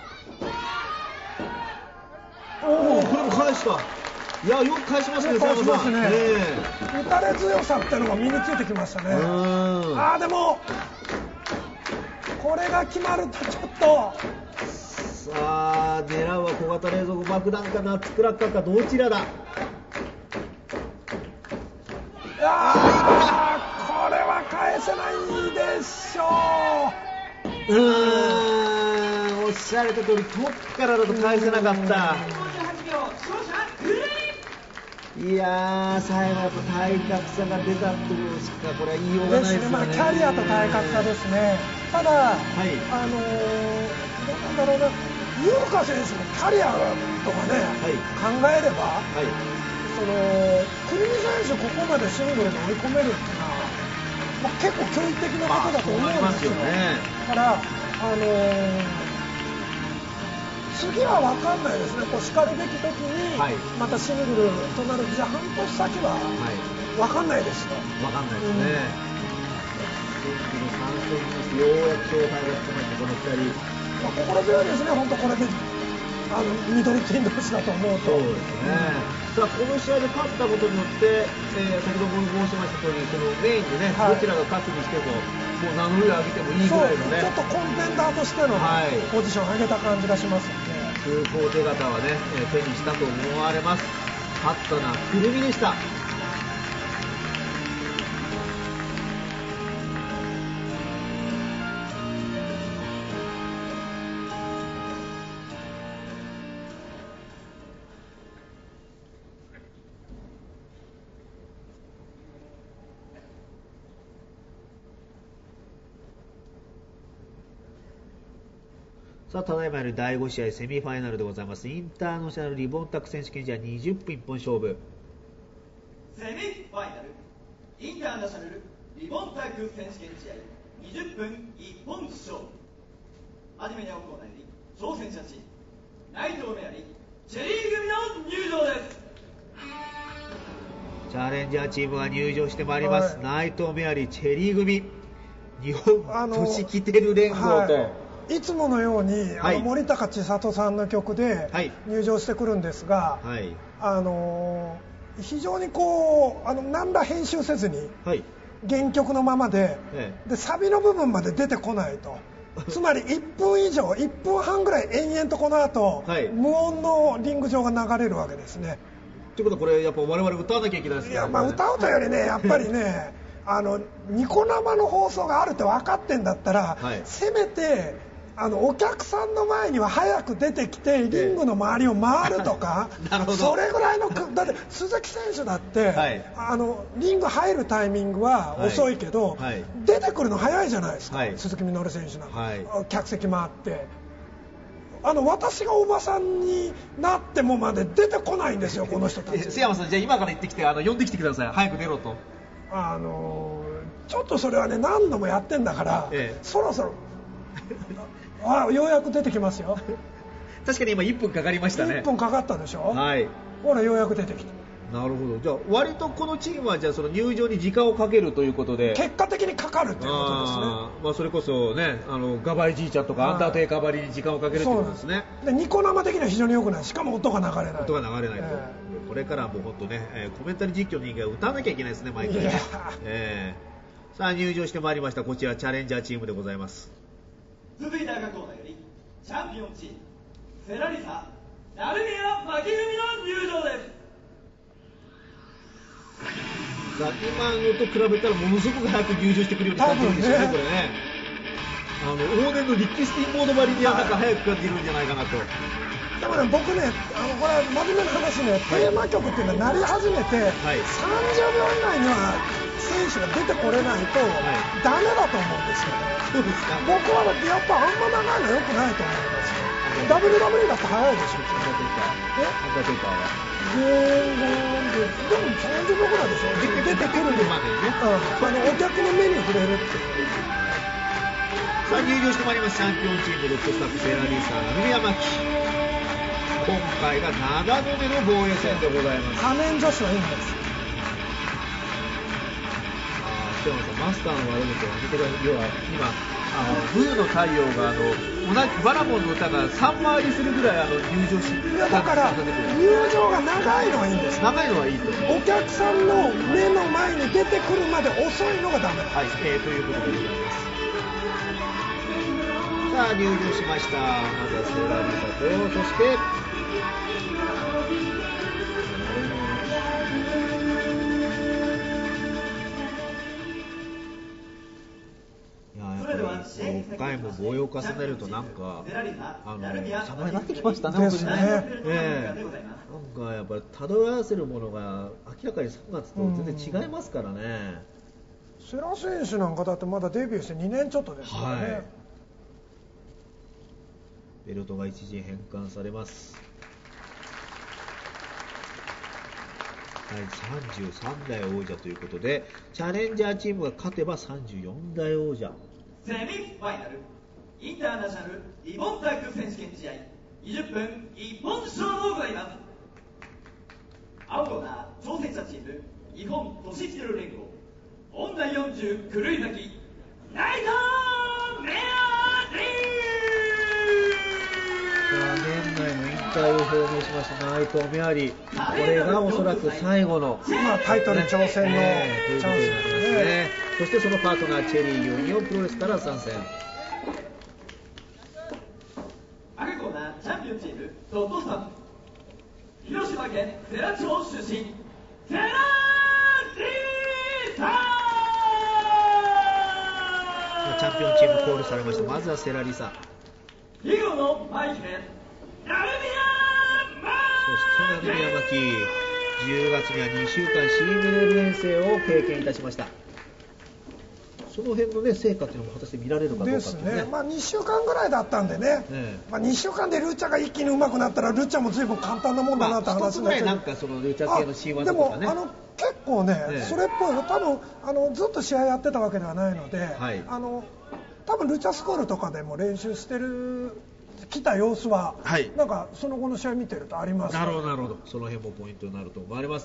おお、これも返した。いや、よく返しますね。 返しますね。打たれ強さってのが身についてきましたね。ああ、でもこれが決まるとちょっと。 さあ狙うは小型冷蔵庫爆弾かナッツクラッカーか、どちらだ。 ああ、これは返せないでしょう。うーん、おっしゃると通りトップからだと返せなかった。いやー、最後やっぱ体格差が出たとしかこれは言いようがないですね。 まあ、キャリアと体格差ですね。ただ、はい、あのー、どうなんだろうな、優香選手のキャリアとかね、はい、考えれば、はい、そのくるみ選手ここまでシングルに追い込めるっていうのは、まあ、結構驚異的なことだと思うんですよ。だから、あのー次は分かんないですね。こうしかるべき時にまたシングルとなる、じゃあ半年先は分かんないですよ。 分かんないですね。シングルさん戦にしてようやく勝敗がつきました、このふたり。 まあ、心強いですね、本当これであのミドルティーン同士だと思うと。 そうですね。さあこの試合で勝ったことによって、えー、先ほど申しました通り、そのメインでね、はい、どちらが勝つにしてももう名乗りを上げてもいいぐらいのね、 ちょっとコンテンダーとしてのポジションを上げた感じがしますよね。 通行手形はね、えー、手にしたと思われます。勝ったのはくるみでした。さあただいまよりだいご試合セミファイナルでございます。インターナショナルリボンタック選手権じゃにじゅっぷん一本勝負。 セミファイナルインターナショナルリボンタック選手権試合にじゅっぷん一本勝負。はじめに行うより挑戦者チーム内藤メアリーチェリー組の入場です。 チャレンジャーチームが入場してまいります、はい、内藤メアリーチェリー組、日本都市キテル連合と、はい、 いつものように、はい、あの森高千里さんの曲で入場してくるんですが、はい、あの非常にこうあの何ら編集せずに、はい、原曲のままで、ええ、でサビの部分まで出てこないとつまりいっぷん以上いっぷんはんぐらい延々とこの後、はい、無音のリング上が流れるわけですね。 ということはこれやっぱ我々歌わなきゃいけないですね。 いや、まあ、歌うとよりねやっぱりねあのニコ生の放送があるって分かってんだったら、はい、せめてあのお客さんの前には早く出てきてリングの周りを回るとか、なるほど、それぐらいのだって鈴木選手だって、はい、あのリング入るタイミングは遅いけど、はいはい、出てくるの早いじゃないですか、はい、鈴木みのる選手なんか、はい、客席回ってあの私がおばさんになってもまで出てこないんですよこの人たち。 瀬山さんじゃあ今から行ってきてあの呼んできてください、早く出ろと。 あのちょっとそれはね何度もやってんだから、ええ、そろそろあようやく出てきますよ。 確かに今いっぷんかかりましたね。 いっぷんかかったでしょ。 はい。 ほらようやく出てきた。 なるほど。じゃあ割とこのチームはじゃあその入場に時間をかけるということで。 結果的にかかるということですね。 あ、まあそれこそねあのガバイじいちゃんとかアンダーテイカーばりに時間をかけるということですね。 でニコ生的には非常に良くない。しかも音が流れない。 音が流れないと。えー、これからもう本当ね、えー、コメンタリー実況の人間は歌わなきゃいけないですね毎回。えー、さあ入場してまいりましたこちらチャレンジャーチームでございます。 続いて赤コーナーよりチャンピオンチームセラリサナルミアマキ組の入場です。 さあ今のと比べたらものすごく早く入場してくるように感じるんですよね、これね。あの往年のリッキー・スティーンモードばりにはなんか早く感じるんじゃないかなと。 でもね僕ねあのこれ真面目な話ね、テーマ曲っていうのは鳴り始めて、はい、さんじゅうびょう以内には選手が出てこれないと、はい、ダメだと思うんですよね。そうですか。僕はやっぱあんま長いの良くないと思いますよ。ダブリューダブリュー だって早いでしょ。 え？アンダーテイカーは。 でもさんじゅうびょうぐらいでしょ。出てくるまでね。うん。あのお客の目に触れるっていう。 さあ入場してまいります。チャンピオンチームロックスタッフセーラーリーサー成宮真紀、今回がななどめの防衛戦でございます。 仮面女子はいいんです。 あ北山さん、マスターの悪口を見てください。要は今あの冬の太陽があの同じバラモンの歌がさん回りするぐらいあの入場しいやだから入場が長いのはいいんです。 長いのはいいと。 お客さんの目の前に出てくるまで遅いのがダメ。 はい、えー、ということでございます。さあ入場しました。まずはセーラーリサと、そしてろっかいも棒を重ねるとなんかあの様になってきましたね。 ですね。 ええ、なんかやっぱり漂わせるものが明らかにさんがつと全然違いますからね。 世良選手なんかだってまだデビューしてにねんちょっとですからね。はい、 ベルトが一時返還されます。はい、さんじゅうさんだい王者ということでチャレンジャーチームが勝てばさんじゅうよんだい王者。 セミファイナルインターナショナルリボンタッグ選手権試合にじゅっぷん一本勝負を行います。青コーナー挑戦者チーム日本都市チル連合音大よんじゅう狂い咲きナイトメアリー。年内の引退を表明しましたナイトメアリー、これがおそらく最後の、 まあ、タイトル挑戦のチャンスですね。 そしてそのパートナーチェリーユニオンプロレスから参戦。 赤コーナーチャンピオンチームドットスタッフ広島県世羅町出身セラリーサー。チャンピオンチームコールされました。まずはセラリサ、 ヒゴのマイケルナルミヤマそしてナルミヤマキ、じゅうがつにはにしゅうかん シーブイエル 遠征を経験いたしました。その辺の、ね、成果というのも果たして見られるかどうかですね。まあ、にしゅうかんぐらいだったんでね、 ね、 まあ、にしゅうかんでルーチャが一気に上手くなったらルーチャも随分簡単なもんだなって話になっちゃう。 なんかそのルーチャ系の神話とかね。 でもあの結構ね、ねそれっぽい、多分あのずっと試合やってたわけではないので、はい、あの多分ルーチャスコールとかでも練習してる来た様子は、はい、なんかその後の試合見てるとあります、ね、 なるほどなるほど、その辺もポイントになると思われます。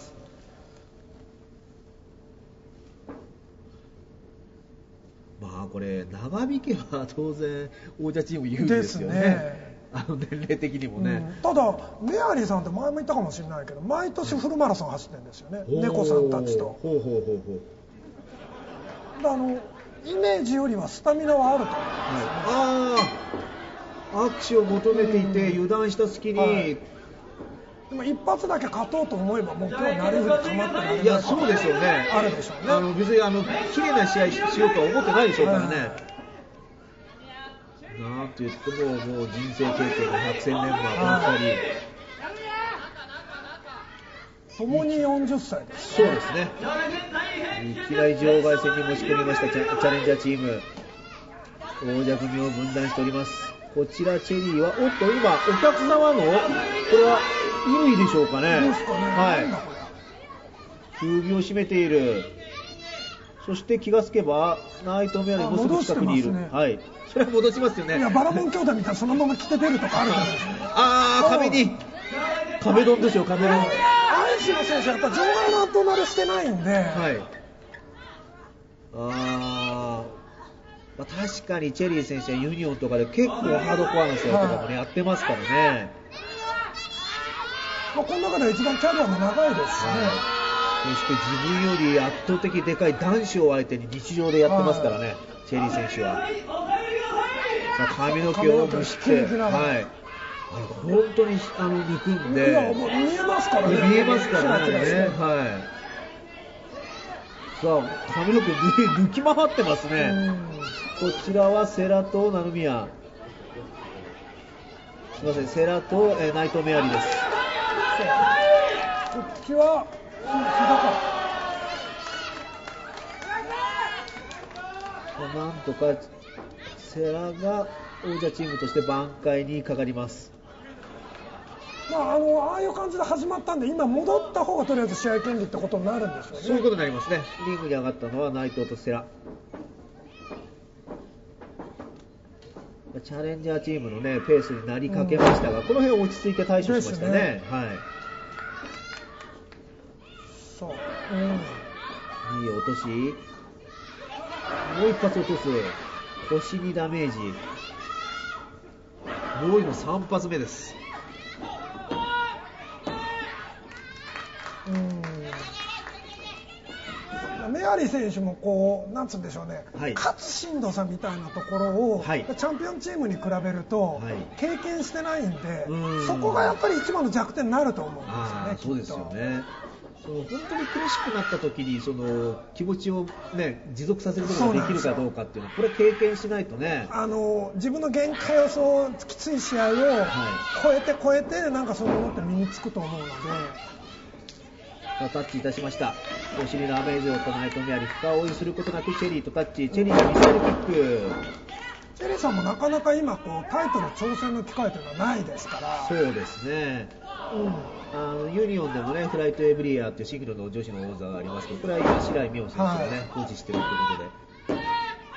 まあこれ長引けば当然王者チーム有利ですよね。ですね、あの年齢的にもね、うん、 ただメアリーさんって前も言ったかもしれないけど毎年フルマラソン走ってるんですよね、猫さんたちと。 ほうほうほうほう。あのイメージよりはスタミナはあると思います、ね。 はい、ああ握手を求めていて油断した隙に、はい、 でも一発だけ勝とうと思えばもう今日なりふり構ってない。 いやそうですよね。 あるでしょうね。 あの別にあの綺麗な試合しようとは思ってないでしょうからね。はい、なんと言ってももう人生経験が百戦錬磨このふたり。 共によんじゅっさいです。 そうですね。いきなり場外戦に持ち込みましたチャ、チャレンジャーチーム。王者組を分断しております。こちらチェリーはおっと今お客様のこれは衣類でしょうかね。 ですかね。 はい。首を絞めている。そして気がつけばナイトメアリーもすぐ近くにいる。ね、はい。それは戻しますよね。 いやバラモン兄弟みたいなそのまま着て出るとかあるじゃないですか。 ああ壁に壁ドンですよ壁ドン。 アイシの選手はやっぱ場外の後慣れしてないんで。はい。 ああ。まあ、確かにチェリー選手はユニオンとかで結構ハードコアな試合とかもね、やってますからね。 まあ、この中では一番キャリアも長いですしね。はい、 そして自分より圧倒的でかい男子を相手に日常でやってますからね、はい、チェリー選手は。さあ髪の毛をむして、はい、あれ本当にあの憎んで、 いやもう見えますからね。 見えますからね。はい。さあ髪の毛抜き回ってますね。こちらはセラとナルミヤ。すみません、セラと、えー、ナイトメアリーです。 こっちは膝か。なんとかセラが王者チームとして挽回にかかります。 まあ、あのああいう感じで始まったんで今戻った方がとりあえず試合権利ってことになるんでしょうね。 そういうことになりますね。リングに上がったのは内藤とセラ。 チャレンジャーチームの、ね、ペースになりかけましたが、うん、この辺落ち着いて対処しましたね。ね、はい、 そう、うん、 いい落とし、もう一発落とす、腰にダメージ、もう今さん発目です。 うん、メアリー選手もこうなんつうんでしょうね、はい、勝新藤さんみたいなところを、はい、チャンピオンチームに比べると、はい、経験してないんで、んそこがやっぱり一番の弱点になると思うんですよね。 あ、そうですよね。その本当に苦しくなった時にその気持ちを、ね、持続させることができるかどうかっていうのはこれ経験しないとね、 あの自分の限界をそうきつい試合を超えて超えてなんかそういうものって身につくと思うので。 タッチいたしました。お尻のダメージを唱えとめあり深追いすることなくチェリーとタッチ、チェリーがミサイルキック。 チェリーさんもなかなか今こうタイトル挑戦の機会というのはないですから。 そうですね、うん、あのユニオンでもねフライトエブリアっていうシングルの女子の王座がありますけど、これは今白井美桜選手がね、はい、コーチしているということで、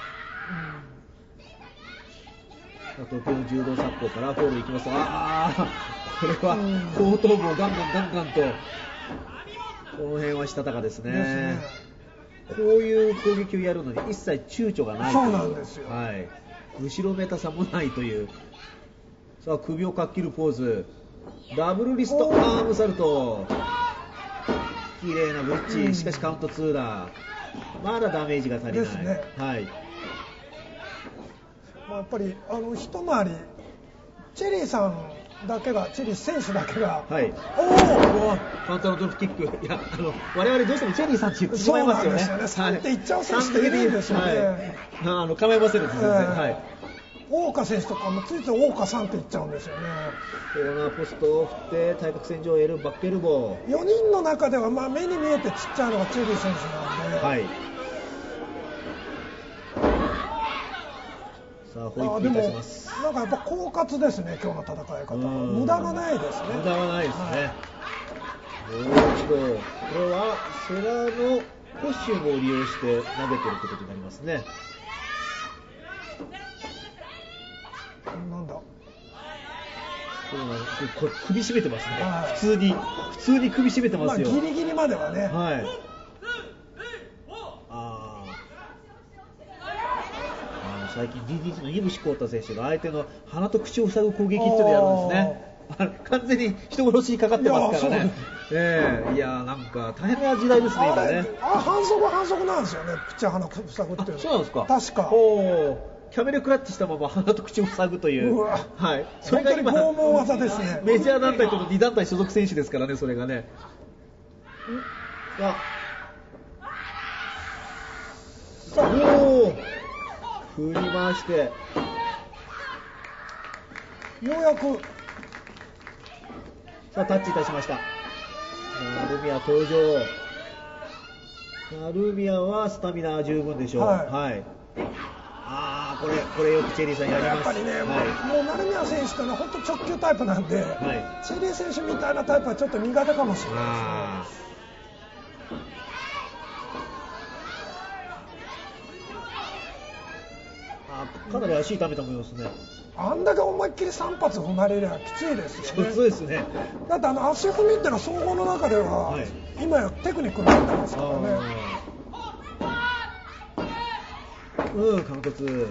うん、東京柔道殺法からフォールいきます。ああ、これは後頭部をガンガンガンガンと、この辺はしたたかですね。ですね。こういう攻撃をやるのに一切躊躇がないという。 そうなんですよ。 はい。後ろめたさもないという。さあ首をかっきるポーズ。ダブルリストアームサルト。綺麗なブッチ、うん、しかしカウントツーだ。まだダメージが足りない。ですね。はい。 まあ、やっぱりあの一回りチェリーさんだけが、チェリー選手だけが、 はい、おお、カウンターのドロップキック、いや、あの我々どうしてもチェリーさんって言ってしまいますよね。そうなんですよね。さんって言っちゃう選手っているんですよね。はい、あの構いませんです、全然。えー、はい。 大岡選手とかもついて大岡さんって言っちゃうんですよね。 コーナーポストを振って対角線上へるバックエルボー。 よにんの中ではまあ目に見えてちっちゃいのがチェリー選手なんで。はい。 さあホイップいたします。 なんかやっぱ狡猾ですね、今日の戦い方。無駄がないですね。 無駄がないですね。はい、もう一度、これはセラのコスチュームを利用して投げてるってことになりますね。 なんだ。 そうなんです。これ首絞めてますね。はい、普通に普通に首絞めてますよ。 まあ、ギリギリまではね。 はい。最近 ディーディーティー の井伏浩太選手が相手の鼻と口を塞ぐ攻撃っていうのをやるんですね。あ完全に人殺しにかかってますからね。いや、えー、いやなんか大変な時代ですね、今ね。 あ、反則は反則なんですよね、口鼻塞ぐっていうの。 そうなんですか。 確か。 キャメルクラッチしたまま鼻と口を塞ぐという。うわ、はい。 それが今拷問技ですね。 メジャー団体とのに団体所属選手ですからね、それがね。あ。さあ、おお。振り回してようやくさあタッチいたしました。ナルミア登場。ナルミアはスタミナ十分でしょう。はい、はい、ああこれこれよくチェリーさんやります。 やっぱりね、はい、もうナルミア選手というのは本当直球タイプなんで、はい、チェリー選手みたいなタイプはちょっと苦手かもしれないですね。 かなり足痛めた模様ですね。 あんだけ思いっきりさん発踏まれりゃきついですよね。 そうですね。 だってあの足踏みってのは総合の中では、はい、今やテクニックになってますからね。 うん、貫突。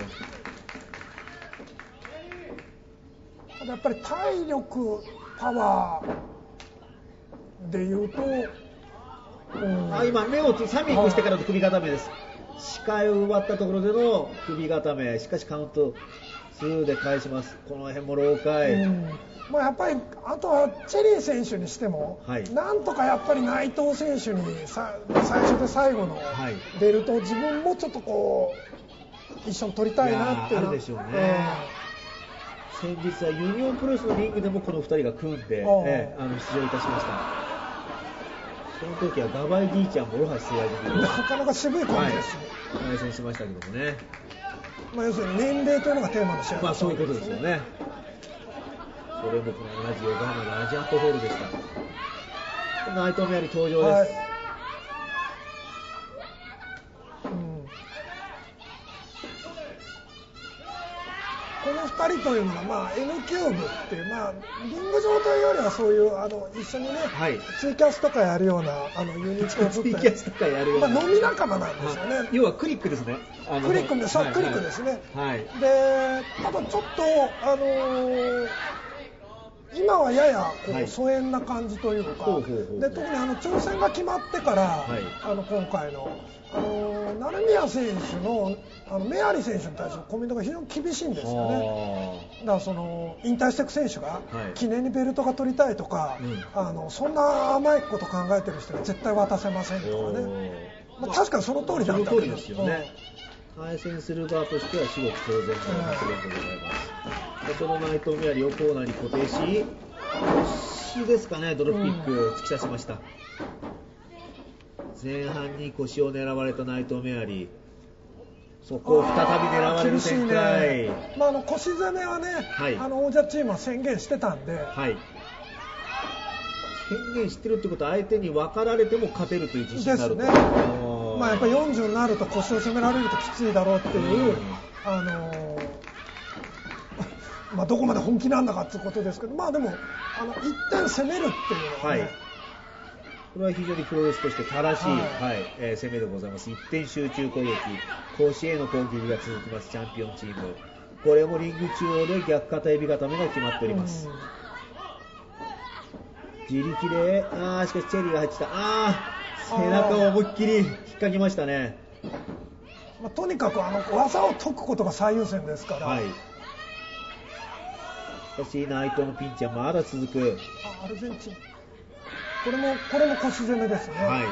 やっぱり体力パワーでいうと、 うん、あ今目をサミングしてからの首固めです。視界を奪ったところでの首固め、しかしカウントにで返します。この辺も老快、うん、 まあ、やっぱりあとはチェリー選手にしても、はい、なんとかやっぱり内藤選手にさ最初で最後のベルトを自分もちょっとこう一緒に取りたいなっていうのはあるでしょうね。 えー、先日はユニオンプロレスのリングでもこのふたりが組んで、えー、あの出場いたしました。その時はガバイディーちゃんもロハシセヤ組なかなか渋い感じですね。 対戦しましたけどもね。 まあ、要するに年齢というのがテーマの試合だった、ね、 まあそういうことですよね。それもこの同じ横浜のアジアントホールでした。内藤メアリ登場です。はい、うん、 このふたりというのは、まあ、N キューブっていう、まあ、リング上というよりはそういうあの一緒にね、はい、ツイキャスとかやるようなあのユニットをツイキャスとかやるような、 まあ、飲み仲間なんですよね。 要はクリックですね。 あのクリックで、そう、はい、クリックですね、はい、でただちょっとあのー今はややこう疎遠な感じというか、はい、で特にあの挑戦が決まってから、はい、あの今回の、あの成宮選手の、あのメアリ選手に対するコメントが非常に厳しいんですよね。だからその引退していく選手が、はい、記念にベルトが取りたいとか、うん、あのそんな甘いこと考えてる人は絶対渡せませんとかね、まあ、確かにその通りだったんですよね。 対戦する側としては至極当然の発言でございます。その内藤メアリーをコーナーに固定し、腰ですかね、ドロップキックを突き刺しました。前半に腰を狙われた内藤メアリー、そこを再び狙われる展開。 ね、まあ、あの腰攻めはね、はい、あの王者チームは宣言してたんで、はい、 宣言してるってことは相手に分かられても勝てるという自信になると。 ですね。まあ、やっぱりよんじゅうになると腰を攻められるときついだろうっていう、うん、あのーまあ、どこまで本気なんだかっていうことですけど、まあでもあのいってん攻めるっていうのはね、はい、 これは非常にプロレスとして正しい、はいはい、えー、攻めでございます。いってん集中攻撃、腰への攻撃が続きますチャンピオンチーム。これもリング中央で逆肩エビ固めが決まっております。自力で、あーしかしチェリーが入ってきた、あー背中を思いっきり引っかきましたね。 まあ、とにかくあの技を解くことが最優先ですから、はい、 しかし内藤のピンチはまだ続く。 あ、アルゼンチン、これもこれも腰攻めですね。はい、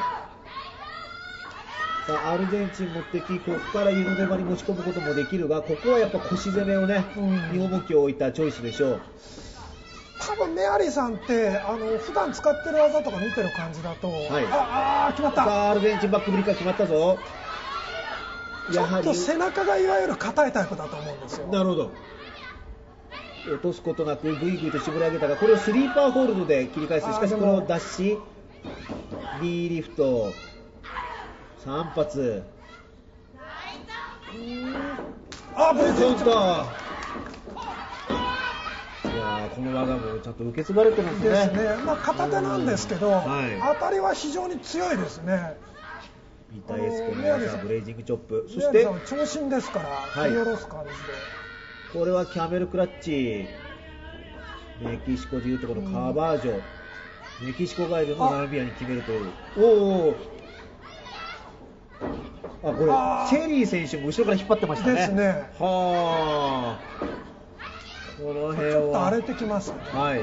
さあアルゼンチン持ってき、ここから湯の出場に持ち込むこともできるが、ここはやっぱ腰攻めをね、うん、に重きを置いたチョイスでしょう。 多分メアリーさんってあの普段使ってる技とか見てる感じだと、はい、ああ決まった。 さあアルゼンチンバックブリッカー決まったぞ。 ちょっと背中がいわゆる硬いタイプだと思うんですよ。 なるほど。落とすことなくグイグイと絞り上げたが、これをスリーパーホールドで切り返す。しかしこの脱し B リフトさん発、 あ、ブレイクいやこの技もちゃんと受け継がれてますね。 ですね。まあ、片手なんですけど、はい、当たりは非常に強いですね。 ビタエスコの技、ブレイジングチョップ、そして長身ですから、はい、振り下ろす感じで、 これはキャメルクラッチ、メキシコでいうとこのカバージョ、うん、メキシコガイルのナミビアに決めるという。おお、あ、これチェリー選手も後ろから引っ張ってましたね。 ですね。 はあ、この辺はちょっと荒れてきますね。 はい。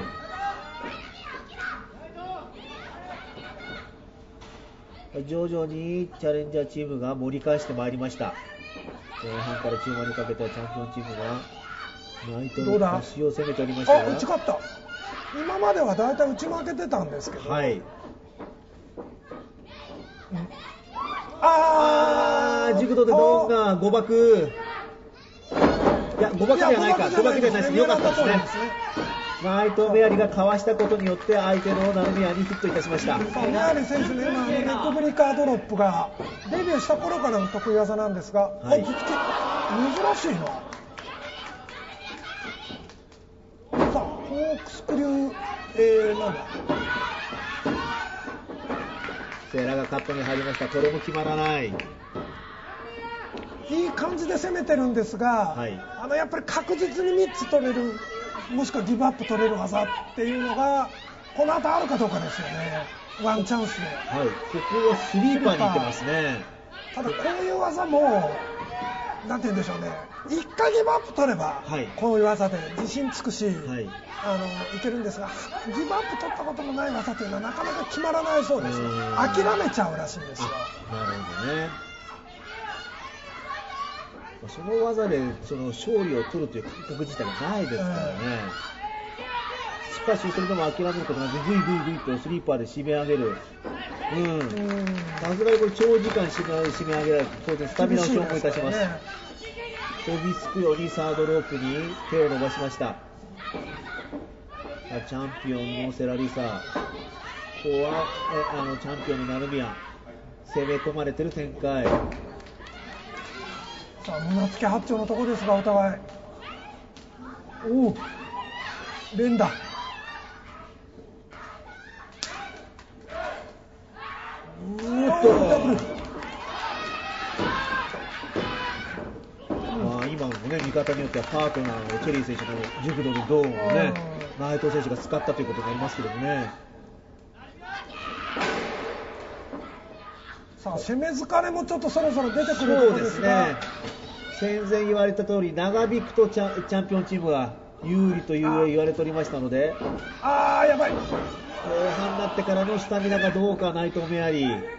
徐々にチャレンジャーチームが盛り返してまいりました。前半から中盤にかけてはチャンピオンチームが内藤の足を攻めておりましたが、 あ、打ち勝った。今まではだいたい打ち負けてたんですけど、はい、うん、 あー、軸度でドンが誤爆、いや誤爆ではないか、誤爆ではないですね、よかったですね。内藤メアリがかわしたことによって相手のナルミアにヒットいたしました。 メアリ選手の今のネックブリカードロップがデビューした頃からの得意技なんですが、はい、珍しいな。さあコークスクリュー、えー、なんだ、 セーラがカットに入りました。これも決まらない。 いい感じで攻めてるんですが、はい、あのやっぱり確実にみっつ取れる、もしくはギブアップ取れる技っていうのがこの後あるかどうかですよね。ワンチャンスで、 はい、ここはスリーパーにいってますね。 ただこういう技もなんて言うんでしょうね、いっかいギブアップ取れば、はい、こういう技で自信つくし、はい、あのいけるんですが、ギブアップ取ったこともない技というのはなかなか決まらないそうです。諦めちゃうらしいんですよ。 なるほどね。その技でその勝利を取るという感覚自体がないですからね、えー、しかしそれでも諦めることなくグイグイグイとスリーパーで締め上げる、うん、さすがにこれ長時間締め、締め上げられると当然スタミナを消耗いたします。飛びつくようにサードロープに手を伸ばしました。チャンピオンのセラリサ、ここはあのチャンピオンのナルミア攻め込まれてる展開。 さあ胸付け八丁のところですが、お互いおお連打。 うーっとダブル。 まあ、今もね、見方によってはパートナーのチェリー選手の熟度のドーンをね、内藤選手が使ったということになりますけどもね。 さあ、攻め疲れもちょっとそろそろ出てくるところですが。 そうですね。戦前言われた通り、長引くとチャン、チャンピオンチームは有利という言われておりましたので、 ああ、やばい。 後半になってからのスタミナがどうか、内藤メアリー。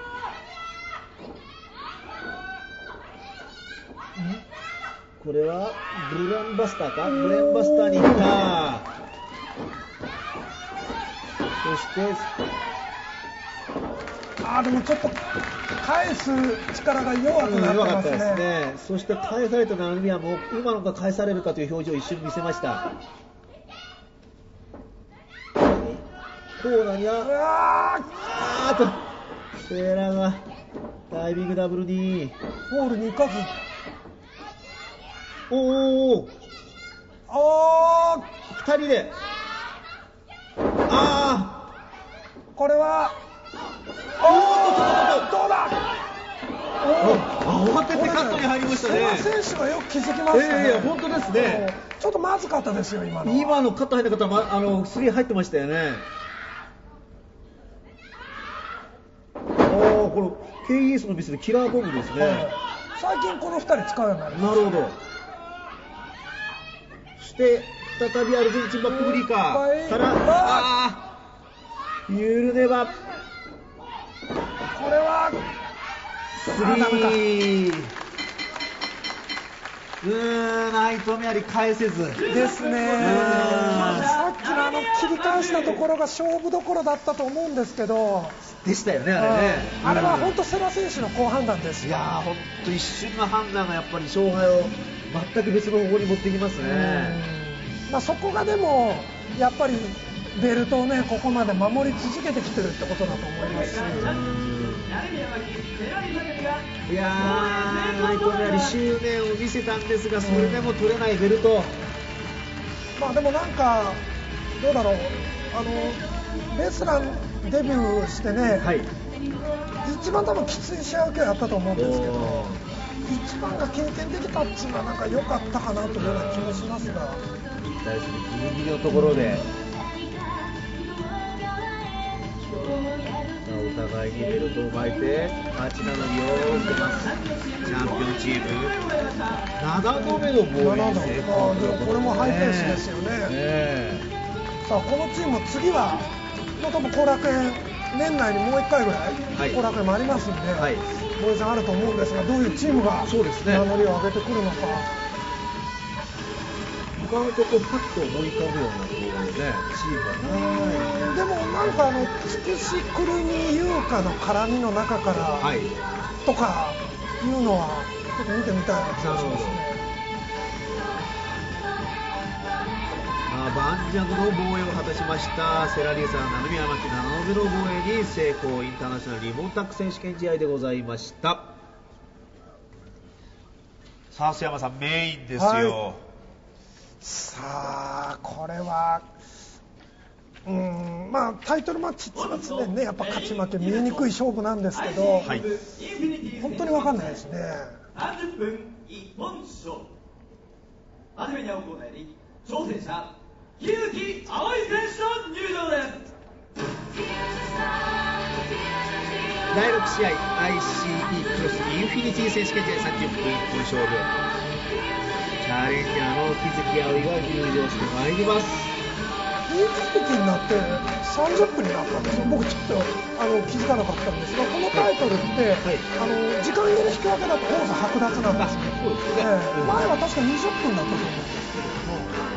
これはブレンバスターか、ブレンバスターに行った。そしてあーでもちょっと返す力が弱くなってますね。うん、ですね。 そして返された成宮も今のが返されるかという表情を一瞬見せました。コーナーにはあーっとセーラーがダイビングダブルにホールに行かず。 おおあーふたりであーこれはおーどうだ慌ててカットに入りましたね。 選手がよく気づきましたね。 えー、本当ですね。 ちょっとまずかったですよ今の。 今のカット入った方はあのスリー入ってましたよね。おおこの ケーイーエス のミスでキラーボムですね、はい、 最近このふたり使うようになりました。 なるほど。そして再びアルゼンチンバックブリーカーからあーユルネバこれはスリーうーん内藤メアリー返せずですね。さっきのあの切り返したところが勝負どころだったと思うんですけどでしたよねあれね。 あれは本当世良選手の好判断です。 いやー本当一瞬の判断がやっぱり勝敗を全く別の方向に持ってきますね。 まあ、そこがでもやっぱりベルトをねここまで守り続けてきてるってことだと思いますし、 いやー内藤メアリー執念を見せたんですがそれでも取れないベルト、 まあでもなんかどうだろうあのレスラーデビューしてね、はい、一番多分きつい試合受けだったと思うんですけど一番が経験できたっていうのはなんか良かったかなというような気もしますが引退するギリギリのところでお互いにベルトを巻いて八七里を受けます。チャンピオンチームななどめの防衛成功ということで、 これもハイペースですよね、 ねさあこのチーム次はもう多分後楽園年内にもういっかいぐらい、はい、後楽園もありますんで、はい、防衛戦あると思うんですがどういうチームが名乗りを上げてくるのか。 他のとこパッと思い浮かぶようなところでねチームがないでもなんかあのつくしくるみ優香の絡みの中から、はい、とかいうのはちょっと見てみたいな気がしますね。 盤石の防衛を果たしましたセラリーさん成宮巻ななどめの防衛に成功。インターナショナルリボンタック選手権試合でございました。 さあ須山さんメインですよ、はい、 さあこれはうーんまあタイトルマッチっていうのは常にねやっぱ勝ち負け見えにくい勝負なんですけど、はい、本当に分かんないですね。 さんじゅっぷん一本勝負。初めに会うコーナーに挑戦者木月葵選手の入場です。 だいろく試合 アイシーイー クロスインフィニティ選手権試合さんじゅっぷん一本勝負。チャレンジャーの木月葵が入場してまいります。 インフィニティになってさんじゅっぷんになったんですよ。僕ちょっとあの気づかなかったんですがこのタイトルって、はい、あの時間切れ引き分けだと王座剥奪なんですよ、ねえー、前は確かにじゅっぷんだったと思うんですけども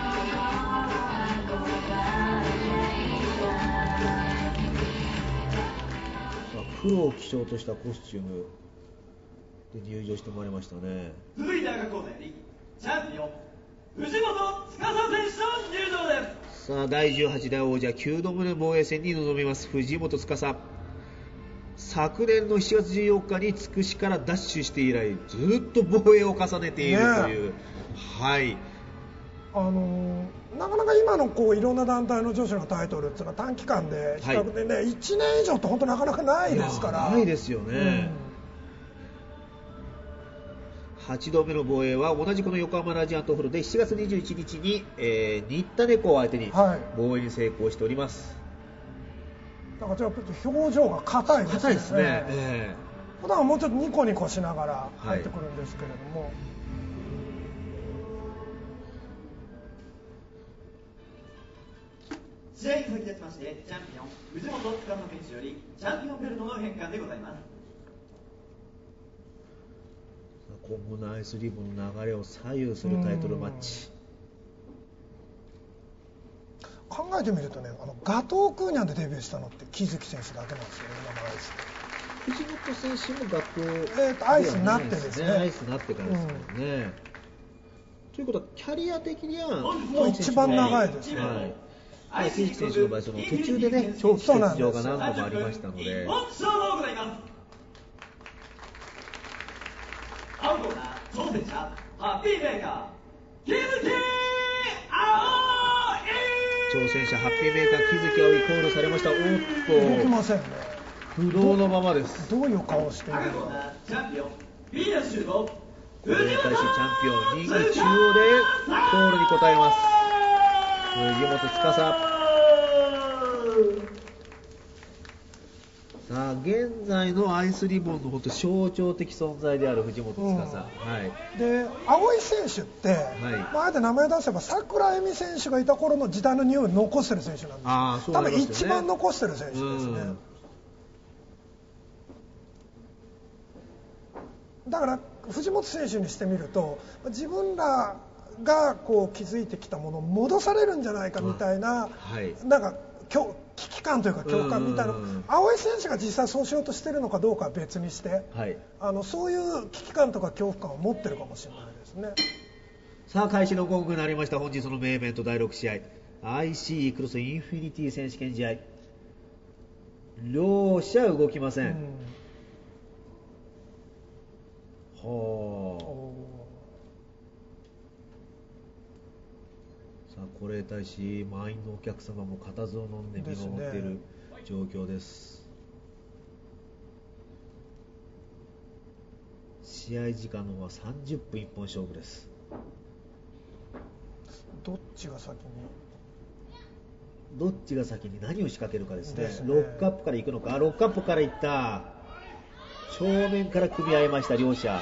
黒を基調としたコスチュームで入場してまいりましたね。 続いて赤コーナーにチャンピオン藤本司選手の入場です。 さあだいじゅうはちだい王者きゅうどめの防衛戦に臨みます藤本司。昨年のしちがつじゅうよっかにつくしからダッシュして以来ずっと防衛を重ねているという、ね、はいああのー、なかなか今のこういろんな団体の女子のタイトルっていうのは短期間で比較でね、はい、いちねん以上って本当なかなかないですから。 ないですよね、うん、はちどめの防衛は同じこの横浜ラジアントホールでしちがつにじゅういちにちに、えー、新田猫を相手に防衛に成功しております、 はい、だからちょっと表情が硬いですね。 硬いですね、えー、普段もうちょっとニコニコしながら入ってくるんですけれども、はい、 試合に先立ちましてチャンピオン藤本司選手よりチャンピオンベルトの返還でございます。 今後のアイスリボンの流れを左右するタイトルマッチ。 考えてみるとね、あのガトークーニャンでデビューしたのって木月選手だけなんですよね、今のアイス。 藤本選手もガトー、 えーとアイスになってですね、 アイスになってからですからね、うん、ということはキャリア的にはもう一番長いですね、 はい、木月選手の場合、その途中でね長期欠場が何度もありましたので。 アウトな挑戦者ハッピーメーカー木月葵。挑戦者ハッピーメーカー木月葵コールされました。おっと動きませんね。 不動のままです。 どういう顔をしているのか。チャンピオンビーナスシュート。 これに対してチャンピオンリング中央でコールに応えます。藤本司。さあ現在のアイスリボンの本当象徴的存在である藤本司、うん、はい、 で葵選手って、はい、まあ、あえて名前を出せば桜恵美選手がいた頃の時代の匂いを残してる選手なんです。 あ、そう多なんですよね、 分一番残してる選手ですね、うん、だから藤本選手にしてみると自分らがこう築いてきたものを戻されるんじゃないかみたいな、うん、はい、なんか危機感というか共感みたいな、葵選手が実際そうしようとしてるのかどうかは別にして、はい、あのそういう危機感とか恐怖感を持ってるかもしれないですね。 さあ開始のゴングになりました。本日のメインイベントだいろく試合 アイシー クロスインフィニティ選手権試合、両者動きません、うん、はあ、これに対し満員のお客様も固唾を飲んで見守っている状況です。試合時間の方はさんじゅっぷん一本勝負です。 どっちが先にどっちが先に何を仕掛けるかですね。ですね、ロックアップから行くのか。ロックアップから行った。正面から組み合いました両者。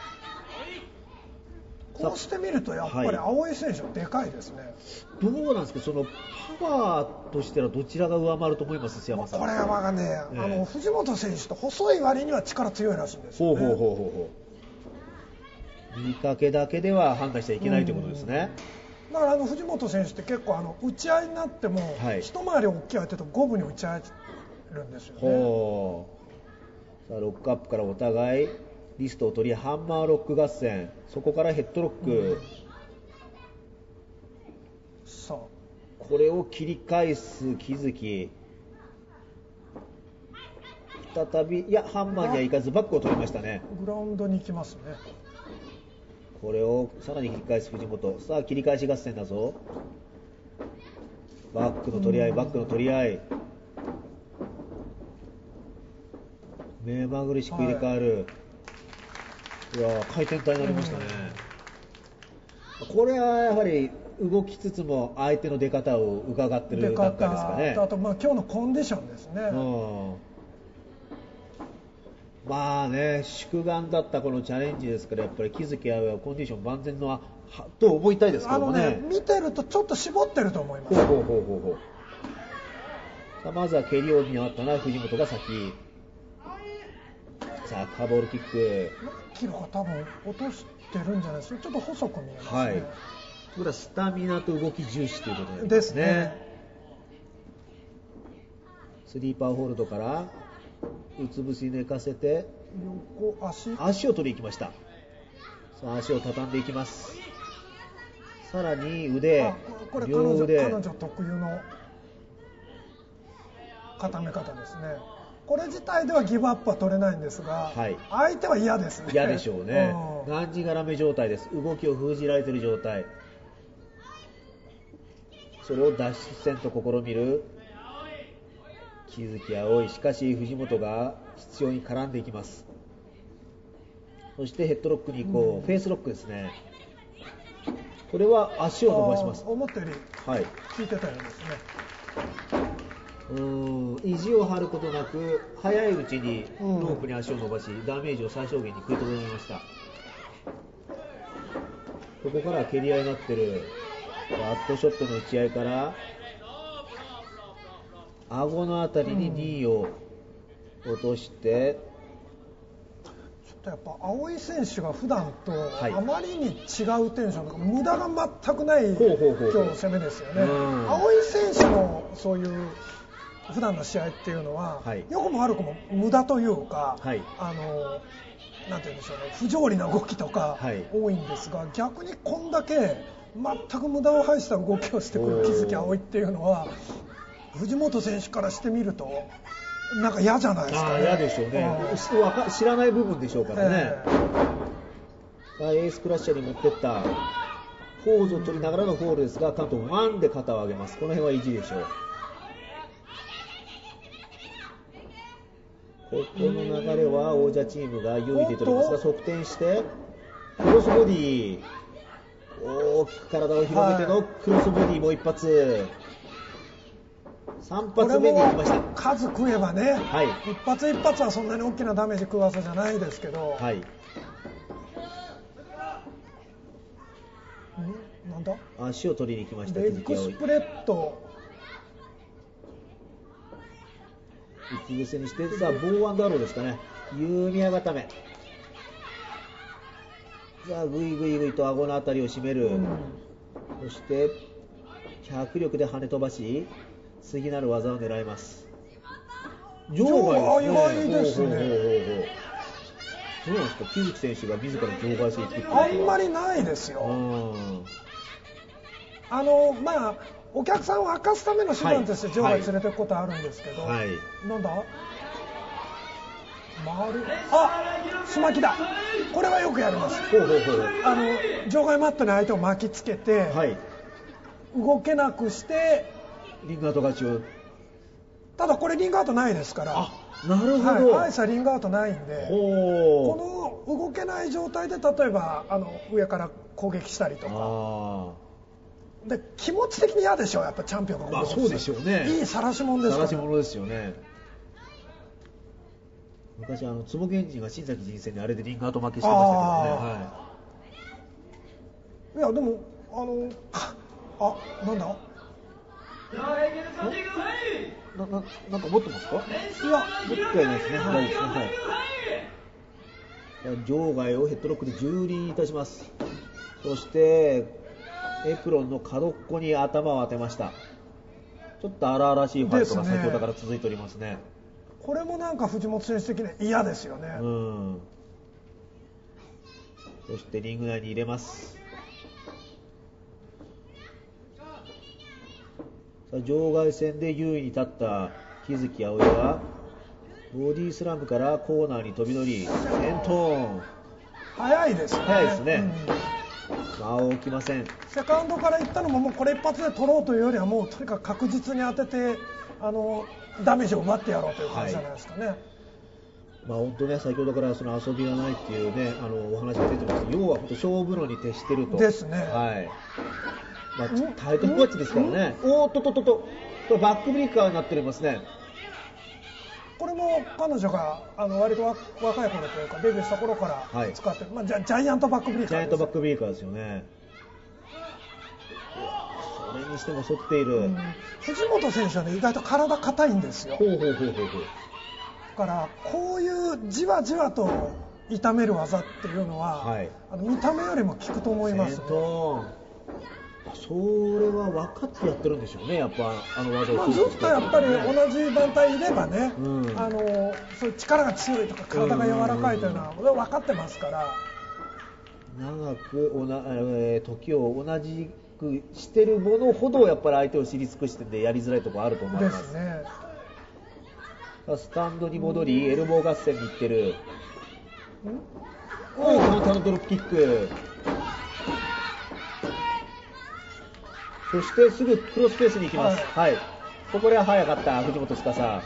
こうしてみるとやっぱり葵選手はでかいですね、はい、 どうなんですか、そのパワーとしてはどちらが上回ると思います、須山さん。 これはね、えー、あの藤本選手と細い割には力強いらしいんですよね。 ほうほうほうほう。見かけだけでは判断しちゃいけないということですね。 だからあの藤本選手って結構あの打ち合いになっても、はい、一回り大きい相手と五分に打ち合えるんですよね。ほう。さあロックアップからお互いリストを取りハンマーロック合戦、そこからヘッドロック、うん、さあこれを切り返す木月、再びいやハンマーにはいかずバックを取りましたね。 グラウンドに行きますね。 これをさらに切り返す藤本。さあ切り返し合戦だぞ。バックの取り合い、バックの取り合い、目まぐるしく入れ替わる、はい、いや回転体になりましたね、うん、これはやはり動きつつも相手の出方を伺ってる段階ですかね。 あとまあ今日のコンディションですね、うん、 まあね宿願だったこのチャレンジですから、やっぱり木月葵はコンディション万全のはと思いたいですけどもね。 あのね見てるとちょっと絞ってると思います。 ほうほうほうほうほう。さあまずは蹴りを見合ったのは藤本が先。さあカーボールキック、 キロが多分落としてるんじゃないですか。ちょっと細く見えますね。はい、 これはスタミナと動き重視ということですね。 ですね。 スリーパーホールドからうつ伏しに寝かせて横 足, 足を取りに行きました。さあ足を畳んでいきます。さらに腕、 あこれ両腕、彼女特有の固め方ですね。これ自体ではギブアップは取れないんですが、はい、相手は嫌ですね。 嫌でしょうね。がんじがらめ状態です。動きを封じられている状態。 それを脱出戦と試みる木月葵。しかし藤本が執拗に絡んでいきます。そしてヘッドロックに行こう、うん、フェイスロックですね。これは足を伸ばします。 思ったより効いてたようですね。 うーん、意地を張ることなく早いうちにロープに足を伸ばし、うん、ダメージを最小限に食いとどめました。ここから蹴り合いになってる。バットショットの打ち合いから顎のあたりににいを落として、 ちょっとやっぱ青井選手が普段とあまりに違うテンションとか、無駄が全くない今日の攻めですよね。青井選手のそういう普段の試合っていうのは、はい、良くも悪くも無駄というか、はい、あのなんて言うんでしょうね、不条理な動きとか多いんですが、はい、逆にこんだけ全く無駄を排した動きをしてくる木月葵っていうのは、藤本選手からしてみるとなんか嫌じゃないですかね。 嫌でしょうね。知らない部分でしょうからね。えー、エースクラッシャーに持ってったポーズを取りながらのフォールですが、カウントワンで肩を上げます。この辺は意地でしょう。ここの流れは王者チームが優位で取りますが、側転してクロスボディ、大きく体を広げてのクロスボディも一発、さん発目に行きました。 数食えばね、はい、一発一発はそんなに大きなダメージ食う技じゃないですけど、はい、んなんだ、 足を取りに行きました。 レッグスプレッド息癖にして、さあボーアンドアローですかね。弓矢固め、さあグイグイグイと顎のあたりを締める、うん、そして脚力で跳ね飛ばし次なる技を狙います。 場外ですね。 どうなんですか、木月選手が自ら場外戦行くっていうのはあんまりないですよ。あのまあお客さんを明かすための手段として場外連れていくことはあるんですけど、はいはい、なんだ、丸、あ、すまきだ、これはよくやります。ほうほうほう、あの場外マットに相手を巻きつけて、はい、動けなくしてリングアウト勝ちを。 ただこれリングアウトないですから。 あ、なるほど。 はい、アイスはリングアウトないんで、この動けない状態で例えばあの上から攻撃したりとか、あで気持ち的に嫌でしょう、やっぱチャンピオンが。 まあそうでしょうね。 いい晒し者ですから。 晒し者ですよね。昔あの坪源氏が新崎人生にあれでリングアウト負けしてましたけどね。はい、 いやでもあのあなんだ。 な, な, なんか持ってますか？いや持ってはいないですね。はいですね。はい。場外をヘッドロックで蹂躙いたします。そしてエプロンの角っこに頭を当てました。ちょっと荒々しいファイトが先ほどから続いておりますね。 これもなんか藤本選手的に嫌ですよね。うん。 そしてリング内に入れます。さあ場外戦で優位に立った木月葵はボディスラムからコーナーに飛び乗り先頭。 早いですね。 早いですね。うん、間を置きません。 セカンドからいったのももうこれ一発で取ろうというよりはもうとにかく確実に当ててあのダメージを奪ってやろうという感じじゃないですかね。はい、 まあ本当ね、先ほどからその遊びがないっていうねあのお話が出てます。要は本当勝負論に徹してると。 ですね。 はい。まあ、タイトルマッチですからね。おーっとっとっとっと、これバックブリーカーになっておりますね。 これも彼女があの割と若い頃というかデビューした頃から使ってる、はい、まあ、ジャ、ジャイアントバックブリーカーです。 ジャイアントバックブリーカーですよね。それにしても反っている、うん、 藤本選手はね意外と体硬いんですよ。 ほうほうほうほうほう。 だからこういうじわじわと痛める技っていうのは、はい、あの見た目よりも効くと思います、ね。 それは分かってやってるんでしょうね、やっぱあの技を、 まあ、ずっとやっぱり同じ団体いればね、うん、あのそういう力が強いとか体が柔らかいというのは分かってますから、 長くおな、えー、時を同じくしてるものほどやっぱり相手を知り尽くしててやりづらいところあると思います。 ですね。 スタンドに戻りエルボー合戦に行ってる。おお、このタルドロップキック。 そしてすぐクロスペースに行きます。はい、はい、ここでは早かった藤本司。さ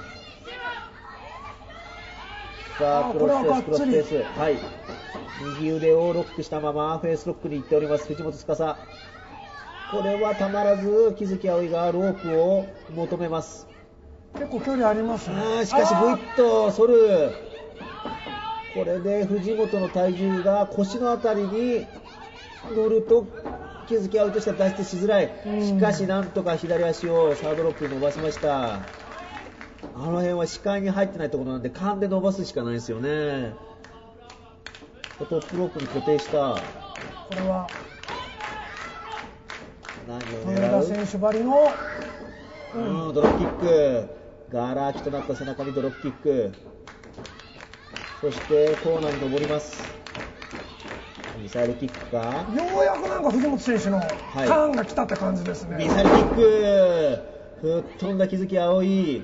あクロスペースクロスペース、はい、右腕をロックしたままフェイスロックに行っております藤本司。これはたまらず木月葵がロープを求めます。 結構距離ありますね。 あしかしグイッと反る。これで藤本の体重が腰のあたりに乗ると木月葵としては脱出しづらい。しかしなんとか左足をサードロップに伸ばしました。あの辺は視界に入ってないところなんで勘で伸ばすしかないですよね。トップロープに固定した。これは豊田選手ばりの、 うん、ドロップキック。ガラ空きとなった背中にドロップキック。そしてコーナーに登ります。ミサイルキックか。 ようやくなんか藤本選手のターンが来たって感じですね。 ミサイルキック。吹っ飛んだ木月葵。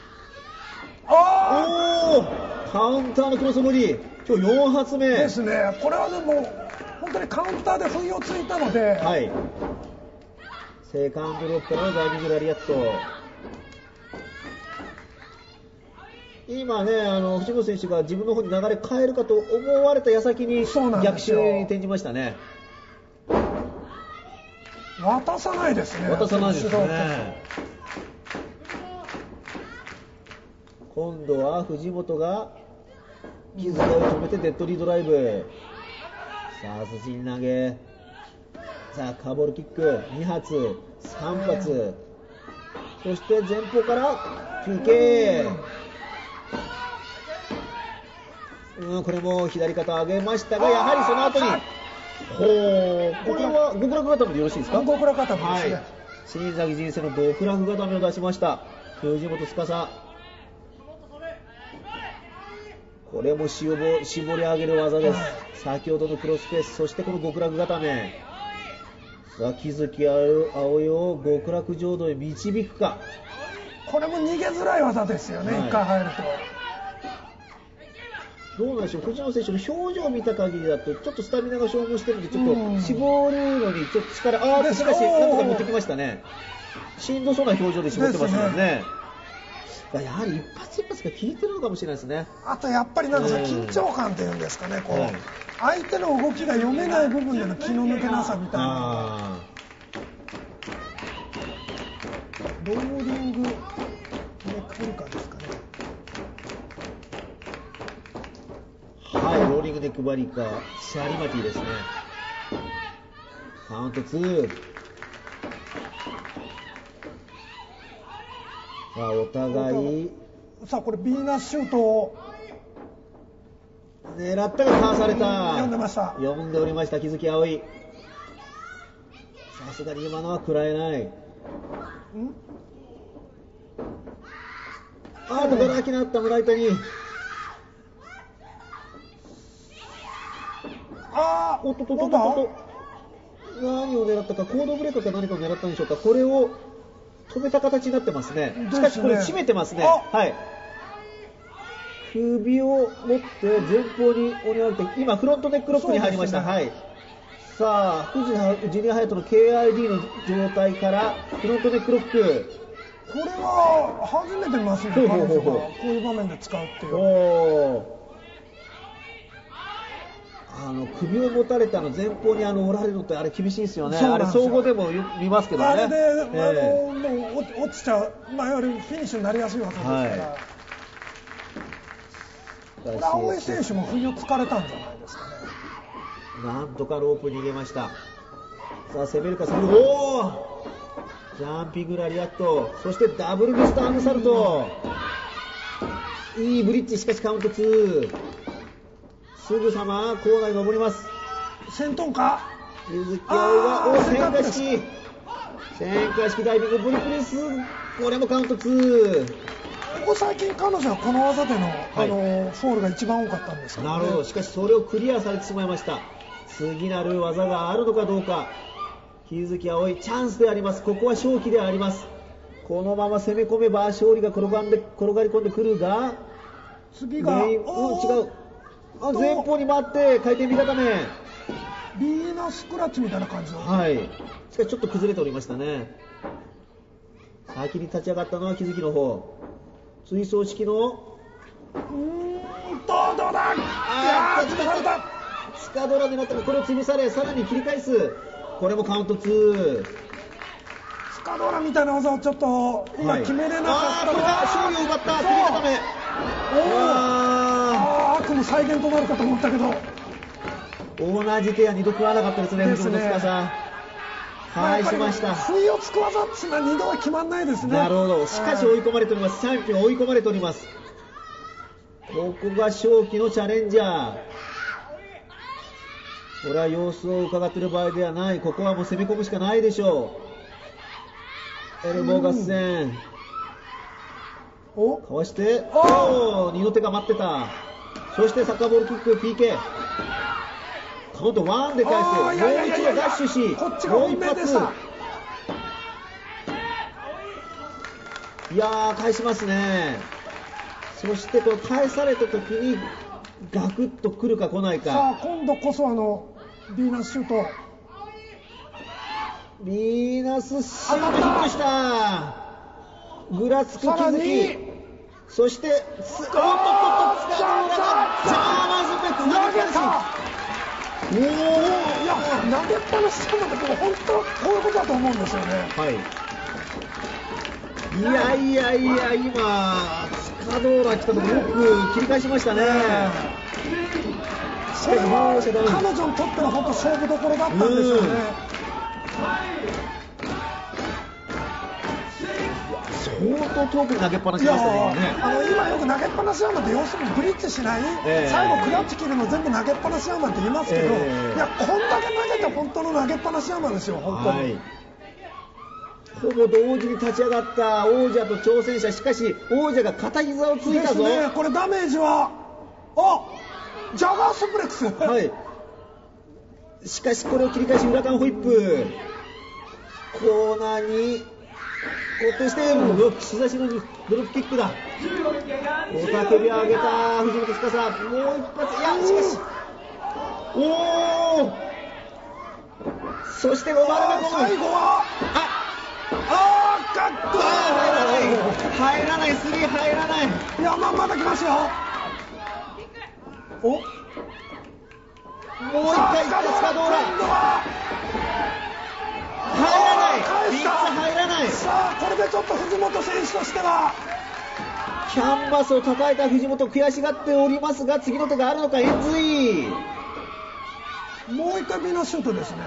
あおー、カウンターのクロスボディ。今日よん発目ですね。これはでも本当にカウンターで不意をついたので、 はい、セカンドロップのダイビングラリアット。今ね、あの藤本選手が自分の方に流れ変えるかと思われた矢先に逆襲に転じましたね。 渡さないですね。 渡さないですね。今度は藤本が木塚を止めてデッドリードライブ。さあ殺人投げ。さあカーボールキックに発さん発、そして前方から ピーケー。うん、これも左肩上げましたが、やはりその後にほう、これは極楽固めでよろしいですか。 極楽固めですね、はい、 新崎人生の極楽固めを出しました藤本司。これも絞り上げる技です。先ほどのクロスペース、そしてこの極楽固め。さあ木月葵を極楽浄土へ導くか。 これも逃げづらい技ですよね、はい、いっかい入ると。 どうなんでしょう、藤野選手の表情を見た限りだとちょっとスタミナが消耗してるんで、ちょっと絞るのにちょっと力、ああしかしなんとか持ってきましたね。しんどそうな表情で絞ってますもんね。やはり一発一発が効いてるのかもしれないですね。 あとやっぱりなんかその緊張感っていうんですかね、こう、はい、相手の動きが読めない部分での気の抜けなさみたいな。ローリングで来るかですかね。 はい、ローリングで配りかシャリマティですね。カウントツー。さあお互いさあこれビーナスシュートを狙ったがかわされた。 読んでました。 読んでおりました木月葵。さすがに今のは食らえない。んあーとガラ空きになった村井谷。あーおっとっとっとっと、何を狙ったか、コードブレーカーか何かを狙ったんでしょうか。これを止めた形になってますね。しかしこれ締めてますね。はい。首を持って前方に折り上げて、今フロントネックロックに入りました。ね、はい。さあ藤田ジュニアハヤトの ケーアイディー の状態からフロントネックロック。 これは初めて見ますね。彼女がこういう場面で使うっていう。 おあの首を持たれたの前方にあの折られるのってあれ厳しいですよね。あれ総合でも見ますけどね。 あれで、えー、あのもう落ちちゃう、まあ、いわゆるフィニッシュになりやすい技ですから、はい、青江選手も不意をつかれたんじゃないですかね。 なんとかロープ逃げました。さあ攻めるか攻める。おージャンピングラリアット、そしてダブルビスターアンドサルト、いいブリッジ。しかしカウントツー。すぐさまコーナーに登ります。 先頭か柚木葵がお旋回式旋回式ダイビングブリプレス。これもカウントツー。 ここ最近彼女はこの技での、はい、あのフォールが一番多かったんですけど、ね、 なるほど。しかしそれをクリアされてしまいました。次なる技があるのかどうか。柚木葵チャンスであります。ここは勝機であります。このまま攻め込めば勝利が転がんで転がり込んでくるが、 次が、うん、違うあ前方に回って回転味固め。 ビーナスクラッチみたいな感じの。 はい。しかしちょっと崩れておりましたね。先に立ち上がったのは木月の方。追走式のうーんとどうだ。 あー、潰された。スカドラになったがこれを潰され、さらに切り返す。これもカウントツー。 スカドラみたいな技をちょっと今決めれなかったのは、はい、 あー、これが勝利を奪った首固め。 あー、悪夢再現となるかと思ったけど同じ手は二度食わなかったですね。藤本司返しました。 不意をつく技っていうのは二度は決まんないですね。 なるほど。しかし追い込まれております。チャンピオン追い込まれております。ここが正気のチャレンジャー。これは様子を伺っている場合ではない。ここはもう攻め込むしかないでしょう。エルボー合戦。 おかわして、おー、二の手が待ってた。そしてサッカーボールキック ピーケー。今度ワンで返す。もう一度ダッシュし、 こっちがもう一発。いやー、返しますね。そしてこの返された時にガクッと来るか来ないか。 さあ今度こそあのビーナスシュート。 ビーナスシュートヒットした。ぐらつく気づき。そして、おっとっとっと、スカドーラがジャーマズペッツ投げっぱなし。おー、いや、投げっぱなししたんだけど、本当こういうことだと思うんですよね。 はい。いやいやいや、今、スカドーラ来たとこよく切り返しましたね。 これは彼女にとっての本当勝負どころだったんでしょうね。 相当遠くに投げっぱなしましたね。 あの今よく投げっぱなしアーマンって要するにブリッジしない、えー、最後クラッチ切るの全部投げっぱなしアーマンって言いますけど、えー、いやこんだけ投げて本当の投げっぱなしアーマンですよ本当に。はい、 ほぼ同時に立ち上がった王者と挑戦者。しかし王者が片膝をついたぞ。 ですね。これダメージはあジャガースプレックス。 はい。しかしこれを切り返し裏間ホイップ。コーナーに固定して、し差しのドロップキックだ。雄たけびを上げた藤本司。もう一発。いやしかしおお。そしてオマルが最後はああーカット。 入らない。入らない。スリー入らない。 いやまあまだ来ますよ。おもう一回いったスカドーラ。入らない。ビーツ入らない。 さあこれでちょっと藤本選手としてはキャンバスを叩いた藤本悔しがっておりますが、次の手があるのか。エンズイもう一回ビーナスシュートですね。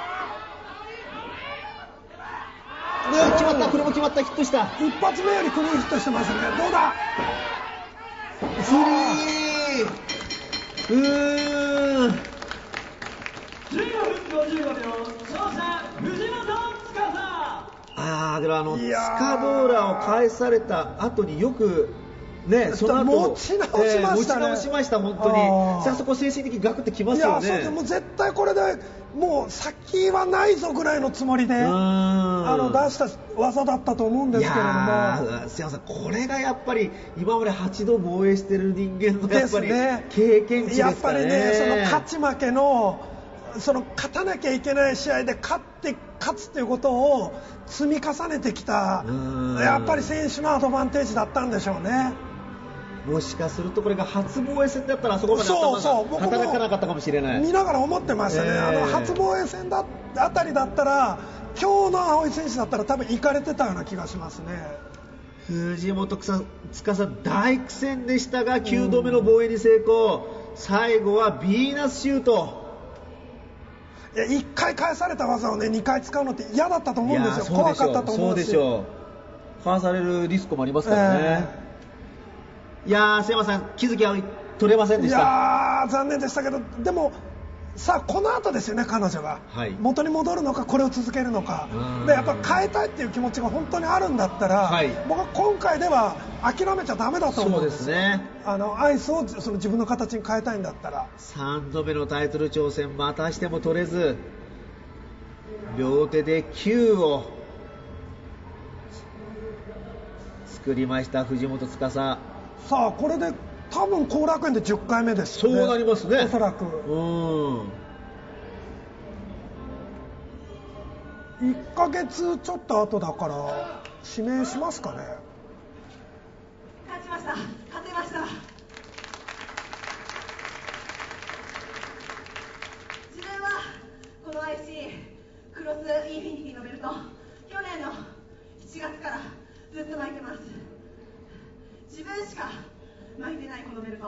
で決まった。これも決まった。ヒットした。 一発目よりクリーンヒットしてますね。どうだスリー。うーんじゅうごふんごじゅうごびょう、勝者藤本司。 あーでもあのスカドーラを返された後によくね、その後持ち直しましたね。えー、持ち直しました本当に。さあそこ精神的にガクってきますよね。 いやそうでも絶対これでもう先はないぞぐらいのつもりであの出した技だったと思うんですけれども。いやすいません、これがやっぱり今まではちど防衛してる人間のやっぱり経験値ですからね。 やっぱりねその勝ち負けのその勝たなきゃいけない試合で勝って勝つということを積み重ねてきたやっぱり選手のアドバンテージだったんでしょうね。 もしかするとこれが初防衛戦だったらあそこまで頭が働かなかったかもしれない。 見ながら思ってましたね、えー、あの初防衛戦だあたりだったら今日の青井選手だったら多分行かれてたような気がしますね。 藤本司大苦戦でしたがきゅうどめの防衛に成功。最後はビーナスシュート。 いっかい返された技をねにかい使うのって嫌だったと思うんですよ。怖かったと思うし。 そうでしょう。ファーされるリスクもありますからね、えー、いやーすいません気づきは取れませんでした。 いやー残念でしたけど、でもさあこの後ですよね彼女が、はい、元に戻るのかこれを続けるのかでやっぱ変えたいっていう気持ちが本当にあるんだったら、はい、僕は今回では諦めちゃダメだと思うんです。 そうですね。 あのアイスをその自分の形に変えたいんだったら。 さんどめのタイトル挑戦またしても取れず両手できゅうを作りました藤本司。 さあこれで多分後楽園でじゅっかいめですよね。 そうなりますねおそらく。 うんいっかげつちょっと後だから指名しますかね。 勝ちました。勝てました。自分はこの アイシー クロスインフィニティのベルト、去年のしちがつからずっと巻いてます。自分しか巻いてないこのベルト、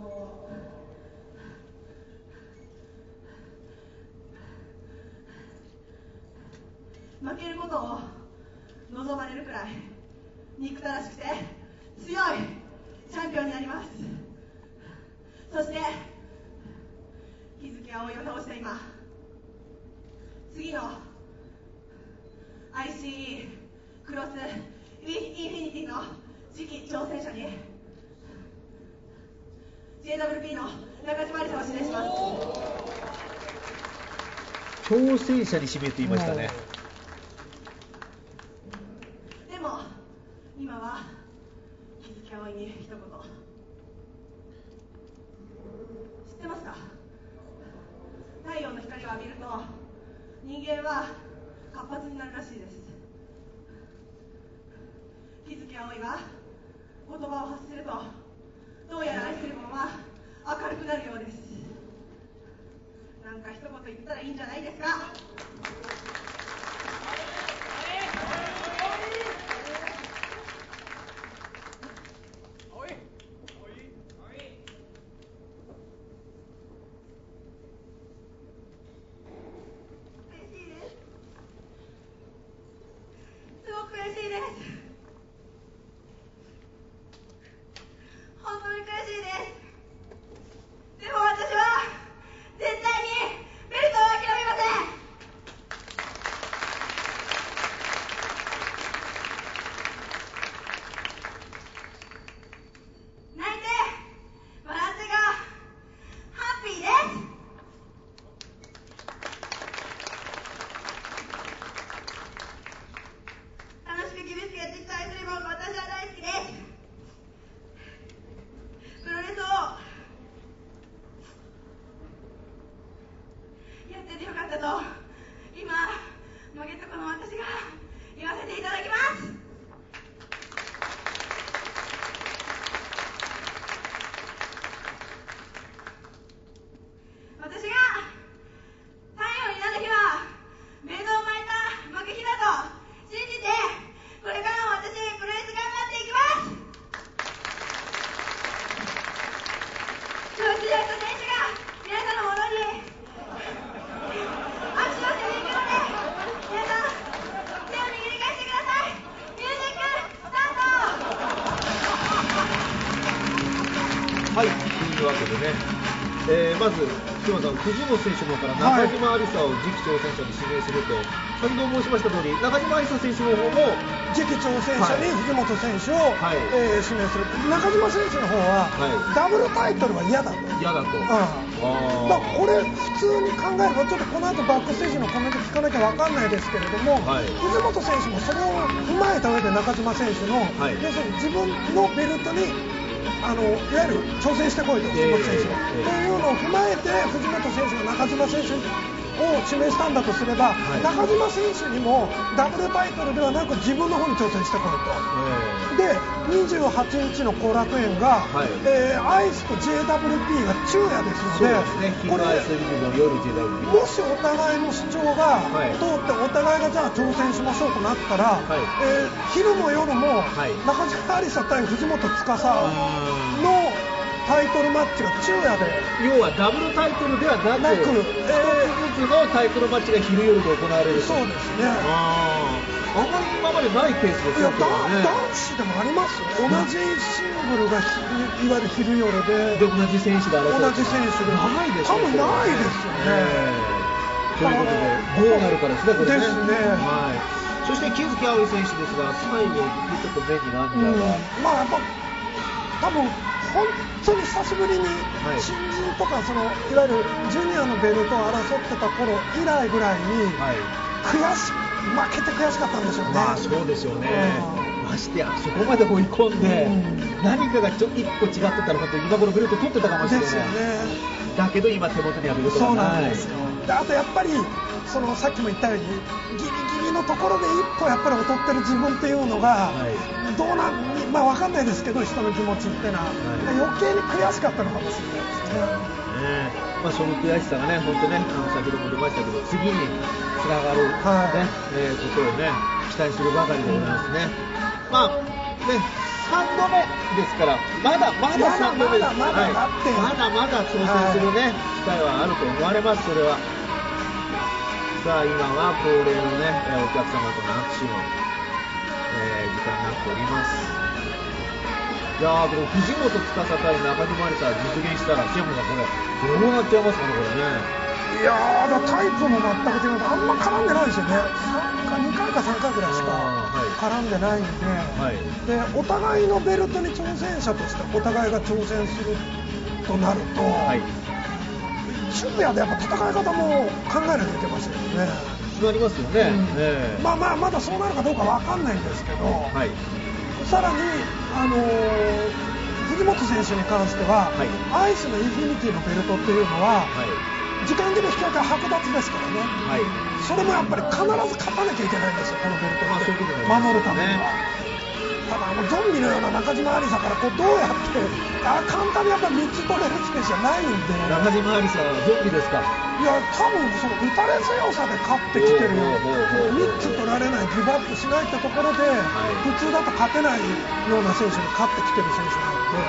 負けることを望まれるくらい憎たらしくて強いチャンピオンになります。そして日月葵を倒した今、次の アイシーイー クロスインフィニティの次期挑戦者に ジェイダブリューピー の中島有沙を指名します。 挑戦者に指名と言いましたね。 でも今は日付葵に一言、知ってますか？太陽の光を浴びると人間は活発になるらしいです。日付葵が言葉を発するとどうやら愛するものは明るくなるようです。なんか一言言ったらいいんじゃないですか。 えー、まず福間さん、藤本選手の方から中島有沙を次期挑戦者に指名すると、先ほど申しました通り、中島有沙選手の方も次期挑戦者に藤本選手を、はいえー、指名する。中島選手の方は、はい、ダブルタイトルは嫌だと。 嫌だと。 うん、だこれ普通に考えれば、ちょっとこの後バックステージのコメント聞かなきゃ分かんないですけれども、はい、藤本選手もそれを踏まえた上で中島選手の、はい、要するに自分のベルトにあのいわゆる挑戦してこいと、藤本選手が、えー、というのを踏まえて藤本選手が中島選手を指名したんだとすれば、はい、中島選手にもダブルタイトルではなく自分の方に挑戦してこいと、えー、でにじゅうはちにちの後楽園が、はいえー、アイスと ジェイダブリューピー が昼夜ですので、 そうですね、これ夜 ジェイダブリューピーもしお互いの主張が通って、お互いがじゃあ挑戦しましょうとなったら、はいえー、昼も夜も中島有沙対藤本司のタイトルマッチが昼夜で、 要はダブルタイトルではなく、 なくえー、一つずつのタイトルマッチが昼夜で行われる。 そうですね。 ああんまり今までないケースですよね。 男子でもありますよ。同じシングルがいわゆる昼夜で、 で同じ選手で争う。 同じ選手でないですよね。多分ないですよね。 ということでどうなるかですね、これね。 ですね。 はい。そして木月葵選手ですが、最後にちょっと目に涙が、うん、 まあやっぱ多分本当に久しぶりに新人とか、そのいわゆるジュニアのベルトを争ってた頃以来ぐらいに、はい、悔し負けて悔しかったんでしょうね。 まあそうですよね。ましてやそこまで追い込んで、うん、何かがちょ一個違ってたら本当に今頃ベルト取ってたかもしれない。 ですよね。 だけど今手元にはベルトがない。 そうなんですよ。であとやっぱりそのさっきも言ったようにギリギリのところで一歩やっぱり劣ってる自分っていうのが、はい、どうなん、まあ、分かんないですけど人の気持ちってのは、はい、余計に悔しかったのかもしれないですね。 ねまあ、その悔しさがね本当ねあの先ほども出ましたけど次につながる、ねはいえー、ことをね期待するばかりでございますね。まあねさんどめですからまだまださんどめです。 まだまだまだ、はい、 まだまだ挑戦するね、はい、機会はあると思われます。それはさあ今は恒例のねお客様との握手の、えー、時間になっております。いやーこの藤本司対中島有沙実現したらシェフがこれどうなっちゃいますかねこれね。 いやーだタイプも全く違うあんま絡んでないですよね。にかいかさんかいぐらいしか絡んでないんで、はい、でお互いのベルトに挑戦者としてお互いが挑戦するとなると、はい、昼夜でやっぱ戦い方も考えなきゃいけませんよね。 そうなりますよね、うんえー、 まあまあまだそうなるかどうかわかんないんですけど、はい、さらにあのー藤本選手に関しては、はい、アイスのインフィニティのベルトっていうのは、はい、時間切れ引き分けは剥奪ですからね、はい、それもやっぱり必ず勝たなきゃいけないんですよこのベルトって、まあ、守るためには、ね、ただあのゾンビのような中島有沙からこうどうやってあ簡単にやっぱみっつ取れる選手じゃないんで。 中島有沙はゾンビですか。 いや多分その打たれ強さで勝ってきてるみっつ取られないギブアップしないってところで、はい、普通だと勝てないような選手に勝ってきてる選手なんで、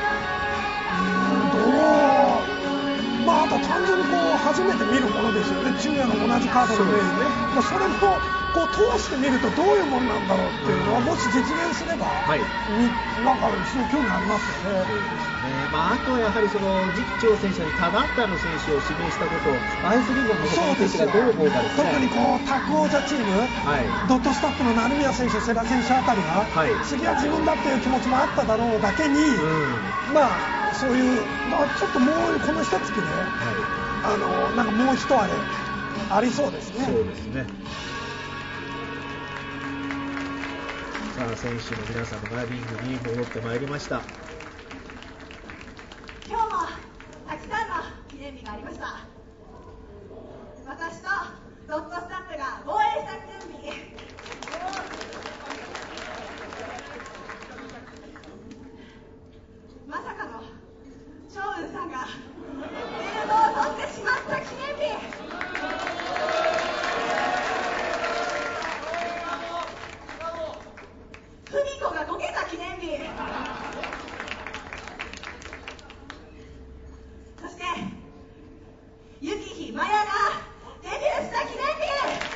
はい、うーんどうまああと単純にこう初めて見るものですよね。昼夜の同じカードの上にね、まあ、それもこう通してみるとどういうものなんだろうっていうのはもし実現すれば、はい、なんかすごい興味ありますよね。そうですね。まあ、あとはやはりその次期挑戦者に他団体の選手を指名したことをアイスリーグの他の選手がどう思うかですね。 特にこうタッグ王者チーム、はい、ドットスタッフの成宮選手、世良選手あたりが、はい、次は自分だっていう気持ちもあっただろうだけに、うん、まあそういう、まあ、ちょっともうこの一月で、はい、あのなんかもう一荒れありそうですね。 そうですね。さあ選手の皆さんのリングに戻ってまいりました。 今日もたくさんの記念日がありました。私とドットスタッフが防衛した記念日まさかの昌雲さんがベルトを取ってしまった記念日。文子がこけた記念日。そして雪日麻也がデビューした記念日。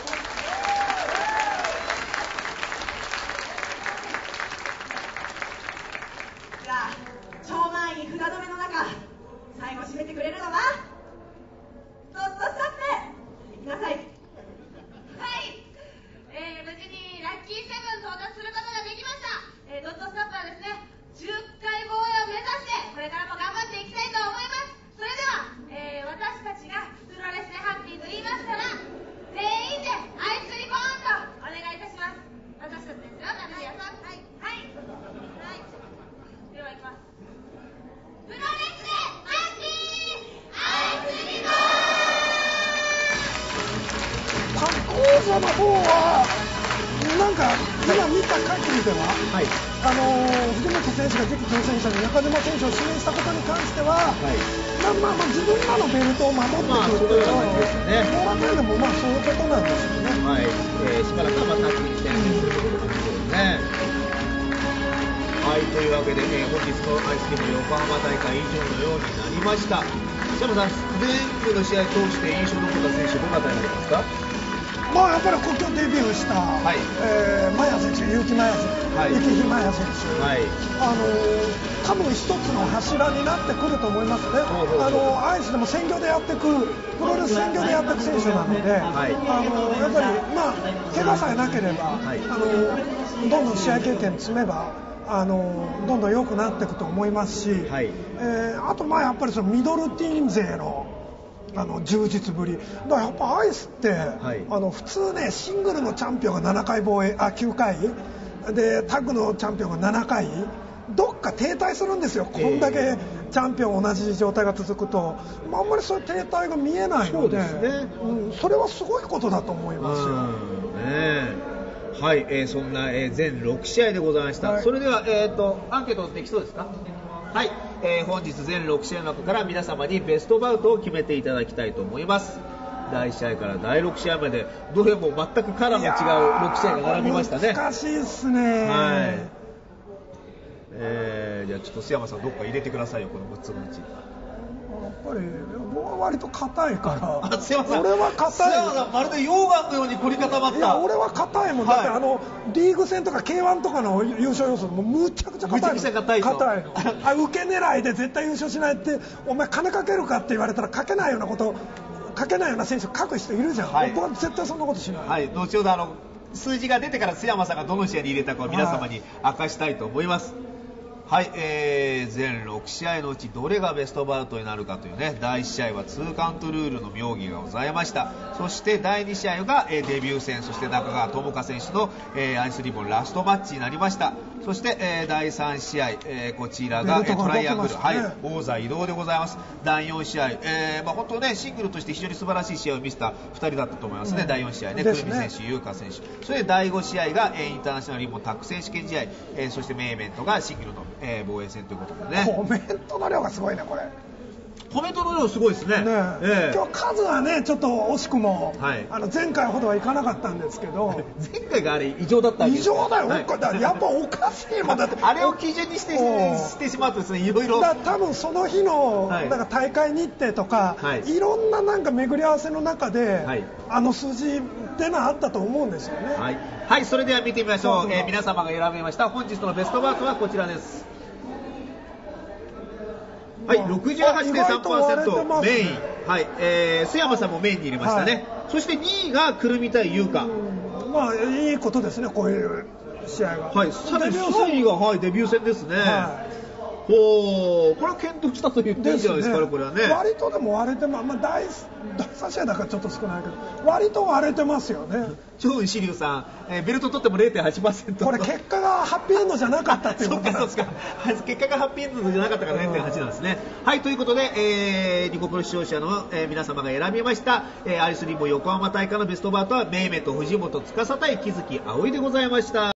じゃあ超満員札止めの中最後締めてくれるのはドットスタッフ行きなさい。 はい、えー、無事にラッキーセブン到達することができました。えー、ドットスタッフはですねじゅっかい防衛を目指してこれからも頑張っていきたいと思います。それでは、えー、私たちがプロレスでハッピーと言いましたら全員でアイスリコーンとお願いいたします。私たちですよ、成宮さん。はいはい、はい、ではいきます。プロレスでハッピーアイスリコーン。 タッグ王者の方はなんか今見た限りでは、はい、あの藤本選手が次期挑戦者に中島選手を指名したことに関しては、はい、まあまあ自分らのベルトを守ってくるというのは、そういうのもまあそういうことなんですよね。 はい、えー、しばらくはまたタッグに戦するということですね。はい、というわけで、えー、本日のアイスリーム横浜大会以上のようになりました。シャムさん、全部の試合通して印象に残った選手どなたになりますか？ まあやっぱり故郷デビューした、はい、えー、麻也選手、結城麻也選手、はい、雪日麻也選手、はい、あのー、多分一つの柱になってくると思いますね。あのー、アイスでも専業でやっていく、プロレス専業でやっていく選手なので、はい、あのー、やっぱりまあ怪我さえなければ、はい、あのー、どんどん試合経験積めば。あのどんどん良くなっていくと思いますし、はい、えー、あとまあやっぱりそのミドルティーン勢のあの充実ぶりだからやっぱアイスって、はい、あの普通ねシングルのチャンピオンがななかい防衛あきゅうかいでタッグのチャンピオンがななかいどっか停滞するんですよ、こんだけチャンピオン同じ状態が続くと、あんまりそういう停滞が見えないので、 そうですね、うん、それはすごいことだと思いますよ。 ね、はい、えー、そんな、えー、全ろくしあいでございました。はい、それでは、えー、とアンケートできそうですか？はい、えー、本日全ろくしあいの中から皆様にベストバウトを決めていただきたいと思います。だいいち試合からだいろく試合までどれも全くカラーの違うろく試合が並びましたね。 難しいですね。 はい、えー、じゃあちょっと須山さんどっか入れてくださいよ、このむっつのうち。 やっぱり僕は割と硬いから。 あ、須山さん、 俺は硬い。 須山さんまるで溶岩のように凝り固まった。 いや俺は硬いもん、はい、だってあのリーグ戦とか ケーワン とかの優勝予想もむちゃくちゃ硬いの。 むちゃくちゃ硬い硬いの。あ、受け狙いで絶対優勝しないってお前金かけるかって言われたらかけないようなことかけないような選手書く人いるじゃん、はい、僕は絶対そんなことしない。 はい、後ほどあの数字が出てから須山さんがどの試合に入れたかを皆様に明かしたいと思います。はい、えー、全ろく試合のうちどれがベストバウトになるかというね、だいいち試合はツーカウントルールの妙義がございました。そしてだいに試合が、えー、デビュー戦、そして中川智香選手の、えー、アイスリボンラストマッチになりました。そして、えー、だいさん試合、えー、こちらが、えー、トライアングル、はい、王座移動でございます。だいよん試合、えーまあ、本当ねシングルとして非常に素晴らしい試合を見せたふたりだったと思いますね、うん、だいよん試合ね、久美選手、優香選手、それでだいご試合が、えー、インターナショナルリボンタッグ選手権試合、えー、そしてメイメントがシングルの、えー、防衛戦ということでね。 コメントの量がすごいね、これ。 コメントの量すごいですね。ね、 えー、今日数はねちょっと惜しくも、はい、あの前回ほどはいかなかったんですけど前回があれ異常だったわけ異常だよ、はい、だからやっぱおかしいもんだってあれを基準にしてしてしまうとですね、いろいろだ多分その日の、はい、なんか大会日程とか、はい、いろんななんか巡り合わせの中で、はい、あの数字ってのはあったと思うんですよね。 はい、はい、それでは見てみましょう。えー、皆様が選びました本日のベストバウトはこちらです。はい、ろくじゅうはちてんさんパーセント メイン、はい、えー、須山さんもメインに入れましたね、はい、そしてにいがくるみ対優香、 まあいいことですね、こういう試合が。 はい、さらにさんいが、はい、デビュー戦ですね。はい、ほー、これは検討したと言っていいんじゃないですかね、これはね。 割とでも割れてます、まあ、だいさん試合だからちょっと少ないけど割と割れてますよね。 超雲志龍さん、えー、ベルト取っても れいてんはちパーセントこれ結果がハッピーエンドじゃなかったっていうことなんですか。 そうか、そうですか。結果がハッピーエンドじゃなかったから れいてんはち なんですね。はい、ということで、えー、ニコプロ視聴者の、えー、皆様が選びました、えー、アイスリボン横浜大会のベストバウトはメイメと藤本司対木月葵でございました。